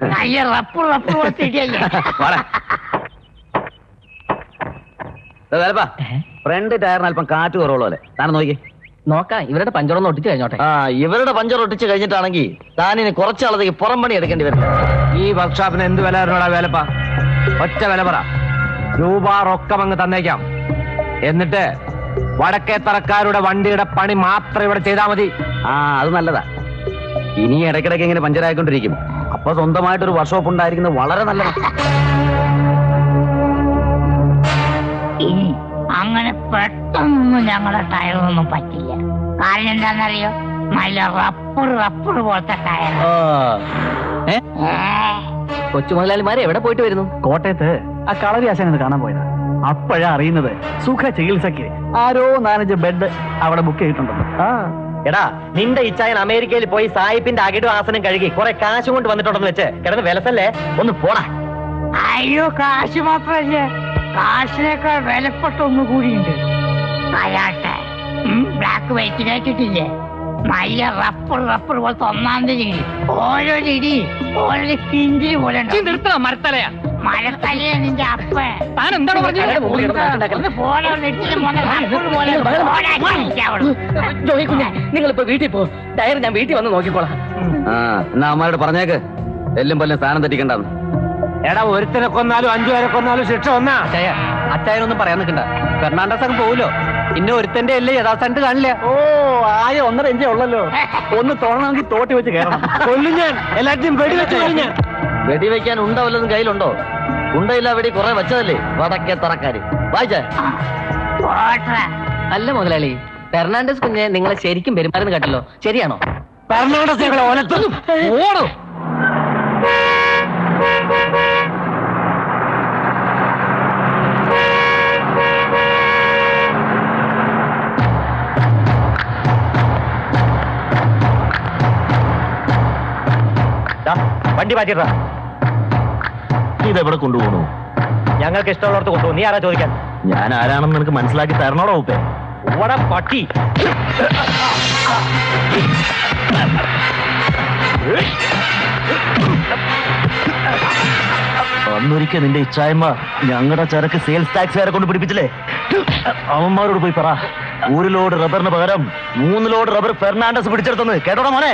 ഫ്രണ്ട് ടയറിന് അല്പം കാറ്റ് കുറവുള്ള പോലെ. താൻ നോക്കി നോക്കാം, ഇവരുടെ പഞ്ചറൊന്ന് ഒട്ടിച്ച് കഴിഞ്ഞോട്ടെ. ഇവരുടെ പഞ്ചർ ഒട്ടിച്ച് കഴിഞ്ഞിട്ടാണെങ്കിൽ താനിന് കുറച്ചാളത്തേക്ക് പുറം പണി എടുക്കേണ്ടി വരും. ഈ വർക്ക്ഷോപ്പിന് എന്ത് വില തരണോടാ വേലപ്പ? ഒറ്റ വില പറ. രൂപ റൊക്കം അങ്ങ് തന്നേക്കാം. എന്നിട്ട് വടക്കേത്തറക്കാരുടെ വണ്ടിയുടെ പണി മാത്രം ഇവിടെ ചെയ്താൽ മതി. അത് നല്ലതാ. ഇനി ഇടയ്ക്കിടയ്ക്ക് ഇങ്ങനെ പഞ്ചറായിക്കൊണ്ടിരിക്കും. അപ്പൊ സ്വന്തമായിട്ടൊരു വർക്ക്ഷോപ്പ് ഉണ്ടായിരിക്കുന്നത് വളരെ നല്ലതാ. അങ്ങനെ പെട്ടെന്നൊന്നും ഞങ്ങളുടെ ടയറൊന്നും പറ്റില്ല. കാരണം എന്താണെന്നറിയോ? നല്ല റബ്ബർ പോലത്തെ ടയർ. കൊച്ചു മുതലാളിമാരെ എവിടെ പോയിട്ട് വരുന്നു? കോട്ടയത്ത് ആ കളരി ആശാനെ കാണാൻ പോയതാ. അപ്പോഴാ അറിയുന്നത് സുഖ ചികിത്സക്ക് ആരോ 4 ബെഡ് അവിടെ ബുക്ക് ചെയ്തിട്ടുണ്ടെന്ന്. എടാ നിന്റെ ഇച്ചായൻ അമേരിക്കയിൽ പോയി സായിപ്പിന്റെ അകിടും ആസനം കഴുകി കുറെ കാശ് കൊണ്ട് വന്നിട്ടുണ്ടെന്ന് വെച്ച് കിടന്ന് വിലസല്ലേ, ഒന്ന് പോടാ. അയ്യോ, കാശ് മാത്രല്ലേ, കാശിനേക്കാൾ വിലപ്പെട്ട ഒന്നു കൂടിയുണ്ട്. അയാട്ടെ ബ്ലാക്ക് വൈറ്റ് കേട്ടിട്ടില്ലേ? നല്ല റപ്പർ പോലത്തെ 1-ാം തീയതി ഓരോ ഇടി ഓരോ കിഞ്ചിരി പോലെ മരത്തലയാ മരത്തലയാ നിന്റെ അപ്പ. താൻ എന്താണ് പറഞ്ഞത്? നിങ്ങളിപ്പോ വീട്ടിൽ പോ, ടയർ ഞാൻ വീട്ടിൽ വന്ന് നോക്കിക്കോളാം. എന്നാ അമ്മയോട് പറഞ്ഞേക്ക് എല്ലും പല്ലും സ്ഥാനം തെറ്റിക്കണ്ടെന്ന്. എടാ, ഒരുത്തനെ കൊന്നാലും 5 പേരെ കൊന്നാലും ശിക്ഷ ഒന്നാ. അച്ചായനൊന്നും പറയാൻ നിൽക്കണ്ട, ഫെർണാണ്ടസ് അങ്ങ് പോവുമല്ലോ. ഇന്ന ഒരുത്തന്റെ അല്ലേ യഥാസ്ഥാനത്ത് കാണില്ല. ഓ, ആയ 1.5 ഇഞ്ചേ ഉള്ളല്ലോ. ഒന്ന് തോന്നണമെങ്കിൽ തോട്ടി വെച്ച് കയറണം. കൊല്ലും ഞാൻ, എല്ലാറ്റിനും വെടിവെച്ച് കൊല്ലും ഞാൻ. വെടിവെക്കാൻ ഉണ്ട വല്ലതും കയ്യിലുണ്ടോ? ഉണ്ടയില്ല, വെടി കുറെ വെച്ചതല്ലേ വടക്കേ തറക്കാര്. വായിച്ചേ. അല്ല മുതലാളി, ഫെർണാണ്ടസ് കുഞ്ഞെ നിങ്ങളെ ശരിക്കും പെരുമാറുന്നു കേട്ടല്ലോ, ശരിയാണോ? ഫെർണാണ്ടസ് ഞങ്ങളെ ഒലത്തുന്നു. ഓടും. വണ്ടി മാറ്റിട്ടാ. ഇതെവിടെ കൊണ്ടുപോകണു? ഞങ്ങൾക്ക് ഇഷ്ടമുള്ളവർക്ക് കൊണ്ടുപോകും. നീ ആരാ ചോദിക്കാൻ? ഞാൻ ആരാണെന്ന് നിനക്ക് മനസ്സിലാക്കി തരണോടോ ഉപ്പേ. ഓടാ പട്ടി. അന്നൊരിക്കൽ നിന്റെ ഇച്ചായ്മ ഞങ്ങളുടെ ചരക്ക് സെയിൽസ് ടാക്സുകാരെ കൊണ്ട് പിടിപ്പിച്ചില്ലേ? അവന്മാരോട് പോയി പറ, 1 ലോഡ് റബ്ബറിന് പകരം 3 ലോഡ് റബ്ബർ ഫെർണാണ്ടസ് പിടിച്ചെടുത്തെന്ന്. കേട്ടോടാ മോനെ?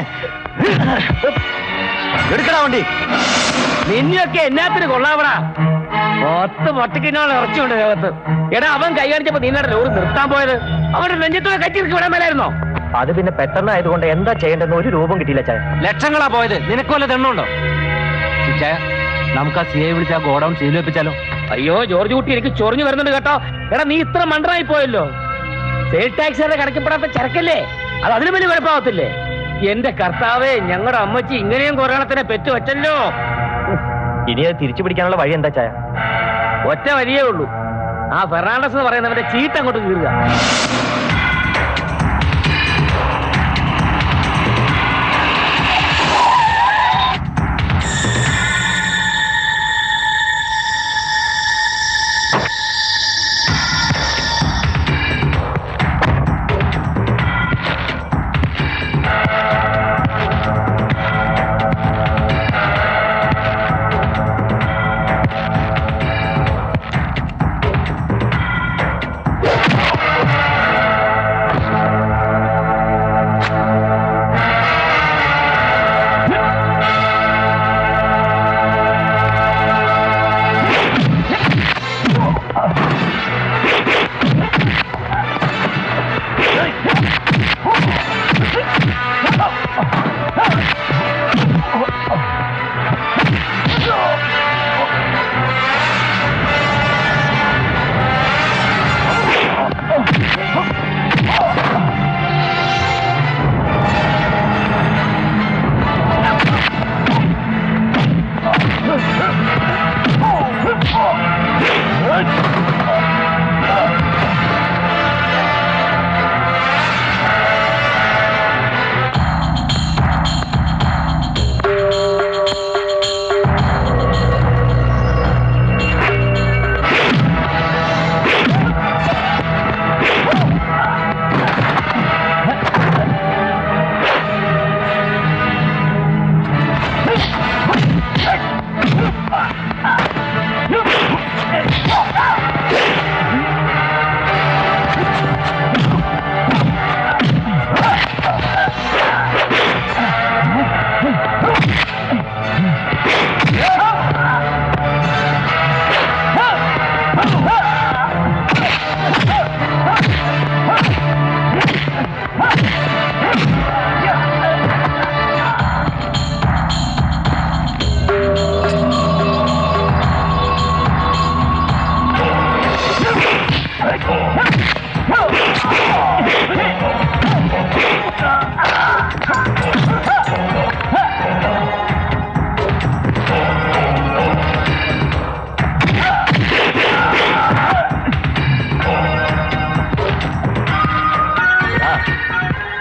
എടുക്കടാ വണ്ടി. നിന്നെയൊക്കെ എന്നാത്തിന് കൊള്ളാവടാ? 10 പട്ടിക്കിനോളം ഇറച്ചിയുണ്ട് ലോകത്ത്. എടാ, അവൻ കൈ കാണിച്ചപ്പോ നിങ്ങളുടെ ലോറി നിർത്താൻ പോയത് അവന്റെ നെഞ്ചത്തോടെ കറ്റിർക്ക് വിടാൻ മേലായിരുന്നോ? അത് പിന്നെ പെട്ടെന്നായതുകൊണ്ട് എന്താ ചെയ്യേണ്ടെന്ന് ഒരു രൂപം കിട്ടിയില്ല ചായ. ലക്ഷങ്ങളാ പോയത്, നിനക്ക് വല്ല തെണ്ണുണ്ടോ? ചായ, നമുക്ക് ആ സിഐ വിളിച്ച് ആ ഗോഡൌൺ സീൽ വെപ്പിച്ചാലോ? അയ്യോ ജോർജ് കുട്ടി, എനിക്ക് ചൊറിഞ്ഞു വരുന്നുണ്ട് കേട്ടോ. എടാ, നീ ഇത്ര മണ്ടറായി പോയല്ലോ. സെയിൽ ടാക്സുകാരെ കണക്കിപ്പെടാത്ത ചരക്കല്ലേ, അത് അതിന് വലിയ കുഴപ്പമാവത്തില്ലേ? എന്റെ കർത്താവേ, ഞങ്ങളുടെ അമ്മച്ചി ഇങ്ങനെയും കൊറോണത്തിനെ പെറ്റു വെച്ചല്ലോ. ഇനി അത് തിരിച്ചു പിടിക്കാനുള്ള വഴി എന്താ ചായ? ഒറ്റ വഴിയേ ഉള്ളൂ, ആ ഫെർണാണ്ടസ് എന്ന് പറയുന്നവന്റെ ചീട്ട് അങ്ങോട്ട് കീറുക.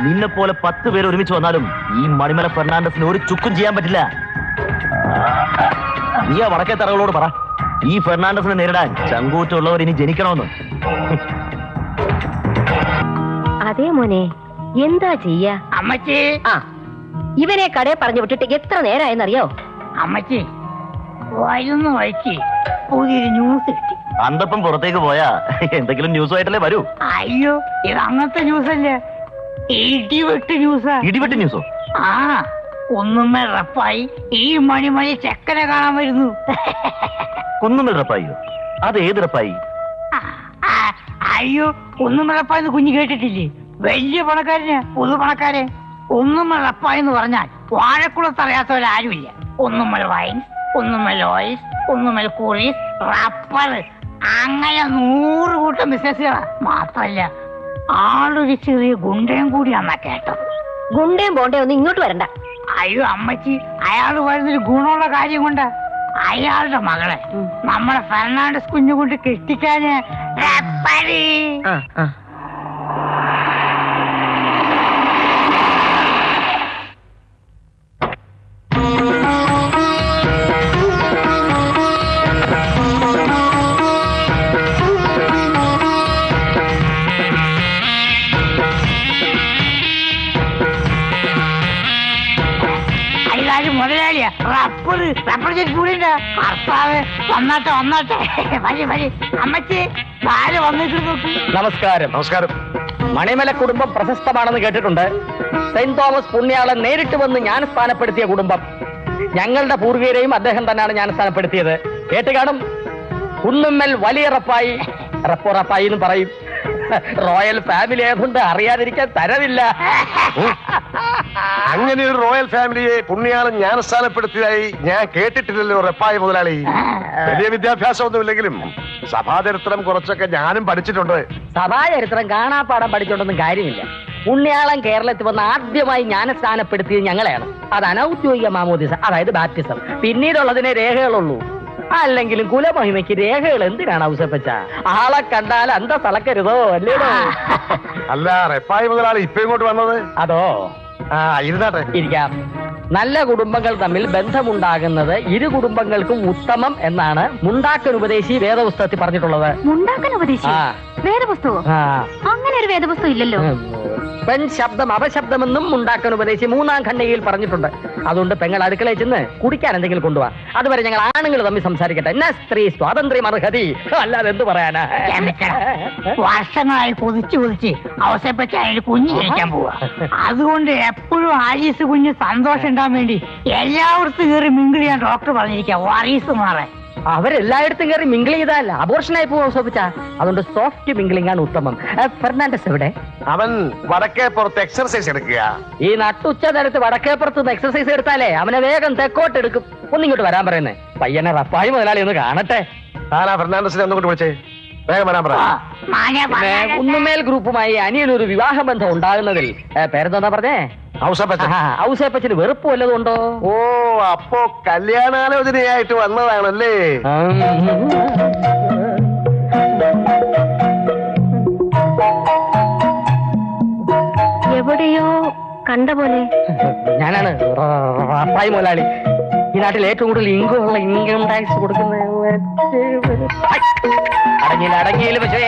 നിന്നെ പോലെ 10 പേര് ഒരുമിച്ച് വന്നാലും ഈ മണിമല ഫെർണാണ്ടസിന് ഒരു ചുക്കും ചെയ്യാൻ പറ്റില്ല. നീ ആ വടക്കേ തറകളോട് പറ, ഈ ഫെർണാണ്ടസിനെ നേരിടാൻ ചങ്കൂറ്റുള്ളവർ ഇനി ജനിക്കണമെന്ന്. അതേ മോനെ, എന്താ ചെയ്യാ? അമ്മച്ചി, ഇവനെ കടയെ പറഞ്ഞു വിട്ടിട്ട് എത്ര നേരമായെന്നറിയോ? അമ്മച്ചി, വരുന്ന വഴിക്ക് പുതിയൊരു ന്യൂസ് കിട്ടി. അന്തപ്പം പുറത്തേക്ക് പോയാ എന്തെങ്കിലും ന്യൂസുമായിട്ടല്ലേ വരൂ. അയ്യോ, ഇത് അങ്ങനത്തെ ന്യൂസല്ലേ, ഇടിവെട്ട് ന്യൂസാ. ഇടിവെട്ട് ന്യൂസോ? ആ, ഒന്നുമേ റപ്പായി ഈ മണിമണി ചെക്കനെ കാണാൻ വരുന്നു. കുന്നുമൽ റപ്പായിയോ? അത് ഏത് റപ്പായി? അയ്യോ, ഒന്നുമേ റപ്പായെന്ന് കുഞ്ഞു കേട്ടിട്ടില്ലേ? വലിയ പണക്കാരന്, പൊതു പണക്കാരൻ. ഒന്നുമേ റപ്പായെന്ന് പറഞ്ഞാൽ വാഴക്കുളത്ത് അറിയാത്തവരാരുമില്ല. ഒന്നുമൽ വൈൻസ്, ഒന്നുമൽ ഓയിൽസ്, ഒന്നുമൽ കൂറീസ്, റബ്ബർ, അങ്ങനെ 100 കൂട്ടം ബിസിനസ്സുകളാ. മാത്രല്ല ആളൊരു ചെറിയ ഗുണ്ടയും കൂടിയാന്നാ കേട്ടത്. ഗുണ്ടയും ബോണ്ടയും ഒന്നും ഇങ്ങോട്ട് വരണ്ട. അയ്യോ അമ്മച്ചി, അയാൾ വരുന്നൊരു ഗുണമുള്ള കാര്യം കൊണ്ട് അയാളുടെ മകളെ നമ്മളെ ഫെർണാണ്ടസ് കുഞ്ഞു കൊണ്ട് കെട്ടിക്കാന് റബ്ബറി. മുതലാളിയാ റബ്ബർ ചെടിക്കൂടിണ്ട. കർത്താവ് വന്നാട്ടെ വന്നാട്ടെ, വരി വരി. അമ്മച്ചി, ആര് വന്നിട്ട് നോക്കി. നമസ്കാരം. നമസ്കാരം. മണിമല കുടുംബം പ്രശസ്തമാണെന്ന് കേട്ടിട്ടുണ്ട്. സെന്റ് തോമസ് പുണ്യാളൻ നേരിട്ട് വന്ന് ഞാൻ സ്ഥാനപ്പെടുത്തിയ കുടുംബം. ഞങ്ങളുടെ പൂർവീകരെയും അദ്ദേഹം തന്നെയാണ് ഞാൻ സ്ഥാനപ്പെടുത്തിയത്. കേട്ട് കാണും. കുന്നുമ്മൽ വലിയ റപ്പായി, റപ്പായി എന്ന് പറയും. റോയൽ ഫാമിലി ആയതുകൊണ്ട് അറിയാതിരിക്കാൻ തരവില്ല. അങ്ങനെ ഒരു റോയൽ ഫാമിലിയെ പുണ്യാളൻ ഞാൻ സ്ഥാനപ്പെടുത്തിയതായി ഞാൻ കേട്ടിട്ടില്ലല്ലോ റപ്പായി മുതലാളി. വലിയ വിദ്യാഭ്യാസമൊന്നുമില്ലെങ്കിലും സഭാചരിത്രം കുറച്ചൊക്കെ ഞാനും പഠിച്ചിട്ടുണ്ട്. സഭാചരിത്രം കാണാപ്പാടം പഠിച്ചോണ്ടൊന്നും കാര്യമില്ല. പുണ്യാളൻ കേരളത്തിൽ വന്ന് ആദ്യമായി ജ്ഞാനസ്ഥാനപ്പെടുത്തിയത് ഞങ്ങളെയാണ്. അത് അനൗദ്യോഗിക മാമോദിസ, അതായത് ബാപ്റ്റിസം. പിന്നീടുള്ളതിനെ രേഖകളുള്ളൂ. അല്ലെങ്കിലും കുലമഹിമയ്ക്ക് രേഖകൾ എന്തിനാണ് ഔസപ്പച്ച? ആളെ കണ്ടാൽ അന്ത തളക്കരുതോ അല്ലേടോ? അല്ല, റപ്പായി മുതലാളി ഇപ്പൊ ഇങ്ങോട്ട് വന്നത്? അതോ, ഇരുന്നാട്ടെ. ഇരിക്കാം. നല്ല കുടുംബങ്ങൾ തമ്മിൽ ബന്ധമുണ്ടാകുന്നത് ഇരു കുടുംബങ്ങൾക്കും ഉത്തമം എന്നാണ് മുണ്ടാക്കൻ ഉപദേശി വേദപുസ്തകത്തിൽ പറഞ്ഞിട്ടുള്ളത്. മുണ്ടാക്കൻ ഉപദേശി വേദപുസ്തകോ? അങ്ങനെ ഒരു വേദപുസ്തകം ഇല്ലല്ലോ. പെൺ ശബ്ദം അപശബ്ദമെന്നും മുണ്ടാക്കൻ ഉപദേശി 3-ാം ഖണ്ഡികയിൽ പറഞ്ഞിട്ടുണ്ട്. അതുകൊണ്ട് പെങ്ങൾ അടുക്കളയിൽ ചെന്ന് കുടിക്കാൻ എന്തെങ്കിലും കൊണ്ടുപോവാ. അതുവരെ ഞങ്ങൾ ആണുങ്ങൾ തമ്മിൽ സംസാരിക്കട്ടെ. എന്നാ സ്ത്രീ സ്വാതന്ത്ര്യം അർഹതി, അല്ലാതെ എന്ത് പറയാനാ? വർഷങ്ങളായി കൊതിച്ച് അവസരപ്പറ്റി അതിന് കുഞ്ഞ് ജനിക്കാൻ പോവാ. അതുകൊണ്ട് എപ്പോഴും ആലീസ് കുഞ്ഞ് സന്തോഷം ഉണ്ടാകാൻ വേണ്ടി എല്ലായിടത്തും കയറി മിങ്കിൾ ചെയ്യാൻ ഡോക്ടർ പറഞ്ഞിരിക്കാം. വാരീസ് മാറാൻ അവരെല്ലായിടത്തും കയറി മിങ്കിൾ ചെയ്താൽ അബോർഷനായി പോകും സോപ്പിച്ച. അതുകൊണ്ട് സോഫ്റ്റ് മിങ്കിളിംഗ് ആണ് ഉത്തമം. ഫെർണാണ്ടസ് എവിടെ? അവൻ വടക്കേ പുറത്ത് എക്സർസൈസ് എടുക്കുക. ഈ നട്ടുച്ച നേരത്ത് വടക്കേപ്പുറത്ത് എക്സർസൈസ് എടുത്താലേ അവനെ വേഗം തെക്കോട്ട് എടുക്കും. ഒന്നിങ്ങോട്ട് വരാൻ പറയുന്നേ. പയ്യനെ റപ്പായി മുതലാളി ഒന്ന് കാണട്ടെ. ആരാ ഫെർണാണ്ടസിനെ ഒന്നുകൊണ്ട് വിളിച്ചേ? വേഗം വരാൻ പറ. കുന്നുമേൽ ഗ്രൂപ്പുമായി അനിയനൊരു വിവാഹബന്ധം ഉണ്ടാകുന്നതിൽ പേരെന്താ പറഞ്ഞേ? ഔസേപ്പച്ചന് വെറുപ്പ് വല്ലതുണ്ടോ? ഓ, അപ്പോ കല്യാണാലോചനയായിട്ട് വന്നതാണല്ലേ? എവിടെയോ കണ്ട പോലെ. ഞാനാണ് റപ്പായി മുതലാളി. ഈ നാട്ടിൽ ഏറ്റവും കൂടുതൽ ഇൻകം ടാക്സ് കൊടുക്കുന്ന. അടങ്ങിയില്ല പക്ഷേ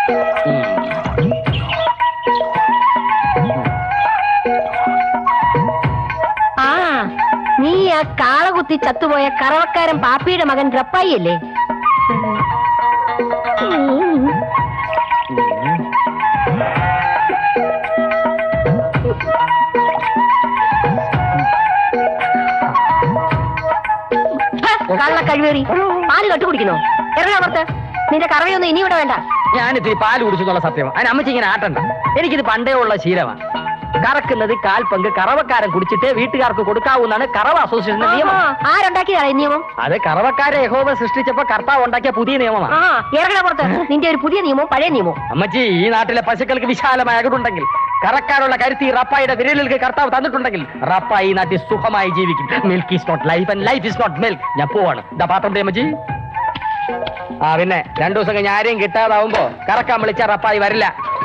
നീ ആ കാളകുത്തി ചത്തുപോയ കറവക്കാരൻ പാപ്പിയുടെ മകൻ റപ്പായി അല്ലേ? കള്ള കഴിവേറി പാല് കട്ടുകുടിക്കണോ? ഇറങ്ങാ പുറത്ത്. നിന്റെ കറവയൊന്നും ഇനി ഇവിടെ വേണ്ട. ഞാനിത്തിരി പാല് കുടിച്ചെന്നുള്ള സത്യമാണ്. അതിന് അമ്മച്ചി ഇങ്ങനെ ആട്ടണ്ട. എനിക്കിത് പണ്ടേ ഉള്ള ശീലമാണ്. കറക്കുന്നത് കാൽപങ്ക് കറവക്കാരൻ കുടിച്ചിട്ടേ വീട്ടുകാർക്ക് കൊടുക്കാവുന്നതാണ് കറവ അസോസിയേഷന്റെ നിയമം. ആരുണ്ടാക്കിയതാണ് ഈ നിയമം? അത് കറവക്കാരെ യഹോവ സൃഷ്ടിച്ചപ്പോ കർത്താവ് ഉണ്ടാക്കിയ പുതിയ നിയമമാണ്. ഇറങ്ങണ പുറത്ത്. നിന്റെ ഒരു പുതിയ നിയമവും പഴയ നിയമവും. അമ്മച്ചി, ഈ നാട്ടിലെ പശുക്കൾക്ക് വിശാലമായ അകടുണ്ടെങ്കിൽ, കറക്കാനുള്ള കരുത്തി റപ്പായുടെ വിരലുകൾക്ക് കർത്താവ് തന്നിട്ടുണ്ടെങ്കിൽ റപ്പായി ഈ നാട്ടിൽ സുഖമായി ജീവിക്കും. Milk is not life and life is not milk. ഞാൻ പോവാണ്. ഇതാ പാത്രം അമ്മച്ചി. പിന്നെ 2 ദിവസം കഴിഞ്ഞ് ആരെയും കിട്ടാതാവുമ്പോ കറക്കാൻ വിളിച്ച റപ്പായി വരില്ല.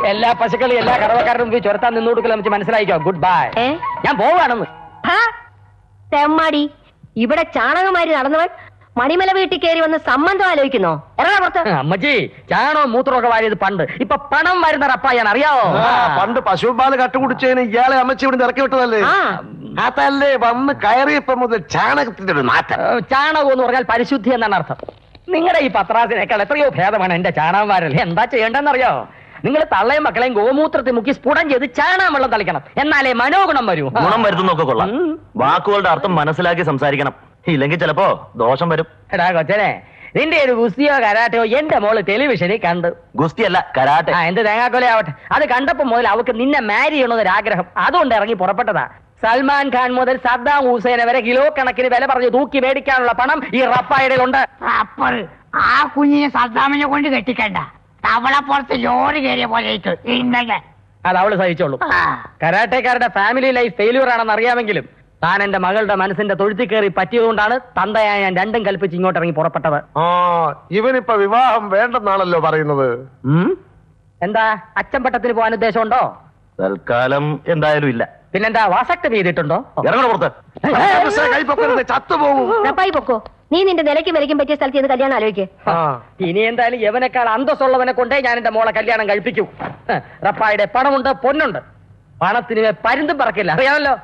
എല്ലാ പശുക്കളും എല്ലാ കറവക്കാരുടെ മുമ്പിൽ ചുരത്താൻ നിന്ന് കൊടുക്കല നമുക്ക് മനസ്സിലായിക്കോ. Good bye. ഞാൻ പോവാണെന്ന്. തെമ്മാടി, ഇവിടെ ചാണകമാരി നടന്നവൻ മണിമല വീട്ടിൽ കയറി വന്ന് സംബന്ധം ആലോചിക്കുന്നോ? ഇറങ്ങാ പുറത്ത്. അമ്മച്ചി, ചാണകവും മൂത്രമൊക്കെ വാരിയത് പണ്ട്. ഇപ്പൊ പണം വരുന്ന റപ്പായാണ്, അറിയാവോ? പണ്ട് പശുപാല് കട്ടുകുടിച്ചതിന് ഇയാളെ അമ്മച്ചി ഇവിടെ ഇറക്കി വിട്ടതല്ലേ? അതല്ലേ വന്ന് കയറിയപ്പോ മുതൽ ചാണകത്തിന്റെ ഒരു നാട്ടം. ചാണകം എന്ന് പറഞ്ഞാൽ പരിശുദ്ധി എന്നാണ് അർത്ഥം. നിങ്ങളുടെ ഈ പത്രാസിനേക്കാൾ എത്രയോ ഭേദമാണ് എന്റെ ചാണകം വാരല്ലേ. എന്താ ചെയ്യേണ്ടെന്നറിയോ? നിങ്ങൾ തള്ളയും മക്കളെയും ഗോമൂത്രത്തിൽ മുക്കി സ്ഫുടം ചെയ്ത് ചാണകം വെള്ളം തളിക്കണം. എന്നാലേ മനോഗുണം വരൂ. ഗുണം വരുത്തുന്നൊക്കെ കൊള്ളാം. വാക്കുകളുടെ അർത്ഥം മനസ്സിലാക്കി സംസാരിക്കണം. ഇല്ലെങ്കിൽ ചിലപ്പോ ദോഷം വരും. എടാ കൊച്ചനെ, നിന്റെ ഒരു ഗുസ്തിയോ കരാട്ടയോ എന്റെ മോള് ടെലിവിഷനിൽ കണ്ടു. ഗുസ്തിയല്ല, കരാട്ടെ. എന്ത് തേങ്ങാക്കൊല ആവട്ടെ. അത് കണ്ടപ്പോ മുതൽ അവക്ക് നിന്നെ മാരി ചെയ്യണമെന്നൊരാഗ്രഹം. അതുകൊണ്ട് ഇറങ്ങി പുറപ്പെട്ടതാ. സൽമാൻ ഖാൻ മുതൽ സദ്ദാം ഹുസൈനെ വരെ കിലോ കണക്കിന് വില പറഞ്ഞ് തൂക്കി മേടിക്കാനുള്ള പണം ഈ റപ്പായിടയിലുണ്ട്. അപ്പോൾ ആ കുഞ്ഞിനെ സദ്ദാമിനെ കൊണ്ട് കെട്ടിക്കണ്ട. തവള പുറത്ത് ലോറി കയറിയ പോലെ ഇന്നലെ അത് അവള് സഹിച്ചോളൂ. കരാട്ടക്കാരുടെ ഫാമിലി ലൈഫ് ഫെയില്യൂർ ആണെന്ന് അറിയാമെങ്കിലും താൻ എന്റെ മകളുടെ മനസ്സിന്റെ തൊഴുത്തി കയറി പറ്റിയതുകൊണ്ടാണ് തന്തയായ ഞാൻ രണ്ടും കൽപ്പിച്ച് ഇങ്ങോട്ട് ഇറങ്ങി പുറപ്പെട്ടത്. ഇവനിപ്പോ വിവാഹം വേണ്ടെന്നാണല്ലോ പറയുന്നത്. എന്താ അച്ചമ്പട്ടത്തിന് പോകാൻ ഉദ്ദേശമുണ്ടോ? തൽക്കാലം എന്തായാലും ഇല്ല. പിന്നെന്താ, വാസക്തി ചെയ്തിട്ടുണ്ടോ? ഇറങ്ങണ പുറത്ത്. ചത്തുപോകും. പൊക്കോ. നീ നിന്റെ നിലയ്ക്ക് വിലയ്ക്കും പറ്റിയ സ്ഥലത്ത് ഇത് കല്യാണം ആലോചിക്കേ. ഇനി എന്തായാലും യവനേക്കാൾ അന്തസ്സുള്ളവനെ കൊണ്ടേ ഞാൻ എന്റെ മോളെ കല്യാണം കഴിപ്പിക്കൂ. റപ്പായുടെ പണമുണ്ട്, പൊന്നുണ്ട്. പണത്തിന് പരുന്തും പറക്കില്ല, അറിയാമല്ലോ.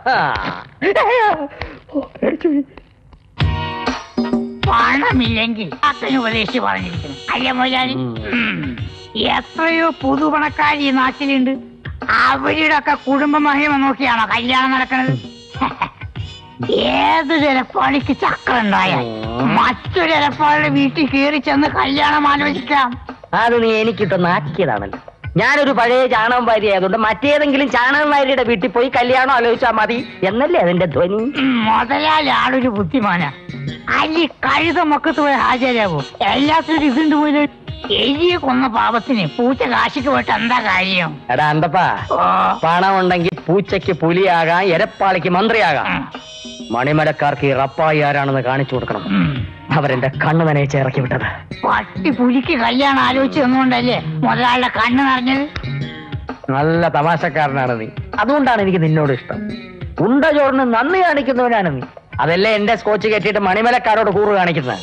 പണമില്ലെങ്കിൽ അച്ഛന് ഉപദേശിച്ച് പറഞ്ഞിരിക്കുന്നു. അല്ല മുതലാളി, എത്രയോ പുതുപണക്കാർ ഈ നാട്ടിലുണ്ട്. അവരുടെ ഒക്കെ കുടുംബ മഹിമ നോക്കിയാണോ കല്യാണം നടക്കുന്നത്? ഏത് ചിലപ്പാളിക്ക് ചക്രം ഉണ്ടായാൽ മറ്റൊരു ചിലപ്പാളുടെ വീട്ടിൽ കയറി ചെന്ന് കല്യാണം ആലോചിക്കാം. അത് നീ എനിക്കിട്ടൊന്ന് ആക്കിയതാണല്ലോ. ഞാനൊരു പഴയ ചാണകം വാരി ആയതുകൊണ്ട് മറ്റേതെങ്കിലും ചാണകം വാരിയുടെ വീട്ടിൽ പോയി കല്യാണം ആലോചിച്ചാൽ മതി എന്നല്ലേ അതിന്റെ ധ്വനി? മുതലാളി ആളൊരു ബുദ്ധിമാനാ. അല്ലി കഴുത മക്കത്ത് പോയി ഹാജരാകും. എല്ലാത്തിനും ഇതുണ്ട് പോലും. എലിയെ കൊന്ന പാപത്തിന് പൂച്ച കാശിക്ക് പോയിട്ട് എന്താ കാര്യം? എടാ അന്തപ്പാ, പണം ഉണ്ടെങ്കിൽ പൂച്ചയ്ക്ക് പുലിയാകാം, എരപ്പാളിക്ക് മന്ത്രിയാകാം. മണിമലക്കാർക്ക് ഈ റപ്പായി ആരാണെന്ന് കാണിച്ചു കൊടുക്കണം. അവരെന്റെ കണ്ണ് നനയിച്ച് ഇറക്കി വിട്ടത്. പട്ടി പുലിക്ക് കല്യാണം ആലോചിച്ച് തന്നുകൊണ്ടല്ലേ മുതലാളിയുടെ കണ്ണ് നിറഞ്ഞത്? നല്ല തമാശക്കാരനാണ് നീ. അതുകൊണ്ടാണ് എനിക്ക് നിന്നോട് ഇഷ്ടം. ഉണ്ട ചോറിന് നന്ദി കാണിക്കുന്നവനാണ് നീ. അതല്ലേ എന്റെ സ്കോച്ച് കെട്ടിയിട്ട് മണിമലക്കാരോട് കൂറ് കാണിക്കുന്നത്.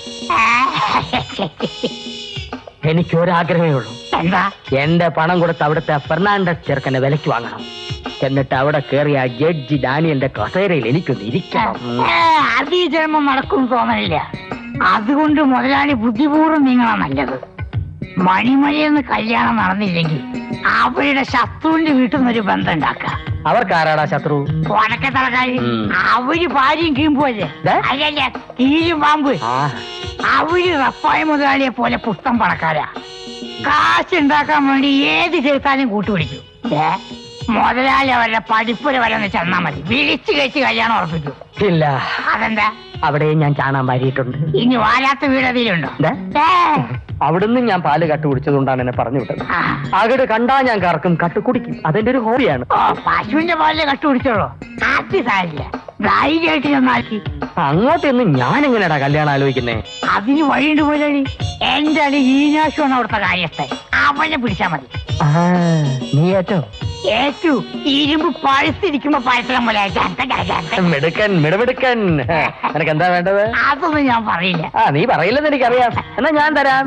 എനിക്കൊരാഗ്രഹമേ ഉള്ളൂ. എന്താ? എന്റെ പണം കൊടുത്ത് അവിടുത്തെ ഫെർണാണ്ടസ് ചെറുക്കനെ വിലക്ക് വാങ്ങണം. എന്നിട്ട് അവിടെ കയറിയ ജഡ്ജി ഡാനിയലിന്റെ കസേരയിൽ എനിക്കൊന്ന് ഇരിക്കണം. അത് ഈ ജന്മം നടക്കും തോന്നണില്ല. അതുകൊണ്ട് മുതലാളി ബുദ്ധിപൂർവ്വം നീങ്ങണം നല്ലത്. മണിമലയെന്ന് കല്യാണം നടന്നില്ലെങ്കിൽ അവരുടെ ശത്രുവിന്റെ വീട്ടിൽ നിന്നൊരു ബന്ധം ഉണ്ടാക്കുക. അവർക്കാരാടാ ശത്രു? വടക്കത്തറക്കാര്. അവര് ഭാര്യയും കീമ്പുമല്ലേ? അല്ലല്ല, കീഴും പാമ്പ്. അവര് റപ്പായ മുതലാളിയെ പോലെ പുസ്തകം പണക്കാരാ. കാശുണ്ടാക്കാൻ വേണ്ടി ഏത് ചെറുത്താലും കൂട്ടുപിടിക്കും. മുതലാളി അവരുടെ പഠിപ്പുര വരെ ചെന്നാ മതി, വിളിച്ചു കഴിച്ച് കല്യാണം ഉറപ്പിക്കും. ഇല്ല. അതെന്താ? അവിടെയും ഞാൻ ചാണാൻ വാരിയിട്ടുണ്ട്. ഇനി വാരാത്ത വീട് അതിലുണ്ടോ? അവിടുന്ന് ഞാൻ പാല് കട്ടുകുടിച്ചതുകൊണ്ടാണ് എന്നെ പറഞ്ഞു വിട്ടത്. അകട് കണ്ടാ ഞാൻ കറക്കും, കട്ടു കുടിക്കും. അതെന്റെ ഒരു ഹോബിയാണ്. പശുവിന്റെ പാലിലെ കട്ടുകുടിച്ചോളൂ. അത് സാരില്ല, ധൈര്യമായിട്ട് ചെന്നാക്കി. അങ്ങോട്ടൊന്നും ഞാൻ എങ്ങനെയാടാ കല്യാണം ആലോചിക്കുന്നേ? അതിന് വഴിയുണ്ട് പോലെയാണ്. എന്റെ അടി ഈനാശുവാണ് അവിടുത്തെ കാര്യത്തെ. അവനെ പിടിച്ചാ മതി. നീ ഏറ്റോ? ഏറ്റു. ഇരുമ്പ് പഴുത്തിരിക്കുമ്പോ പഴത്തം പോലെ മിടുക്കൻ, മിടമിടുക്കൻ. നിനക്ക് എന്താ വേണ്ടത്? അതൊന്നും ഞാൻ പറയില്ല. നീ പറയില്ലെന്ന് എനിക്കറിയാം. എന്നാ ഞാൻ തരാം.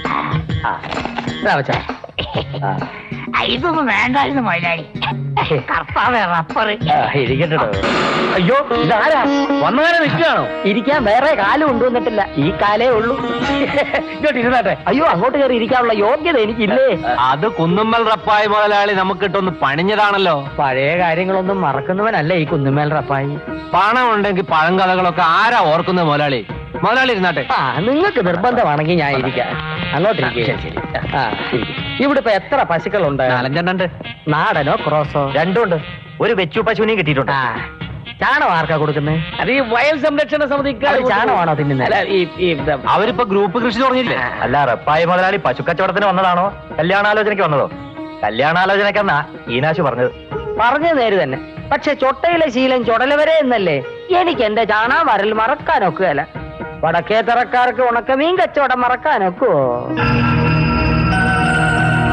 ഇതൊന്നും വേണ്ടായിരുന്നു മുതലാളി. കർത്താവേ, റബ്ബർ ഇരിക്കട്ടോ. അയ്യോ, ഇതാരാ വന്നവരെ നിൽക്കുകയാണോ? ഇരിക്കാൻ വേറെ കാലം കൊണ്ടുവന്നിട്ടില്ല, ഈ കാലേ ഉള്ളൂ. ഇങ്ങോട്ട് ഇരുന്നാട്ടെ. അയ്യോ, അങ്ങോട്ട് കയറി ഇരിക്കാനുള്ള യോഗ്യത എനിക്കില്ലേ? അത് കുന്നുമ്മൽ റപ്പായി മുതലാളി നമുക്കിട്ടൊന്ന് പണിഞ്ഞതാണല്ലോ. പഴയ കാര്യങ്ങളൊന്നും മറക്കുന്നവനല്ല ഈ കുന്നുമ്മൽ റപ്പായി. പണം ഉണ്ടെങ്കിൽ പഴങ്കഥകളൊക്കെ ആരാ ഓർക്കുന്നത് മുതലാളി? മുതലാളി ഇരുന്നാട്ടെ. നിങ്ങൾക്ക് നിർബന്ധമാണെങ്കിൽ ഞാൻ ഇരിക്കാം. അങ്ങോട്ടിരിക്കുക. ഇവിടെ ഇപ്പൊ എത്ര പശുക്കളുണ്ട്? 4 നാടനോ ക്രോസോ? രണ്ടുണ്ട്. ഒരു വെച്ചു പശുവിനെയും കിട്ടിയിട്ടുണ്ട്. ചാണകം ആർക്കാ കൊടുക്കുന്നത്? അത് ഈ വയൽ സംരക്ഷണ സമിതിക്ക്. ചാണകമാണോ തിന്നുന്നത്? അവരിപ്പോ ഗ്രൂപ്പ് കൃഷി തുടങ്ങിയില്ലേ? അല്ല, റപ്പായി മുതലാളി പശുക്കച്ചവടത്തിന് വന്നതാണോ കല്യാണാലോചനയ്ക്ക് വന്നതോ? കല്യാണാലോചനക്കെന്നാ ഈനാശു പറഞ്ഞത്. പറഞ്ഞത് നേര് തന്നെ. പക്ഷെ ചൊട്ടയിലെ ശീലം ചുടല വരെ എന്നല്ലേ? എനിക്ക് എന്റെ ചാണകം വരൽ മറക്കാനൊക്കുകയല്ല. വടക്കേ തറക്കാർക്ക് ഉണക്കമീൻ കച്ചവടം മറക്കാനൊക്കുവോ? നീ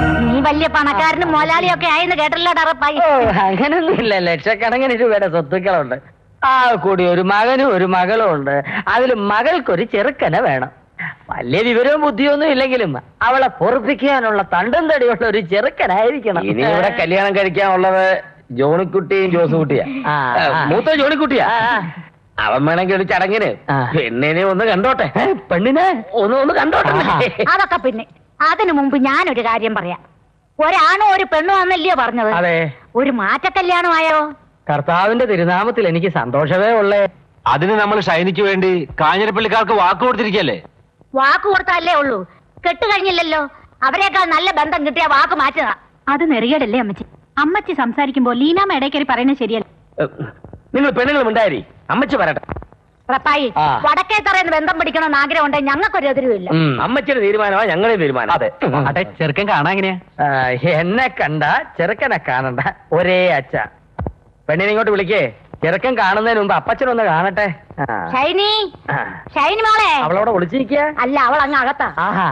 വലിയ പണക്കാരനും മോലാളിയൊക്കെ ആയെന്ന് കേട്ടല്ലോ ഡറപ്പായി. അങ്ങനൊന്നുമില്ല, ലക്ഷക്കണക്കിന് രൂപയുടെ സ്വത്തുക്കളുണ്ട്. ആ കൂടി ഒരു മകനും ഒരു മകളും ഉണ്ട്. അതിൽ മകൾക്കൊരു ചെറുക്കനെ വേണം. വലിയ വിവരവും ബുദ്ധിയൊന്നും ഇല്ലെങ്കിലും അവളെ പൊറപ്പിക്കാനുള്ള തണ്ടും തടിയുള്ള ഒരു ചെറുക്കനായിരിക്കണം. ഇനി ഇവിടെ കല്യാണം കഴിക്കാനുള്ളത് ജോണിക്കുട്ടിയും ജോസുകുട്ടിയാ. മൂത്ത ജോണിക്കുട്ടിയാ. അവൻ വേണമെങ്കിൽ ഒരു ചടങ്ങിന് പെണ്ണിനെ ഒന്ന് കണ്ടോട്ടെ. പെണ്ണിനെ ഒന്ന് കണ്ടോട്ടെ. അതൊക്കെ പിന്നെ. അതിനു മുമ്പ് ഞാനൊരു കാര്യം പറയാം. ഒരാണോ ഒരു പെണ്ണോ ആണെന്നല്ലയോ പറഞ്ഞത്? അതെ. ഒരു മാറ്റക്കല്യാണമായോ? കർത്താവിന്റെ തിരുനാമത്തിൽ എനിക്ക് സന്തോഷമേ ഉള്ളേ. അതിന് നമ്മൾ ഷൈനിക്ക് വേണ്ടി കാഞ്ഞിരപ്പള്ളിക്കാർക്ക് വാക്ക് കൊടുത്തിരിക്കല്ലേ? വാക്ക് കൊടുത്തല്ലേ ഉള്ളൂ, കെട്ട് കഴിഞ്ഞില്ലല്ലോ. അവരെക്കാൾ നല്ല ബന്ധം കിട്ടിയ വാക്ക് മാറ്റുക. അത് നെറിയടല്ലേ അമ്മച്ചി? അമ്മച്ചി സംസാരിക്കുമ്പോ ലീനാമ്മ ഇടയ്ക്കറി പറയുന്നത് ശരിയല്ല. നിങ്ങൾ പെണ്ണുങ്ങളും ഉണ്ടായി, അമ്മച്ചി പറയട്ടെ. റപ്പായി, വടക്കേത്തറയെന്ന് ബന്ധം പിടിക്കണമെന്ന് ആഗ്രഹം ഉണ്ടെങ്കിൽ ഞങ്ങൾക്കൊരു എതിരുമില്ല. അമ്മച്ചിയുടെ തീരുമാനമാണ് ഞങ്ങളുടെ തീരുമാനം. അതെ. അതെ, ചെറുക്കൻ കാണാൻ എങ്ങനെയാ? എന്നെ കണ്ട ചെറുക്കനെ കാണണ്ട, ഒരേ അച്ഛ. പെണ്ണിനെ ഇങ്ങോട്ട് വിളിക്കേ. ചെറുക്കൻ കാണുന്നതിന് മുമ്പ് അപ്പച്ചനൊന്ന് കാണട്ടെ. ഷൈനി, ഷൈനി മോളെ. അവളവിടെ വിളിച്ചിരിക്കുക? അല്ല, അവൾ അങ്ങ് അകത്താ.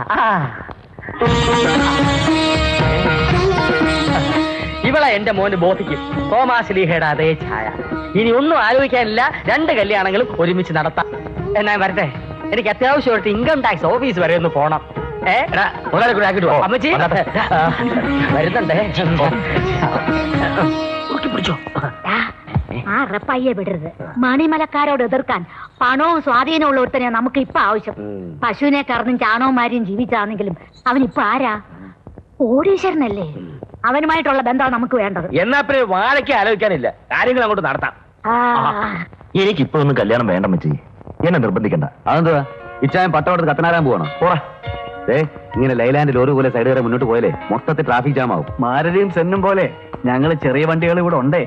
ഇവളെ എന്റെ മോന് ബോധിക്കും. തോമാശ്ലീഹയുടെ അതേ ഛായ. ഇനി ഒന്നും ആലോചിക്കാനില്ല, 2 കല്യാണങ്ങളും ഒരുമിച്ച് നടത്താം. എന്നാ വരട്ടെ, എനിക്ക് അത്യാവശ്യമായിട്ട് ഇൻകം ടാക്സ് ഓഫീസ് വരെ ഒന്ന് പോണം. അമ്മച്ചി വരുന്നുണ്ടേ. ആ റപ്പായിയെ വിടരുത്. മണിമലക്കാരോട് എതിർക്കാൻ പണവും സ്വാധീനമുള്ള ഒരുത്തനെ നമുക്ക് ഇപ്പൊ ആവശ്യം. പശുവിനെ കറന്നും ചാണകമാരിയും ജീവിച്ചാണെങ്കിലും അവനിപ്പൊ ആരാ? കോടീശ്വരനല്ലേ. അവനുമായിട്ടുള്ള ബന്ധമാണ് നമുക്ക് വേണ്ടത്. എന്നാ പിന്നെ വാഴയ്ക്ക് ആലോചിക്കാനില്ല, കാര്യങ്ങൾ അങ്ങോട്ട് നടത്താം. എനിക്കിപ്പോ ഒന്നും കല്യാണം വേണ്ട മച്ചി, എന്നെ നിർബന്ധിക്കണ്ട. അതെന്തുവാ? ഇച്ചായം പട്ടവടത്ത് കത്തനാരാൻ പോവാണോ? ഇങ്ങനെ ലൈലാൻഡ് ലോറി പോലെ സൈഡ് വരെ മുന്നോട്ട് പോയാലേ മൊത്തത്തിൽ ട്രാഫിക് ജാം ആവും. മാരുതിയും സെന്നും പോലെ ഞങ്ങള് ചെറിയ വണ്ടികൾ ഇവിടെ ഉണ്ടേ.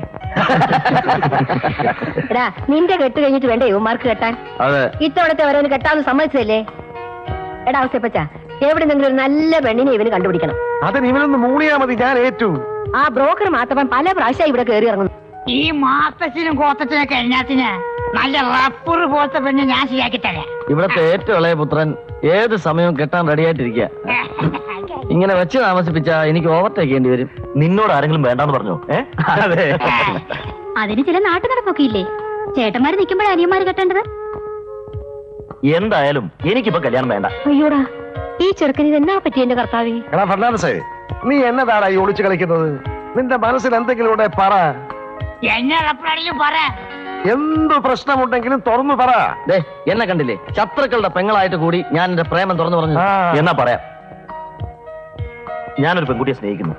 എടാ, നിന്റെ കെട്ട് കഴിഞ്ഞിട്ട് വേണ്ടേ യുവമാർക്ക് കെട്ടാൻ? അതെ. ഇത്തവണത്തെ ഓരോന്ന് കെട്ടാന്ന് സമ്മതിച്ചല്ലേ? എടാ അവസ്ഥപ്പച്ച, എവിടെന്നെങ്കിലും ഒരു നല്ല പെണ്ണിനെ ഇവന് കണ്ടുപിടിക്കണം. അതിന് ഇവനൊന്ന് മൂളിയാ മതി, ഞാൻ ഏറ്റു. ആ ബ്രോക്കർ മാത്രം പല പ്രാവശ്യം ഇവിടെ കയറി ഇറങ്ങുന്നു. ഈ മാത്തച്ഛനും കോത്തച്ഛനൊക്കെ എല്ലാത്തിന് നല്ല റബ്ബർ പോലത്തെ പെണ്ണ് ഞാൻ ശരിയാക്കി തരാം. ഇവിടത്തെ ഏറ്റവും ഇളയ പുത്രൻ ഏത് സമയവും കെട്ടാൻ റെഡിയായിട്ടിരിക്കുക. ഇങ്ങനെ വെച്ച് താമസിപ്പിച്ചാ എനിക്ക് ഓവർടേക്ക് ചെയ്യേണ്ടി വരും. നിന്നോട് ആരെങ്കിലും വേണ്ടാന്ന് പറഞ്ഞോ? അതെ. അതിന് ചില നാട്ടു നടപ്പൊക്കെ ഇല്ലേ? ചേട്ടന്മാര് നിൽക്കുമ്പോഴേ അനിയന്മാര് കെട്ടേണ്ടത്. എന്തായാലും എനിക്കിപ്പോ കല്യാണം വേണ്ട. അയ്യോടാ, ഈ ചെറുക്കന് ഇതെന്നാ പറ്റി എന്റെ കർത്താവേ? എടാ ഫെർണാണ്ടസേ, നീ എന്നതാടാ ഈ ഒളിച്ചു കളിക്കുന്നത്? നിന്റെ മനസ്സിൽ എന്തെങ്കിലും ഇവിടെ പറ. എന്നെ പറ. എന്ത് പ്രശ്നമുണ്ടെങ്കിലും തുറന്നു പറ. എന്നെ കണ്ടില്ലേ, ശത്രുക്കളുടെ പെങ്ങളായിട്ട് കൂടി ഞാൻ എന്റെ പ്രേമം തുറന്നു പറഞ്ഞു. എന്നാ പറയാം, ഞാനൊരു പെൺകുട്ടിയെ സ്നേഹിക്കുന്നു.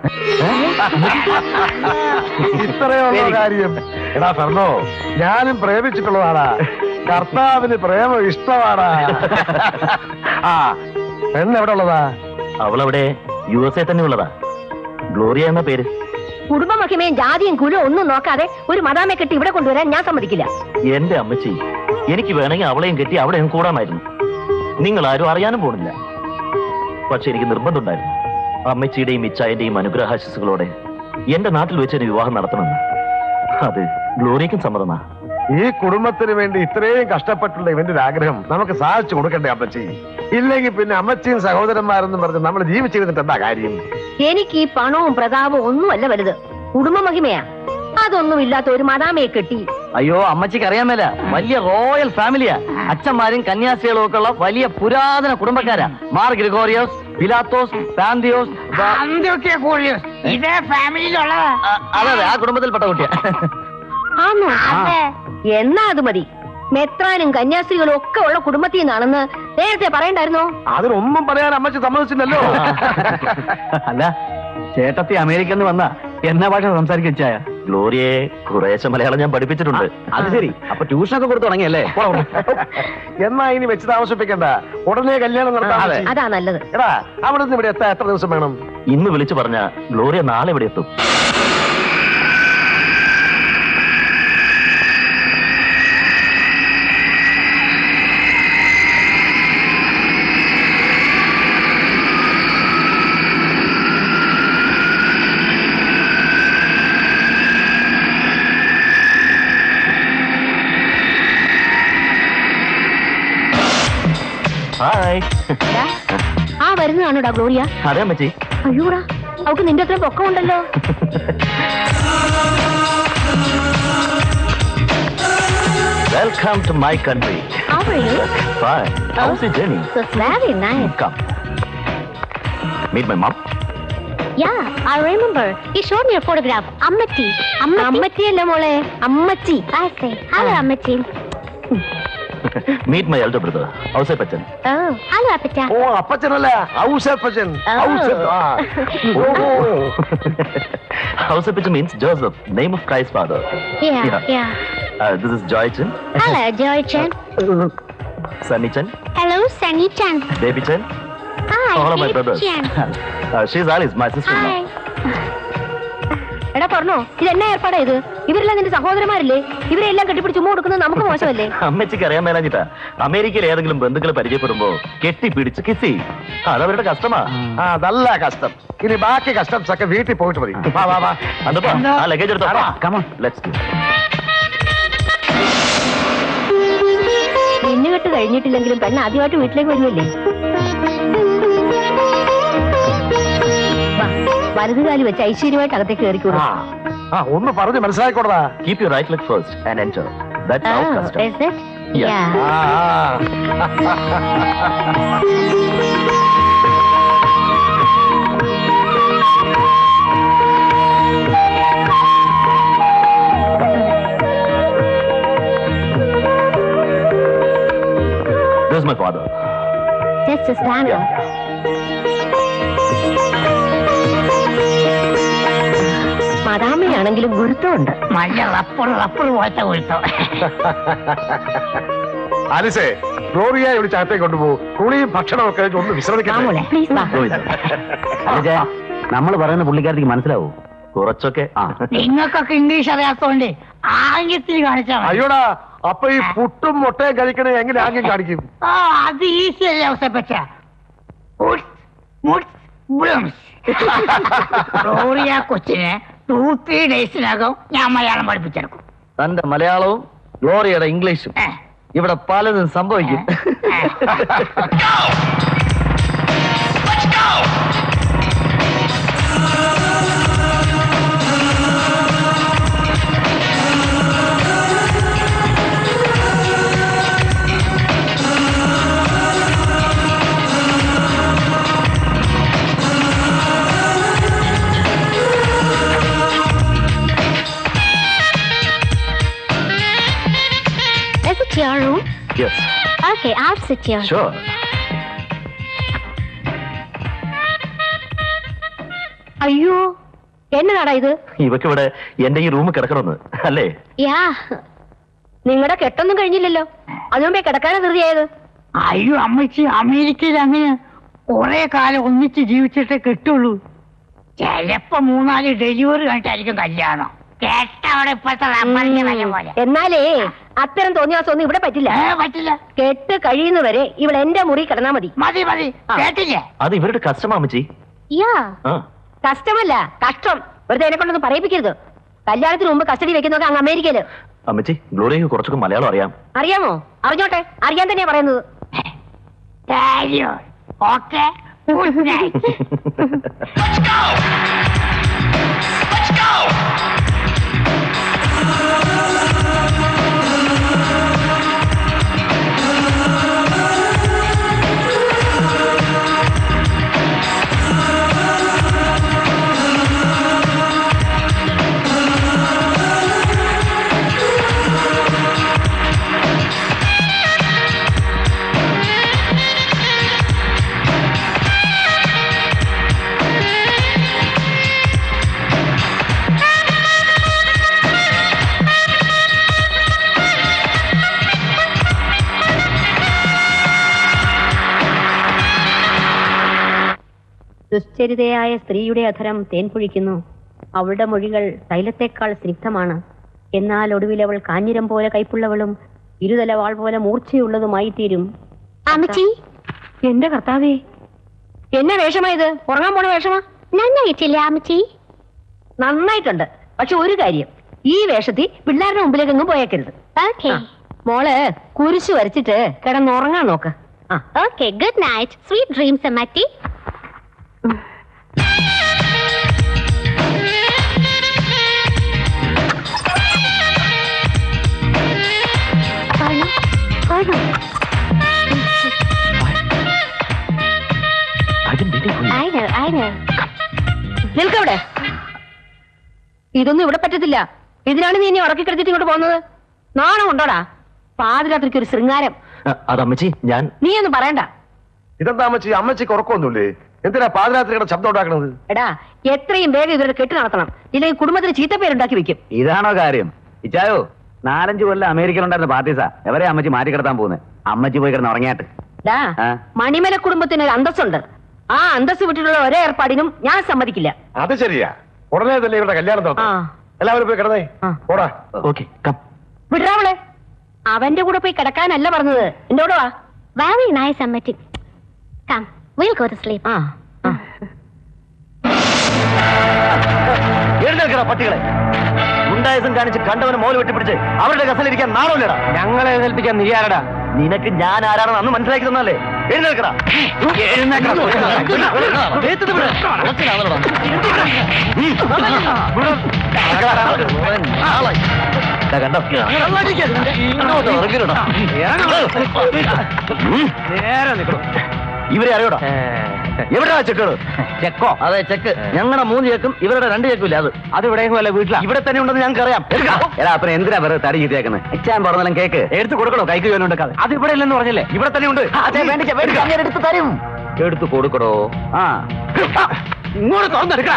ഇത്രയുള്ള കാര്യം. എടാ ഫെർണോ, ഞാനും പ്രേമിച്ചിട്ടുള്ളതാടാ. കർത്താവിന് പ്രേമം ഇഷ്ടമാടാ. ആ പെണ്ണ് എവിടെ ഉള്ളതാ? അവളവിടെ USA തന്നെ ഉള്ളതാ. ഗ്ലോറിയ എന്ന പേര്. കുടുംബ മഹിമയും ജാതിയും കുലവും ഒന്നും നോക്കാതെ ഒരു മദാമെ കെട്ടി ഇവിടെ കൊണ്ടുവരാൻ ഞാൻ സമ്മതിക്കില്ല. എന്റെ അമ്മച്ചി, എനിക്ക് വേണമെങ്കിൽ അവളെയും കെട്ടി അവിടെയും കൂടാമായിരുന്നു. നിങ്ങൾ ആരും അറിയാനും പോണില്ല. പക്ഷെ എനിക്ക് നിർബന്ധമുണ്ടായിരുന്നു, അമ്മച്ചിയുടെയും ഇച്ചായന്റെയും അനുഗ്രഹാശിസുകളോടെ എന്റെ നാട്ടിൽ വെച്ച് വിവാഹം നടത്തണമെന്ന്. അത് ഗ്ലോറിയക്കും സമ്മതമാ. ഈ കുടുംബത്തിന് വേണ്ടി ഇത്രയും കഷ്ടപ്പെട്ടുള്ള ഇവന്റെ ഒരു ആഗ്രഹം നമുക്ക് സാധിച്ചു കൊടുക്കണ്ടേ അമ്മച്ചി? ഇല്ലെങ്കിൽ പിന്നെ അമ്മച്ചിയും സഹോദരന്മാരെന്നും പറഞ്ഞ് നമ്മൾ ജീവിച്ചിരുന്നിട്ട് എന്താ കാര്യം? എനിക്ക് ഈ പണവും പ്രതാപവും ഒന്നുമല്ല വലുത്, കുടുംബ മഹിമയാ. അതൊന്നും ഇല്ലാത്ത ഒരു മദാമയെ കെട്ടി. അയ്യോ, അമ്മച്ചിക്ക് അറിയാമല്ല, വലിയ റോയൽ ഫാമിലിയാ. അച്ഛന്മാരും കന്യാസ്ത്രീകളും ഒക്കെ ഉള്ള വലിയ പുരാതന കുടുംബക്കാരാ. മാർ ഗ്രിഗോറിയോസ്, പിലാത്തോസ്, പാന്തിയോസ്. ഇതേ ഫാമിലിയിലുള്ളതാ. അതെ, ആ കുടുംബത്തിൽപ്പെട്ട കുട്ടിയാ. എന്നാ അത് മതി. മെത്രാനും കന്യാസ്ത്രീകളും ഒക്കെ ഉള്ള കുടുംബത്തിൽ നിന്നാണെന്ന് നേരത്തെ പറയണ്ടായിരുന്നോ? അതിനൊന്നും പറയാൻ അമ്മച്ചി സമ്മതിച്ചില്ലല്ലോ. അല്ല, ചേട്ടത്തി അമേരിക്കന്ന് വന്ന എന്നാ ഭാഷ സംസാരിച്ചായ? ഗ്ലോറിയെ കുറേശ്ശെ മലയാളം ഞാൻ പഠിപ്പിച്ചിട്ടുണ്ട്. അത് ശരി, അപ്പൊ ട്യൂഷനൊക്കെ കൊടുത്തു തുടങ്ങിയല്ലേ? എന്നാ ഇനി വെച്ച് താമസിപ്പിക്കണ്ട, ഉടനെ കല്യാണം നടത്താം. അതാ നല്ലത്. എടാ, അവിടെ നിന്ന് ഇവിടെ എത്താൻ എത്ര ദിവസം വേണം? ഇന്ന് വിളിച്ചു പറഞ്ഞ ഗ്ലോറിയ നാളെ ഇവിടെ എത്തും. ആ വരുന്നതാണോടാ ഗ്ലോറിയ? അതെ അമ്മച്ചി. അയ്യോടാ, അവക്ക് നിന്റെ അത്ര പൊക്കമുണ്ടല്ലോ. Welcome to my country. How are you? Fine. How's your journey? So very nice. Come. Meet my mom. Yeah, I remember. He showed me a photograph. Ammatti. അമ്മച്ചി അല്ല മോളെ, അമ്മച്ചി. I say, hello, Ammatti. Meet my elder brother, Ausapachan. Oh, hello, Appacha. Oh അപ്പച്ചനല്ല Ouseppachan. Ausapachan means Joseph, name of Christ's father. Yeah. This is Joy-chan. Hello, Joy-chan. Sunny-chan. Hello, Sunny-chan. Baby-chan. Hi, All of my brothers. Baby-chan. She's Alice, my sister-in-law. Hi. എടാ പറഞ്ഞോ, ഇത് എന്നാ ഏർപ്പാടാ ഇത്? ഇവരെല്ലാം നിന്റെ സഹോദരന്മാരില്ലേ? ഇവരെല്ലാം കെട്ടിപ്പിടിച്ച് ചുമ്മാ കൊടുക്കുന്നത് നമുക്ക് മോശമല്ലേ? അമ്മച്ചിക്ക് അറിയാൻ മേലാഞ്ഞിട്ടാ. അമേരിക്കയിൽ ഏതെങ്കിലും ബന്ധുക്കളെ പരിചയപ്പെടുമ്പോ കെട്ടിപ്പിടിച്ച് കിസ് ചെയ്യും. അതവരുടെ കഷ്ടമാ. അതല്ല കഷ്ടം. ഇനി ബാക്കി കസ്റ്റംസ് ഒക്കെ വീട്ടിൽ പോയിട്ട് മതി. വാ വാ വാ. അന്തപ്പാ, ആ ലഗേജ് എടുത്തോ. Come on. Let's go. പെണ്ണുകെട്ട് കഴിഞ്ഞിട്ടില്ലെങ്കിലും പെണ്ണ് ആദ്യമായിട്ട് വീട്ടിലേക്ക് വരുന്നില്ലേ? വലതുകാലി വെച്ച് ഐശ്വര്യമായിട്ട് അകത്തേക്ക് കയറിക്കൂടും. ഒന്ന് പറഞ്ഞ് മനസ്സിലായിക്കോടാ. Keep your right leg first and enter. That's our custom. Is it? Yeah. This is my father. Just a stand up. മദാമയാണെങ്കിലും ഗുരുത്വമുണ്ട്. മഞ്ഞ റപ്പർ പോലത്തെ ഗുരുത്വം. ആലിസേ, ഗ്ലോറിയെ വിളിച്ച് അകത്തേക്ക് കൊണ്ടുപോകും. കുളിയും ഭക്ഷണമൊക്കെ ഒന്ന് വിശ്രമിക്കാം. നമ്മൾ പറയുന്ന പുള്ളിക്കാരത്തേക്ക് മനസ്സിലാവൂ? കുറച്ചൊക്കെ. നിങ്ങൾക്കൊക്കെ ഇംഗ്ലീഷ് അറിയാത്തോണ്ട് ആംഗ്യത്തിൽ കാണിച്ചാൽ അയ്യോടാ, അപ്പൊ ഈ പുട്ടും മുട്ടയും കഴിക്കണേ എങ്ങനെ ആംഗ്യം കാണിക്കും? അത് ഈസി അല്ലേ അവസരപ്പറ്റ. ഗ്ലോറിയ കൊച്ചിനെ 2-3 ഡേയ്സിനകം ഞാൻ മലയാളം പഠിപ്പിച്ചെടുക്കും. തന്റെ മലയാളവും ഗ്ലോറിയയുടെ ഇംഗ്ലീഷും ഇവിടെ പലതും സംഭവിക്കും. Is it your room? Yes. Okay, I'll sit here. Sure. അയ്യോ, എന്നതാടാ ഇത്? ഇവക്കിവിടെ എന്റെ ഈ റൂം കിടക്കണമെന്ന് അല്ലേ? Yeah. നിങ്ങളുടെ കെട്ടൊന്നും കഴിഞ്ഞില്ലല്ലോ, അതുമുമ്പേ കിടക്കാനാ ധൃതിയായത്. അയ്യോ അമ്മച്ചി, അമേരിക്കയിൽ അങ്ങനെ കുറെ കാലം ഒന്നിച്ച് ജീവിച്ചിട്ടേ കിട്ടുള്ളൂ. ചിലപ്പോ 3-4 ഡെലിവറി കഴിഞ്ഞിട്ടായിരിക്കും കല്യാണം. കേട്ടവിടെ ഇപ്പോഴത്തെ റബ്ബറിന്റെ വില പോലെ. എന്നാലേ അത്തരം തോന്നിയാസൊന്നും ഇവിടെ പറ്റില്ല. പറ്റില്ല. കെട്ട് കഴിയുന്നവരെ ഇവിടെ എന്റെ മുറി കിടന്നാ മതി. മതി മതി. കേട്ടില്ലേ? അത് ഇവരുടെ കസ്റ്റമാ അമ്മച്ചി. Yeah. കഷ്ടമല്ല, കഷ്ടം. വെറുതെ എന്നെ കൊണ്ടൊന്നും പറയിപ്പിക്കരുത്. കല്യാണത്തിന് മുമ്പ് കസ്റ്റഡി വെക്കുന്നതൊക്കെ അങ്ങ് അമേരിക്കയില്. അമ്മച്ചി, ഗ്ലോറിയക്ക് കുറച്ചൊക്കെ മലയാളം അറിയാം. അറിയാമോ? അറിഞ്ഞോട്ടെ, അറിയാൻ തന്നെയാ പറയുന്നത്. Okay, good night. ദുശ്ചരിതയായ സ്ത്രീയുടെ അധരം തേൻ പൊഴിക്കുന്നു. അവളുടെ മൊഴികൾ തൈലത്തേക്കാൾ സ്നിഗ്ധമാണ്. എന്നാൽ ഒടുവിൽ അവൾ കാഞ്ഞിരം പോലെ കൈപ്പുള്ളവളും ഇരുതല വാൾ പോലെ മൂർച്ചയുള്ളതുമായി തീരും. അമ്മച്ചി, എന്റെ കർത്താവേ, എന്നെ വേഷമായത്? ഉറങ്ങാൻ പോണ വേഷമാ? നന്നായിട്ടില്ല അമ്മച്ചി? നന്നായിട്ടുണ്ട്. പക്ഷെ ഒരു കാര്യം, ഈ വേഷത്തിൽ പിള്ളേരുടെ മുമ്പിലേക്ക് എങ്ങും പോയേക്കരുത്. Okay. മോള് കുരിശു വരച്ചിട്ട് കിടന്നുറങ്ങാൻ നോക്ക്. Okay, good night. Sweet dreams, അമ്മച്ചി. നിൽക്കവിടെ. ഇതൊന്നും ഇവിടെ പറ്റത്തില്ല. ഇതിനാണ് നീ ഇനി ഉറക്കി കിടത്തിട്ട് ഇങ്ങോട്ട് പോകുന്നത്? നാണം ഉണ്ടോടാ? പാതിരാത്രിക്ക് ഒരു ശൃംഗാരം. അതമ്മച്ചി ഞാൻ നീ ഒന്നും പറയണ്ട. ഇതെന്താ അമ്മച്ചി? അമ്മച്ചിക്ക് ഉറക്കമൊന്നുമില്ലേ? എന്തിനാ പാതിരാത്രിയുടെ ശബ്ദം ഉണ്ടാക്കണത്? എടാ, എത്രയും വേഗം ഇവരുടെ കെട്ട് നടത്തണം. ഇല്ലെങ്കിൽ കുടുംബത്തിന് ചീത്തപ്പേരുണ്ടാക്കി വെക്കും. ഇതാണോ കാര്യം? ഇച്ചായോ 4-5 കൊല്ലം അമേരിക്കയിലുണ്ടായിരുന്ന പാർട്ടീസാ എവരെ അമ്മച്ചി മാറ്റി കിടത്താൻ പോകുന്നത്. അമ്മച്ചി പോയി കിടന്ന് ഉറങ്ങിയാട്ട്. മണിമല കുടുംബത്തിന് ഒരു അന്തസ്സുണ്ട്. ആ അന്തസ് വിട്ടിട്ടുള്ള ഒരേ ഏർപ്പാടിനും ഞാൻ സമ്മതിക്കില്ല. അത് ശരിയാ. ഉടനെ തന്നെ ഇവരുടെ കല്യാണം നടത്താം. എല്ലാവരും പോയി കിടന്നേ. ഓടാ. Okay come. വിടാവളെ. അവന്റെ കൂടെ പോയി കിടക്കാനല്ല പറഞ്ഞത്. എന്റെ കൂടെ വാ. Very nice, അമ്മച്ചി. Come, we'll go to sleep. എഴുന്നേൽക്കടാ പട്ടികളെ. ഗുണ്ടായസം കാണിച്ച് കണ്ടവന് മോല് വെട്ടിപ്പിടിച്ച് അവരുടെ കസലിരിക്കാൻ നാണമില്ലടാ. ഞങ്ങളെ എഴുന്നേൽപ്പിക്കാൻ നീ ആരടാ? നിനക്ക് ഞാൻ ആരാണെന്ന് അന്ന് മനസ്സിലാക്കി തന്നല്ലേ? എഴുന്നേൽക്കടാ. ഇവരെ അറിയോടാ? എവിടെയാ ചെക്കുകൾ? ചെക്കോ? അതെ ചെക്ക്. ഞങ്ങളുടെ 3 ചെക്കും ഇവരുടെ 2 ചെക്കും ഇല്ല. അത് ഇവിടെയും അല്ല, വീട്ടിലാ. ഇവിടെ തന്നെ ഉണ്ടെന്ന് ഞങ്ങൾക്ക് അറിയാം. എടാ അപ്പൊ എന്തിനാ വെറുതെ തടി ചെയ്തേക്കുന്നത്? അച്ഛൻ പറഞ്ഞാലും കേക്ക് എടുത്ത് കൊടുക്കണോ? കൈക്ക് ജോലി ഉണ്ടാക്കാതെ. അത് ഇവിടെ ഇല്ലെന്ന് പറഞ്ഞില്ലേ? ഇവിടെ തന്നെ ഉണ്ട്. എടുത്ത് തരും. എടുത്ത് കൊടുക്കടോ. ആ ഇങ്ങോട്ട് തുറന്നെടുക്കാ.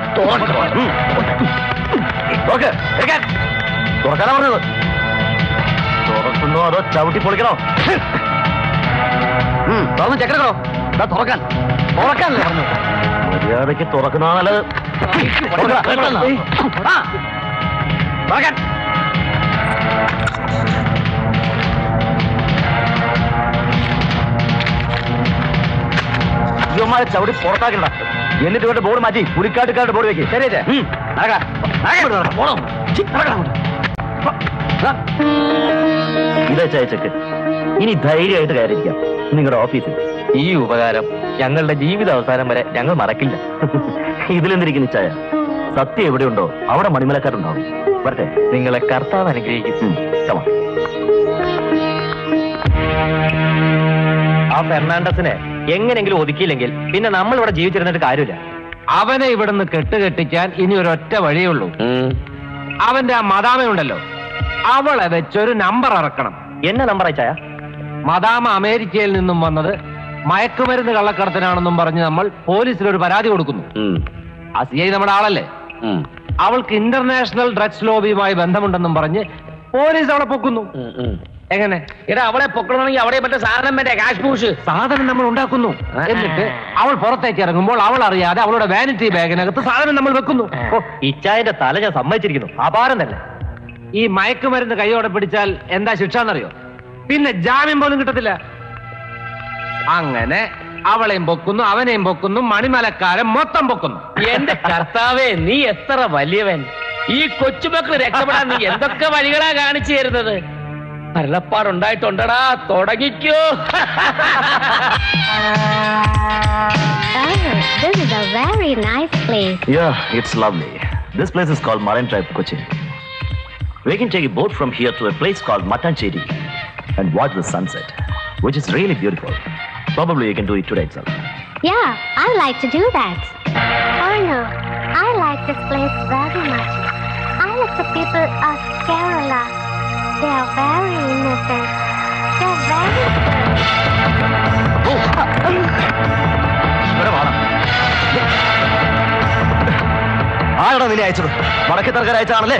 തുറക്കാനാ പറഞ്ഞത്. തുറക്കുന്നോ അതോ ചവിട്ടി പൊളിക്കണോ? തുറന്ന് ചെക്കണോ? തുറക്കാൻ തുറക്കാനല്ലേ പറഞ്ഞത്? മര്യാദയ്ക്ക് തുറക്കുന്ന നല്ലത്. ഇവന്മാരെ ചവിട്ടി പുറത്താക്കണ്ട. എന്നിട്ട് ഇവരുടെ ബോർഡ് മാറ്റി പുലിക്കാട്ടുകാരുടെ ബോർഡ് വെക്കും. ശരി ഇതാ ചെക്ക്. ഇനി ധൈര്യമായിട്ട് കയറിയിരിക്കാം നിങ്ങളുടെ ഓഫീസിൽ. ഈ ഉപകാരം ഞങ്ങളുടെ ജീവിത അവസാനം വരെ ഞങ്ങൾ മറക്കില്ല. ഇതിലെന്തിരിക്കുന്നു ചായ? സത്യം എവിടെയുണ്ടോ അവിടെ മണിമലക്കാരുണ്ടാവും. വരട്ടെ. നിങ്ങളെ കർത്താവ് അനുഗ്രഹിക്കും. ആ ഫെർണാണ്ടസിനെ എങ്ങനെങ്കിലും ഒതുക്കിയില്ലെങ്കിൽ പിന്നെ നമ്മൾ ഇവിടെ ജീവിച്ചിരുന്നിട്ട് കാര്യമില്ല. അവനെ ഇവിടുന്ന് കെട്ടുകെട്ടിക്കാൻ ഇനി ഒരൊറ്റ വഴിയേ ഉള്ളൂ. അവന്റെ ആ മദാമയുണ്ടല്ലോ, അവളെ വെച്ചൊരു നമ്പർ ഇറക്കണം. എന്നെ നമ്പർ അയച്ചായ? മദാമ അമേരിക്കയിൽ നിന്നും വന്നത് മയക്കുമരുന്ന് കള്ളക്കടത്തിനാണെന്നും പറഞ്ഞ് നമ്മൾ പോലീസിലൊരു പരാതി കൊടുക്കുന്നു. ആ CI നമ്മുടെ ആളല്ലേ? അവൾക്ക് ഇന്റർനാഷണൽ ഡ്രഗ്സ് ലോബിയുമായി ബന്ധമുണ്ടെന്നും പറഞ്ഞ് പോലീസ് അവളെ പൊക്കുന്നു. എങ്ങനെ? എടാ, അവളെ പൊക്കണമെങ്കിൽ അവിടെ മറ്റേ സാധനം വേണ്ടേ? കാഷ് പൂഷ് സാധനം നമ്മൾ ഉണ്ടാക്കുന്നു. എന്നിട്ട് അവൾ പുറത്തേക്ക് ഇറങ്ങുമ്പോൾ അവൾ അറിയാതെ അവളുടെ വാനിറ്റി ബാഗിനകത്ത് സാധനം നമ്മൾ വെക്കുന്നു. ഇച്ചായന്റെ തല ഞാൻ സമ്മതിച്ചിരിക്കുന്നു. അപാരം തന്നെ. ഈ മയക്കുമരുന്ന് കൈയോടെ പിടിച്ചാൽ എന്താ ശിക്ഷ എന്നറിയോ? പിന്നെ ജാമ്യം പോലും കിട്ടത്തില്ല. അങ്ങനെ അവളെയും പൊക്കുന്നു, അവനെയും പൊക്കുന്നു, മണിമലക്കാരൻ മൊത്തം പൊക്കുന്നു. എന്റെ കർത്താവേ, നീ എത്ര വലിയവൻ! ഈ കൊച്ചുമക്കൾ രക്ഷപ്പെടാൻ നീ എന്തൊക്കെ വഴികളാ കാണിച്ചു തരുന്നത്. അരുളപ്പാടുണ്ടായിട്ടുണ്ടടാ, തുടങ്ങിക്കോ. This is a very nice place. Yeah, it's lovely. This place is called Marine Drive, Cochin. We can take a boat from here to a place called Mattancheri and watch the sunset, which is really beautiful. Probably you can do it today itself. Yeah, I like to do that. Oh no, I like this place very much. I like the people of Kerala. They are very innocent. They are very ആരാണ് നിന്നെ അയച്ചത്? വടക്കേ തർക്കാർ അയച്ചാണല്ലേ?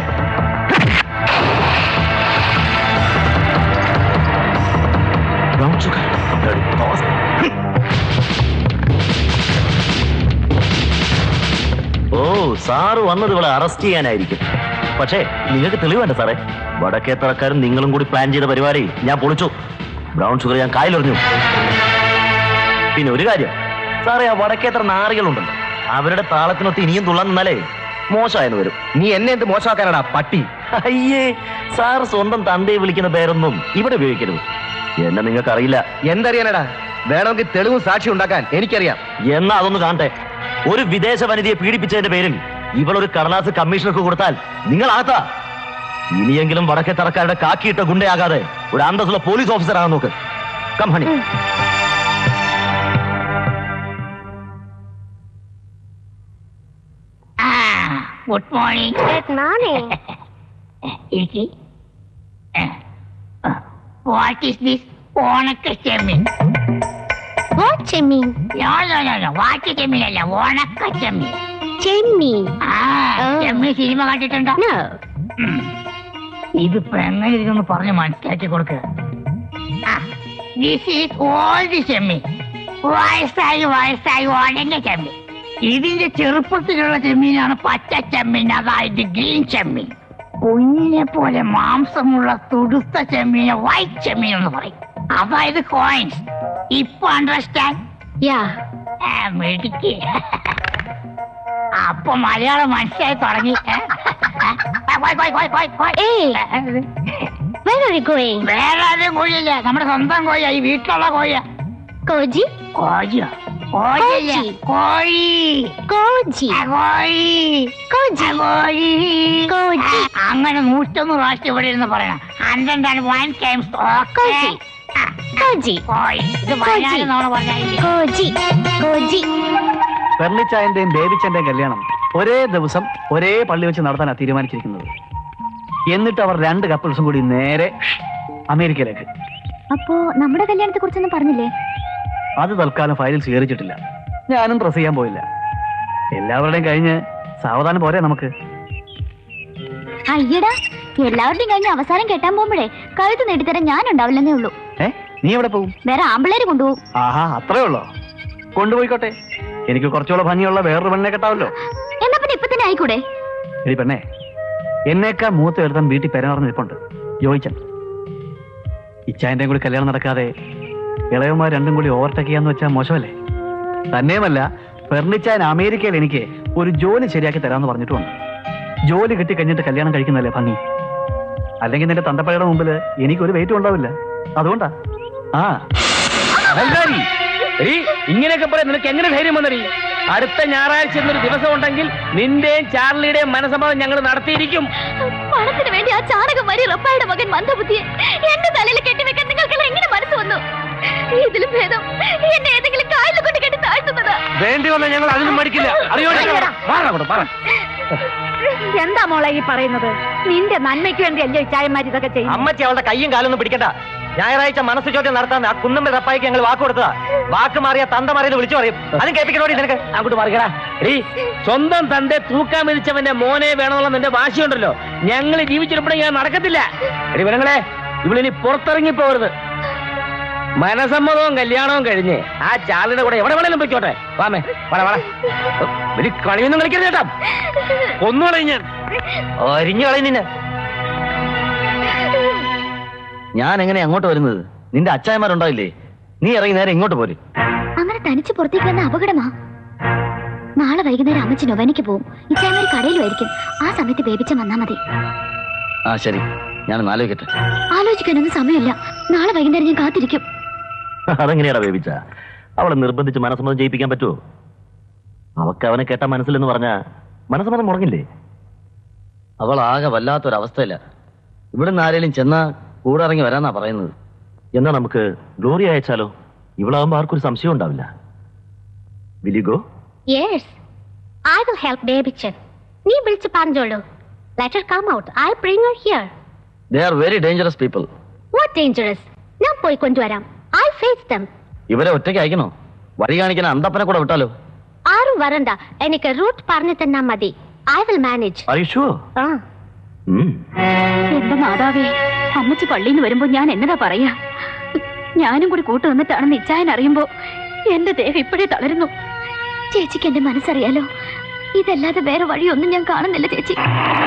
ഓ, സാറ് വന്നത് ഇവിടെ അറസ്റ്റ് ചെയ്യാനായിരിക്കും. പക്ഷേ നിങ്ങൾക്ക് തെളിവേണ്ട സാറേ. വടക്കേ തറക്കാരും നിങ്ങളും കൂടി പ്ലാൻ ചെയ്ത പരിപാടി ഞാൻ പൊളിച്ചു. ബ്രൗൺ ഷുഗർ ഞാൻ കായലെറിഞ്ഞു. പിന്നെ ഒരു കാര്യം സാറേ, ആ വടക്കേത്ര നാറികളുണ്ടല്ലോ, അവരുടെ താളത്തിനൊത്ത് ഇനിയും തുള്ളാൻ നിന്നാലേ മോശമായെന്ന് വരും. നീ എന്നെ എന്ത് മോശമാക്കാനാടാ പട്ടി? അയ്യേ, സാർ സ്വന്തം തന്തയെ വിളിക്കുന്ന പേരൊന്നും ഇവിടെ ഉപയോഗിക്കരുത്. എന്നെ നിങ്ങൾക്ക് അറിയില്ല. എന്തറിയാനടാ? വേണമെങ്കിൽ തെളിവും സാക്ഷി ഉണ്ടാക്കാൻ എനിക്കറിയാം. എന്നാ അതൊന്ന് കാണട്ടെ. ഒരു വിദേശ വനിതയെ പീഡിപ്പിച്ചതിന്റെ പേരിൽ ഇവളൊരു കടലാസ് കമ്മീഷണർക്ക് കൊടുത്താൽ നിങ്ങൾ ആത്താ. ഇനിയെങ്കിലും വടക്കേ തറക്കാരുടെ കാക്കിയിട്ട ഗുണ്ടയാകാതെ ഒരു അന്തസ്സുള്ള പോലീസ് ഓഫീസർ ആകാൻ നോക്ക്. Come honey. Good morning. Good morning. What is this? ഓണക്ക ചെമ്മീൻ. What Chemmeen? No. വാറ്റ് ചെമ്മീൻ അല്ല, ഓണക്ക ചെമ്മീൻ. ചെമ്മീൻ. ചെമ്മീൻ സിനിമ കണ്ടിട്ടുണ്ടോ? No. ഇതിപ്പോ എങ്ങനെ ഇതൊന്ന് പറഞ്ഞ് മനസ്സിലാക്കി കൊടുക്കുക. ദിസ് ഈസ് ഓൾഡ് ചെമ്മീൻ. വയസ്സായി ഉടഞ്ഞ ചെമ്മീൻ. ഇതിന്റെ ചെറുപ്പത്തിലുള്ള ചെമ്മീനാണ് പച്ച ചെമ്മീൻ, അതായത് ഗ്രീൻ ചെമ്മീൻ. കുഞ്ഞിനെ പോലെ മാംസമുള്ള തുടുത്ത ചെമ്മീനെ വൈറ്റ് ചെമ്മീൻ എന്ന് പറയും, അതായത് കോയിൻസ്. ഇപ്പൊ അണ്ടർസ്റ്റാൻഡ്? മെഡിക്ക്. അപ്പൊ മലയാളം മനസ്സിലായി തുടങ്ങി. വേറെ ആരും കോഴിയില്ല, നമ്മുടെ സ്വന്തം കോഴിയാ, ഈ വീട്ടിലുള്ള കോഴിയാ. കോഴി? കോഴിയോ? അങ്ങനെ 101 പ്രാവശ്യം ഇവിടെ ഇരുന്ന് പറയണം. അണ്ടെന്താണ് വൺ ടൈംസ് പെർണിച്ചായന്റെയും ബേബിച്ചന്റെയും കല്യാണം ഒരേ ദിവസം ഒരേ പള്ളി വെച്ച് നടത്താനാണ് തീരുമാനിച്ചിരിക്കുന്നത്. എന്നിട്ട് അവർ 2 കപ്പിൾസും കൂടി നേരെ അമേരിക്കയിലേക്ക്. അപ്പോ നമ്മുടെ കല്യാണത്തെ കുറിച്ചൊന്നും പറഞ്ഞില്ലേ? അത് തൽക്കാലം ഫയലിൽ സ്വീകരിച്ചിട്ടില്ല. ഞാനും ഡ്രസ് ചെയ്യാൻ പോയില്ല. എല്ലാവരുടെയും കഴിഞ്ഞ് സാവധാനം പോരെ നമുക്ക്. അയ്യടാ, എല്ലാവരുടെയും കഴിഞ്ഞ് അവസാനം കെട്ടാൻ പോകുമ്പോഴേ കഴുത്ത് നേടിത്തരാൻ ഞാൻ ഉണ്ടാവില്ലെന്നേ ഉള്ളൂ. നീ എവിടെ പോകും? വേറെ ആമ്പിള്ളേര് കൊണ്ടുപോകും. ആഹാ, അത്രേ ഉള്ളോ? കൊണ്ടുപോയിക്കോട്ടെ. എനിക്ക് കുറച്ചുകൂടെ ഭംഗിയുള്ള വേറൊരു പെണ്ണെ കെട്ടാവല്ലോ. എന്നാ പിന്നെ ഇപ്പൊ തന്നെ ആയിക്കൂടെ? എടി പെണ്ണെ, എന്നേക്കാ മൂത്ത് എടുത്താൻ വീട്ടിൽ പെരുമാറുന്ന നിൽപ്പുണ്ട്, യോജിച്ചൻ. ഇച്ചായന്റെയും കൂടി കല്യാണം നടക്കാതെ ഇളയന്മാർ 2 കൂടി ഓവർടേക്ക് ചെയ്യാന്ന് വെച്ചാൽ മോശമല്ലേ? തന്നെയുമല്ല, ഫെർണിച്ചാൻ അമേരിക്കയിൽ എനിക്ക് ഒരു ജോലി ശരിയാക്കി തരാമെന്ന് പറഞ്ഞിട്ടുണ്ട്. ജോലി കിട്ടി കഴിഞ്ഞിട്ട് കല്യാണം കഴിക്കുന്നതല്ലേ ഭംഗി. അല്ലെങ്കിൽ നിന്റെ തന്തപ്പഴയുടെ മുമ്പിൽ എനിക്കൊരു വെയിറ്റും ഉണ്ടാവില്ല. അതുകൊണ്ടാ. ഇങ്ങനെയൊക്കെ പറയാം. നിനക്ക് എങ്ങനെ ധൈര്യം വന്നടി? അടുത്ത ഞായറാഴ്ച എന്നൊരു ദിവസം ഉണ്ടെങ്കിൽ നിന്റെയും ചാർലിയുടെയും മനസ്സമ്മതം ഞങ്ങൾ നടത്തിയിരിക്കും. പണത്തിന് വേണ്ടി ആ ചാണകം വരി റപ്പായുടെ മകൻ മന്ദബുദ്ധിയെ എന്റെ തലയിൽ കെട്ടിവെക്കാൻ നിങ്ങൾക്കെല്ലാം എങ്ങനെ മനസ്സ് വന്നു? ഇതിലും ഭേദം എന്നെ ഏതെങ്കിലും കായലിൽ കൊണ്ട് കെട്ടി താഴ്ത്തുന്നത്. വേണ്ടി വന്ന ഞങ്ങൾ അതിനും മടിക്കില്ല. എന്താ മോളെ ഈ പറയുന്നത്? നിന്റെ നന്മയ്ക്ക് വേണ്ടി അല്ലേ ചായമാരി ഇതൊക്കെ ചെയ്യും? അമ്മച്ചി അവളുടെ കയ്യും കാലൊന്നും പിടിക്കണ്ട. ഞായറാഴ്ച മനസ്സ് ചോദ്യം നടത്താൻ ആ കുന്നമ്മൽ റപ്പായിക്ക് ഞങ്ങൾ വാക്ക് കൊടുത്തതാ. വാക്ക് മാറിയ തന്ത മാറിയെന്ന് വിളിച്ചു പറയും. അതും കേൾപ്പിക്കണോടി നിനക്ക്. അങ്ങോട്ട് മാറിക്കടാ. സ്വന്തം തന്റെ തൂക്കാൻ വിധിച്ചവന്റെ മോനെ വേണമെന്നുള്ള നിന്റെ വാശിയുണ്ടല്ലോ, ഞങ്ങൾ ജീവിച്ചിരിപ്പണേ ഞാൻ നടക്കത്തില്ല. എടി വിനങ്ങളെ, ഇവളിനി പുറത്തിറങ്ങിപ്പോരുത്. മനസമ്മതവും കല്യാണവും കഴിഞ്ഞ് ആ ചാലിന്റെ കൂടെ എവിടെ വേണേലും പൊയ്ക്കോട്ടെ. വാമേ, ഒരു കളിയൊന്നും കളിക്കരുത് കേട്ടോ. ഒന്നുകളയും ഞാൻ അരിഞ്ഞു കളയും നിന്നെ. ഞാൻ എങ്ങനെ അങ്ങോട്ട് വരുന്നത്? നിന്റെ അച്ചായന്മാരുണ്ടാവില്ലേ? നീ ഇറങ്ങി നേരെ ഇങ്ങോട്ട് പോര്. അങ്ങനെ തനിച്ച് പുറത്തേക്ക് വന്ന അപകടമാ. നാളെ വൈകുന്നേരം അമ്മച്ചി നൊവനിക്ക് പോവും. ഇച്ചായമാര് കടയിലുമായിരിക്കും. ആ സമയത്ത് ബേബിച്ച വന്നാ മതി. ശരി, ഞാൻ ആലോചിക്കട്ടെ. ആലോചിക്കാനൊന്നും സമയമില്ല. നാളെ വൈകുന്നേരം ഞാൻ കാത്തിരിക്കും. അതെങ്ങനെയാടാ ബേബിച്ച? അവളെ നിർബന്ധിച്ച് മനസ്സമ്മതം ചെയ്യിപ്പിക്കാൻ പറ്റുമോ? അവക്ക് അവനെ കേട്ടാ മനസ്സിലെന്ന് പറഞ്ഞാ മനസ്സമ്മതം മുടങ്ങില്ലേ? അവൾ ആകെ വല്ലാത്തൊരവസ്ഥയില്ല. ഇവിടുന്ന് ആരെങ്കിലും ചെന്നാ കൂടെ ഇറങ്ങി വരാന്നാ പറയുന്നത്. എന്നാ നമുക്ക് ഗ്ലോറിയ അയച്ചാലോ? ഇവളാകുമ്പോ ആർക്കൊരു സംശയം ഉണ്ടാവില്ല. Will you go? Yes, I will help Babychan. നീ വിളിച്ച് പറഞ്ഞോളൂ. Let her come out. I'll bring her here. They are very dangerous people. What dangerous? ഞാൻ പോയി കൊണ്ടുവരാം. I'll face them. ഇവരെ ഒറ്റയ്ക്ക് അയക്കണോ? വഴി കാണിക്കാൻ അന്തപ്പനെ കൂടെ വിട്ടാലോ? ആരും വരണ്ട. എനിക്ക് റൂട്ട് പറഞ്ഞു തന്നാ മതി. I will manage. Are you sure? എന്റെ മാതാവേ, അമ്മച്ചി പള്ളിയിൽ നിന്ന് വരുമ്പോ ഞാൻ എന്നതാ പറയാ? ഞാനും കൂടി കൂട്ടു വന്നിട്ടാണെന്ന് ഇച്ചായൻ അറിയുമ്പോ എന്റെ ദേഹം ഇപ്പോഴേ തളരുന്നു. ചേച്ചിക്ക് എന്റെ മനസ്സറിയാലോ. ഇതല്ലാതെ വേറെ വഴിയൊന്നും ഞാൻ കാണുന്നില്ല ചേച്ചി.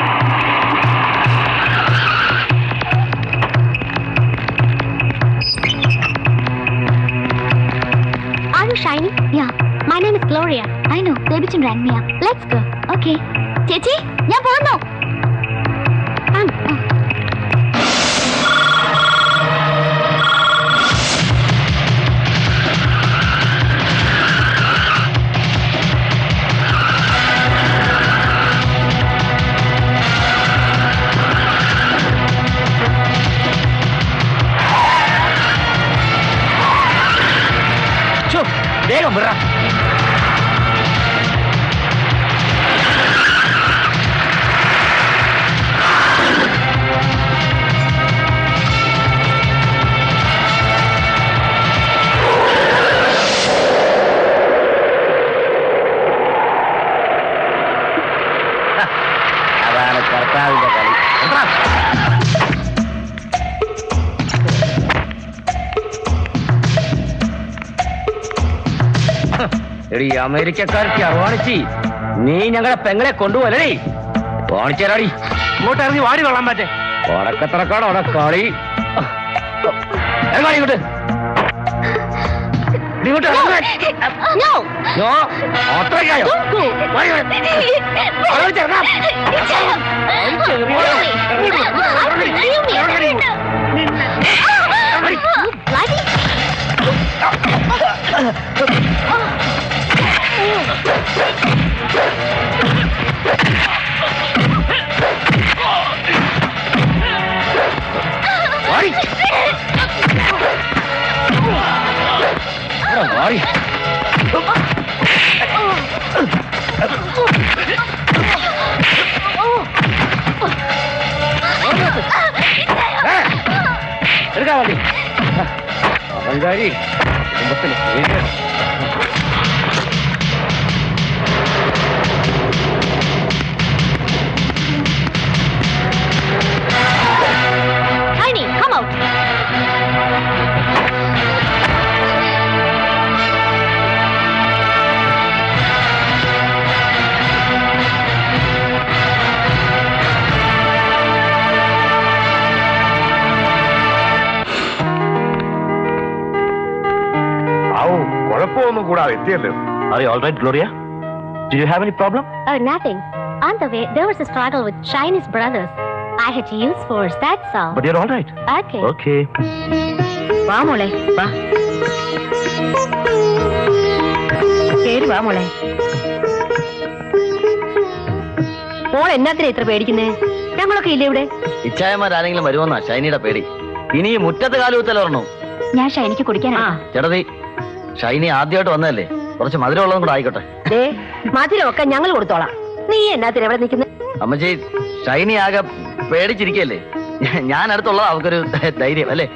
Are you shining? Yeah. My name is Gloria. I know. Babychan rang me up. Let's go. Okay. ചേച്ചി, ഞാൻ പോകുന്നു. വേഗം വിട. എടി അമേരിക്കക്കാർക്ക് അർവാണിച്ചി, നീ ഞങ്ങളെ പെങ്ങളെ കൊണ്ടുപോലേ വാണിച്ചേരാടി. ഇങ്ങോട്ട് ഇറങ്ങി വാടി കൊള്ളാൻ പറ്റേ. ഉടക്കത്തിറക്കാട് അവിടെ കളി. ഇറങ്ങാടി ഇങ്ങോട്ട്. എടുക്കാൻ വേണ്ടി അവൻകാരി കുടുംബത്തിന് പേര്. Come out. കുഴപ്പമൊന്നും കൂടാതെ എത്തിയല്ലോ. Are you all right, Gloria? Do you have any problem? Oh, nothing. On the way, there was a struggle with Chinese brothers. I had to use force, that's all. But you're all right. Okay. Okay. വാ മോളെ, വാ. കേറി വാ മോളെ. മോൾ എന്നാത്തിനാ ഇത്ര പേടിക്കുന്നേ? ഞങ്ങളൊക്കെ ഇല്ലേ ഇവിടെ? ഇച്ഛായമാരാരെങ്കിലും വരുമെന്നാ ഷൈനിയുടെ പേടി. ഇനി ഈ മുറ്റത്ത് കാലുകുത്തൽ ഓർണോ? ഞാൻ ഷൈനിക്ക് കുടിക്കാനാ. ചേട്ടതി, ഷൈനി ആദ്യമായിട്ട് വന്നതല്ലേ, കുറച്ച് മധുരമുള്ളതും കൂടെ ആയിക്കോട്ടെ. മധുരമൊക്കെ ഞങ്ങൾ കൊടുത്തോളാം. നീ എന്നാത്തിനാ ഇവിടെ നിൽക്കുന്നത്? അമ്മച്ചി, ഷൈനി ആകെ പേടിച്ചിരിക്കല്ലേ. ഞാൻ അടുത്തുള്ളത് അവക്കൊരു ധൈര്യം അല്ലേ.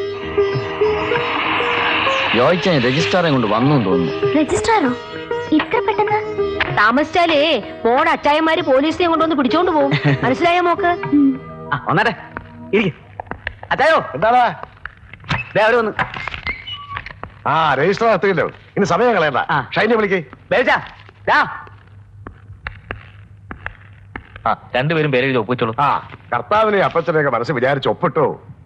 ജോയിച്ച രജിസ്ട്രാറെ കൊണ്ട് വന്നു തോന്നുന്നു. രജിസ്ട്രാറോ? ഇത്ര പെട്ടെന്ന്? താമസിച്ചാലേ മോടെ അച്ചായന്മാര് പോലീസിനെ കൊണ്ടുവന്ന് പിടിച്ചോണ്ട് പോകും. മനസ്സിലായോ മോക്ക്? വന്നേ അച്ചായോ. എന്താടാ? അവര് വന്ന്. ആ രജിസ്റ്റർ എത്തിയല്ലോ, ഇനി സമയം കളയണ്ട. ഷൈനെ വിളിക്കേ. രണ്ടുപേരും പേര് ഒപ്പിച്ചോളൂ. ആ കർത്താവിനെ അപ്പച്ചനെയൊക്കെ മനസ്സിൽ വിചാരിച്ച് ഒപ്പിട്ടോ.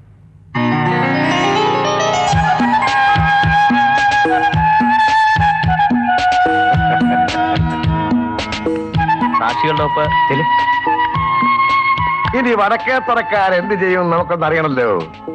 സാക്ഷികളുടെ ഒപ്പ് ചെല്ലു. ഇനി വടക്കേത്തറക്കാർ എന്ത് ചെയ്യും നമുക്കൊന്ന് അറിയണല്ലോ.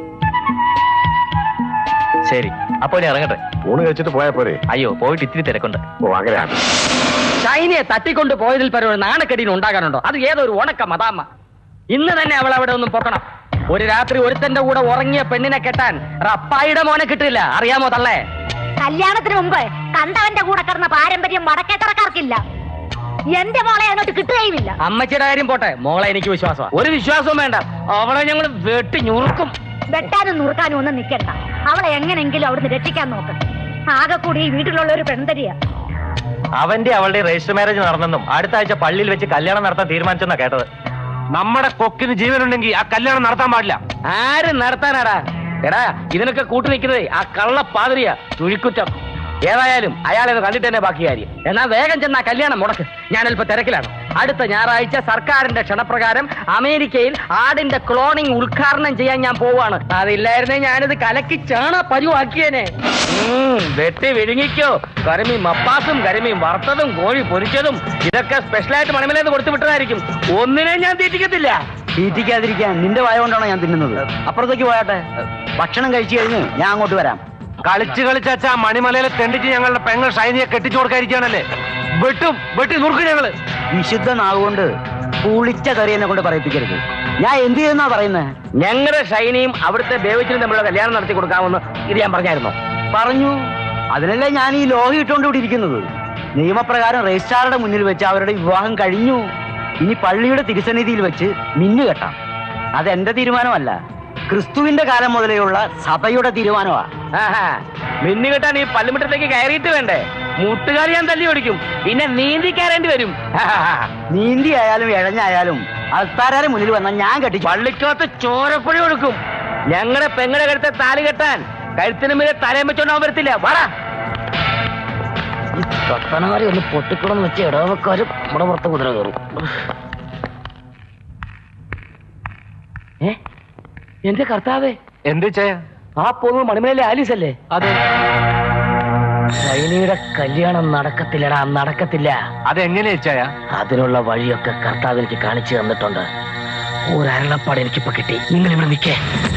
ശരി, അപ്പൊ ഇനി ഇറങ്ങട്ടെ. ഊണ് കഴിച്ചിട്ട് പോയാ പോരെ? അയ്യോ, പോയിട്ട് ഇത്തിരി തിരക്കുണ്ട്. ഓ അങ്ങനെയാണ്. ഷൈനിയെ തട്ടിക്കൊണ്ട് പോയതിൽ പരം ഒരു നാണക്കെടിന് ഉണ്ടാകാനുണ്ടോ? അത് ഏതൊരു ഉണക്ക മതാമ്മ. ഇന്ന് തന്നെ അവൾ അവിടെ ഒന്നും പൊക്കണം. ഒരു രാത്രി ഒരുത്തന്റെ കൂടെ ഉറങ്ങിയ പെണ്ണിനെ കെട്ടാൻ റപ്പായിയുടെ മോനെ കിട്ടില്ല. അറിയാമോ തള്ളേ? കല്യാണത്തിന് മുമ്പ് കണ്ടവന്റെ കൂടെ കിടന്ന പാരമ്പര്യം വടക്കേത്തറക്കാർക്കില്ല. എന്റെ മോളെ അങ്ങോട്ട് കിട്ടുകയുമില്ല. അമ്മച്ചിയുടെ കാര്യം പോട്ടെ, മോളെ എനിക്ക് വിശ്വാസമാണ്. ഒരു വിശ്വാസവും വേണ്ട. അവളെ ഞങ്ങൾ വെട്ടി ഞുറുക്കും. വെട്ടാനും നുറുക്കാനും ഒന്നും നിൽക്കണ്ട. അവളെ എങ്ങനെങ്കിലും അവിടുന്ന് രക്ഷിക്കാൻ നോക്ക്. ആകെ കൂടി ഈ വീട്ടിലുള്ള ഒരു പെൺതരിയ. അവന്റെ അവളുടെ രജിസ്റ്റർ മാരേജ് നടന്നെന്നും അടുത്ത ആഴ്ച പള്ളിയിൽ വെച്ച് കല്യാണം നടത്താൻ തീരുമാനിച്ചെന്നാ കേട്ടത്. നമ്മുടെ കൊക്കിന് ജീവനുണ്ടെങ്കിൽ ആ കല്യാണം നടത്താൻ പാടില്ല. ആര് നടത്താനാടാ? എടാ, ഇതിനൊക്കെ കൂട്ടു നിൽക്കുന്നത് ആ കള്ള പാതിരിയ ചുഴിക്കുറ്റം. ഏതായാലും അയാളെ കണ്ടിട്ട് തന്നെ ബാക്കി കാര്യം. എന്നാ വേഗം ചെന്നാ കല്യാണം മുടക്ക്. ഞാൻ അല്പം തിരക്കിലാണ്. അടുത്ത ഞായറാഴ്ച സർക്കാരിന്റെ ക്ഷണപ്രകാരം അമേരിക്കയിൽ ആടിന്റെ ക്ലോണിംഗ് ഉദ്ഘാടനം ചെയ്യാൻ ഞാൻ പോവാണ്. അതില്ലായിരുന്നേ ഞാനിത് കലക്കി ചാണ പരുവാക്കിയേനെ. വെട്ടി വിഴുങ്ങിക്കോ. കരിമീൻ മപ്പാസും കരിമീൻ വറുത്തതും കോഴി പൊരിച്ചതും ഇതൊക്കെ സ്പെഷ്യലായിട്ട് മണിമലേന്ന് കൊടുത്തു വിട്ടതായിരിക്കും. ഒന്നിനെ ഞാൻ തീറ്റിക്കത്തില്ല. തീറ്റിക്കാതിരിക്കാൻ നിന്റെ വായ കൊണ്ടാണോ ഞാൻ തിന്നുന്നത്? അപ്പുറത്തേക്ക് പോയാട്ടെ. ഭക്ഷണം കഴിച്ചു കഴിഞ്ഞ് ഞാൻ അങ്ങോട്ട് വരാം. കളിച്ച് കളിച്ചാ മണിമലയിലെ തെണ്ടിച്ച് ഞങ്ങളുടെ പെങ്ങൾ ഷൈനിയെ കെട്ടിച്ചു കൊടുക്കാതിരിക്കാനല്ലേ? വെട്ടി നുറുക്കും ഞങ്ങള്. വിശുദ്ധ നാവുകൊണ്ട് പുളിച്ച കറി എന്നെ കൊണ്ട് പറയിപ്പിക്കരുത്. ഞാൻ എന്ത് ചെയ്യുന്നാ പറയുന്നത്? ഞങ്ങളുടെ ഷൈനിയും അവിടുത്തെ ബേവിച്ചിനും തമ്മിലുള്ള കല്യാണം നടത്തി കൊടുക്കാമെന്ന് ഇത് ഞാൻ പറഞ്ഞായിരുന്നോ? പറഞ്ഞു. അതിനല്ലേ ഞാൻ ഈ ലോഹി ഇട്ടുകൊണ്ട് ഇവിടെ ഇരിക്കുന്നത്. നിയമപ്രകാരം രജിസ്ട്രാറുടെ മുന്നിൽ വെച്ച് അവരുടെ വിവാഹം കഴിഞ്ഞു. ഇനി പള്ളിയുടെ തിരുസന്നിധിയിൽ വെച്ച് മിന്നു കെട്ടാം. അതെന്റെ തീരുമാനമല്ല, ക്രിസ്തുവിന്റെ കാലം മുതലെയുള്ള സഭയുടെ തീരുമാനമാ. മിന്നു കെട്ടാൻ ഈ പള്ളിമുറ്റത്തേക്ക് കയറിയിട്ട് വേണ്ടേ? മുട്ടുകാരി ഞാൻ തല്ലി ഓടിക്കും. പിന്നെ നീന്തി കയറേണ്ടി വരും. നീന്തി ആയാലും ഇഴഞ്ഞായാലും ആൾക്കാരെ മുന്നിൽ വന്നാൽ ഞാൻ കെട്ടി പള്ളിക്കകത്ത് ചോരപ്പുഴി കൊടുക്കും. ഞങ്ങളുടെ പെങ്ങളുടെ കഴുത്തെ താലി കെട്ടാൻ കഴുത്തിന് മീതെ തലയും വെച്ചോണ്ടാൻ വരത്തില്ല. വാടാ. കത്തനാരി ഒന്ന് പൊട്ടിക്കണമെന്ന് വെച്ച് ഇടവക്കാരും നമ്മുടെ പുറത്ത് കുതിര കയറും. എന്റെ കർത്താവേ, എന്ത് ചെയ്യാ? ആ പോകുന്നത് മണിമലയിലെ ആലീസ് അല്ലേ? അതെ. സൈനിയുടെ കല്യാണം നടക്കത്തില്ലടാ, നടക്കത്തില്ല. അതെങ്ങനെ ചായ? അതിനുള്ള വഴിയൊക്കെ കർത്താവ് എനിക്ക് കാണിച്ചു തന്നിട്ടുണ്ട്. ഒരു അരുളപ്പാട് എനിക്കിപ്പോ കിട്ടി. നിങ്ങൾ ഇവിടെ നിൽക്കേ.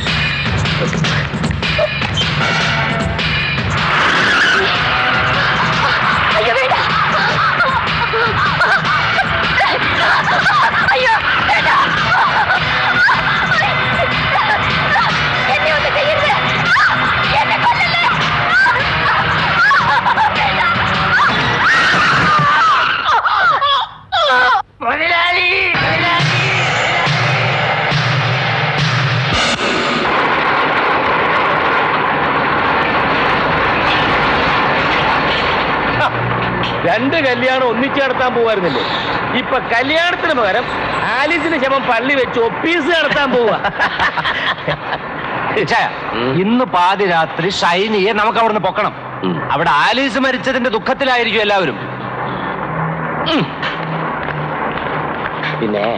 രണ്ട് കല്യാണം ഒന്നിച്ചു നടത്താൻ പോവായിരുന്നില്ലേ? ഇപ്പൊ കല്യാണത്തിന് പകരം ആലീസിന് ശവം പള്ളി വെച്ച് ഒപ്പീസ് നടത്താൻ പോവാ. ഇന്ന് പാതിരാത്രി ഷൈനിയെ നമുക്ക് അവിടുന്ന് പൊക്കണം. അവിടെ ആലീസ് മരിച്ചതിന്റെ ദുഃഖത്തിലായിരിക്കും എല്ലാവരും. പിന്നെ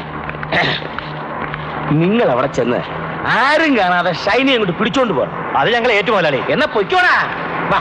നിങ്ങൾ അവിടെ ചെന്ന് ആരും കാണാതെ ഷൈനി അങ്ങോട്ട് പിടിച്ചോണ്ട് പോകണം. അത് ഞങ്ങൾ ഏറ്റുപോലാളി. എന്നാ പൊയ്ക്കോടാ. വാ.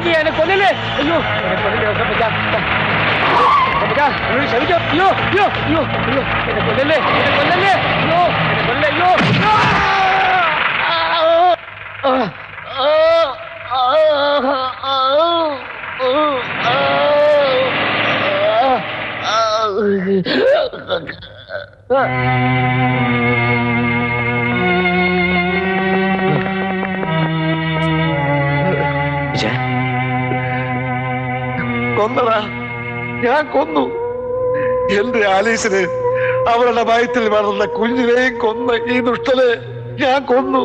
ചെയ്യാ? എന്നെ കൊല്ലല്ലേ? അയ്യോ എന്നെ കൊല്ലല്ലേ ഔസേപ്പച്ചാ. ഔസേപ്പച്ചാ, എന്നോട് ക്ഷമിച്ചോ. അയ്യോ അയ്യോ അയ്യോ അയ്യോ എന്നെ കൊല്ലല്ലേ, എന്നെ കൊല്ലല്ലേ, അയ്യോ എന്നെ കൊല്ലല്ലേ, അയ്യോ. കൊന്നടാ, ഞാൻ കൊന്നു. എന്റെ ആലീസിന് അവരുടെ വയറ്റിൽ വളർന്ന കുഞ്ഞിനെയും കൊന്ന ഈ ദുഷ്ടനെ ഞാൻ കൊന്നു.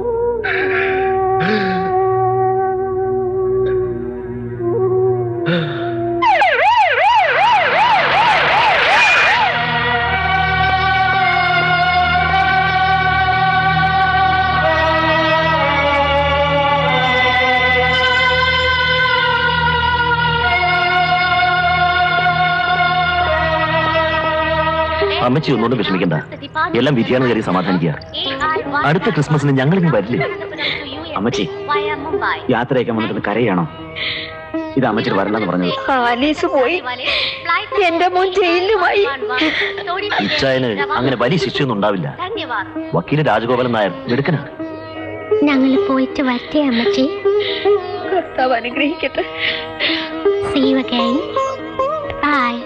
അമ്മച്ചി ഒന്നുകൊണ്ടും വിഷമിക്കണ്ട, എല്ലാം വിധിയാണെന്ന് കയറി സമാധാനിക്കുക. അടുത്ത ക്രിസ്മസിന് ഞങ്ങളിങ്ങ് വരില്ലേ? അമ്മച്ചി യാത്രയൊക്കെ വന്നിട്ട് കരയാണോ? ഇത് അമ്മച്ചിട്ട് വരണ്ടെന്ന് പറഞ്ഞത്. ആലീസ് പോയി, എന്റെ മോൻ ജയിലുമായി. ഇച്ചായന് അങ്ങനെ വലിയ ശിക്ഷയൊന്നും ഉണ്ടാവില്ല. വക്കീല് രാജഗോപാലൻ നായർ എടുക്കനാണ്. ഞങ്ങൾ പോയിട്ട് വരട്ടെ അമ്മച്ചി. കർത്താവ് അനുഗ്രഹിക്കട്ടെ. See you again. Bye.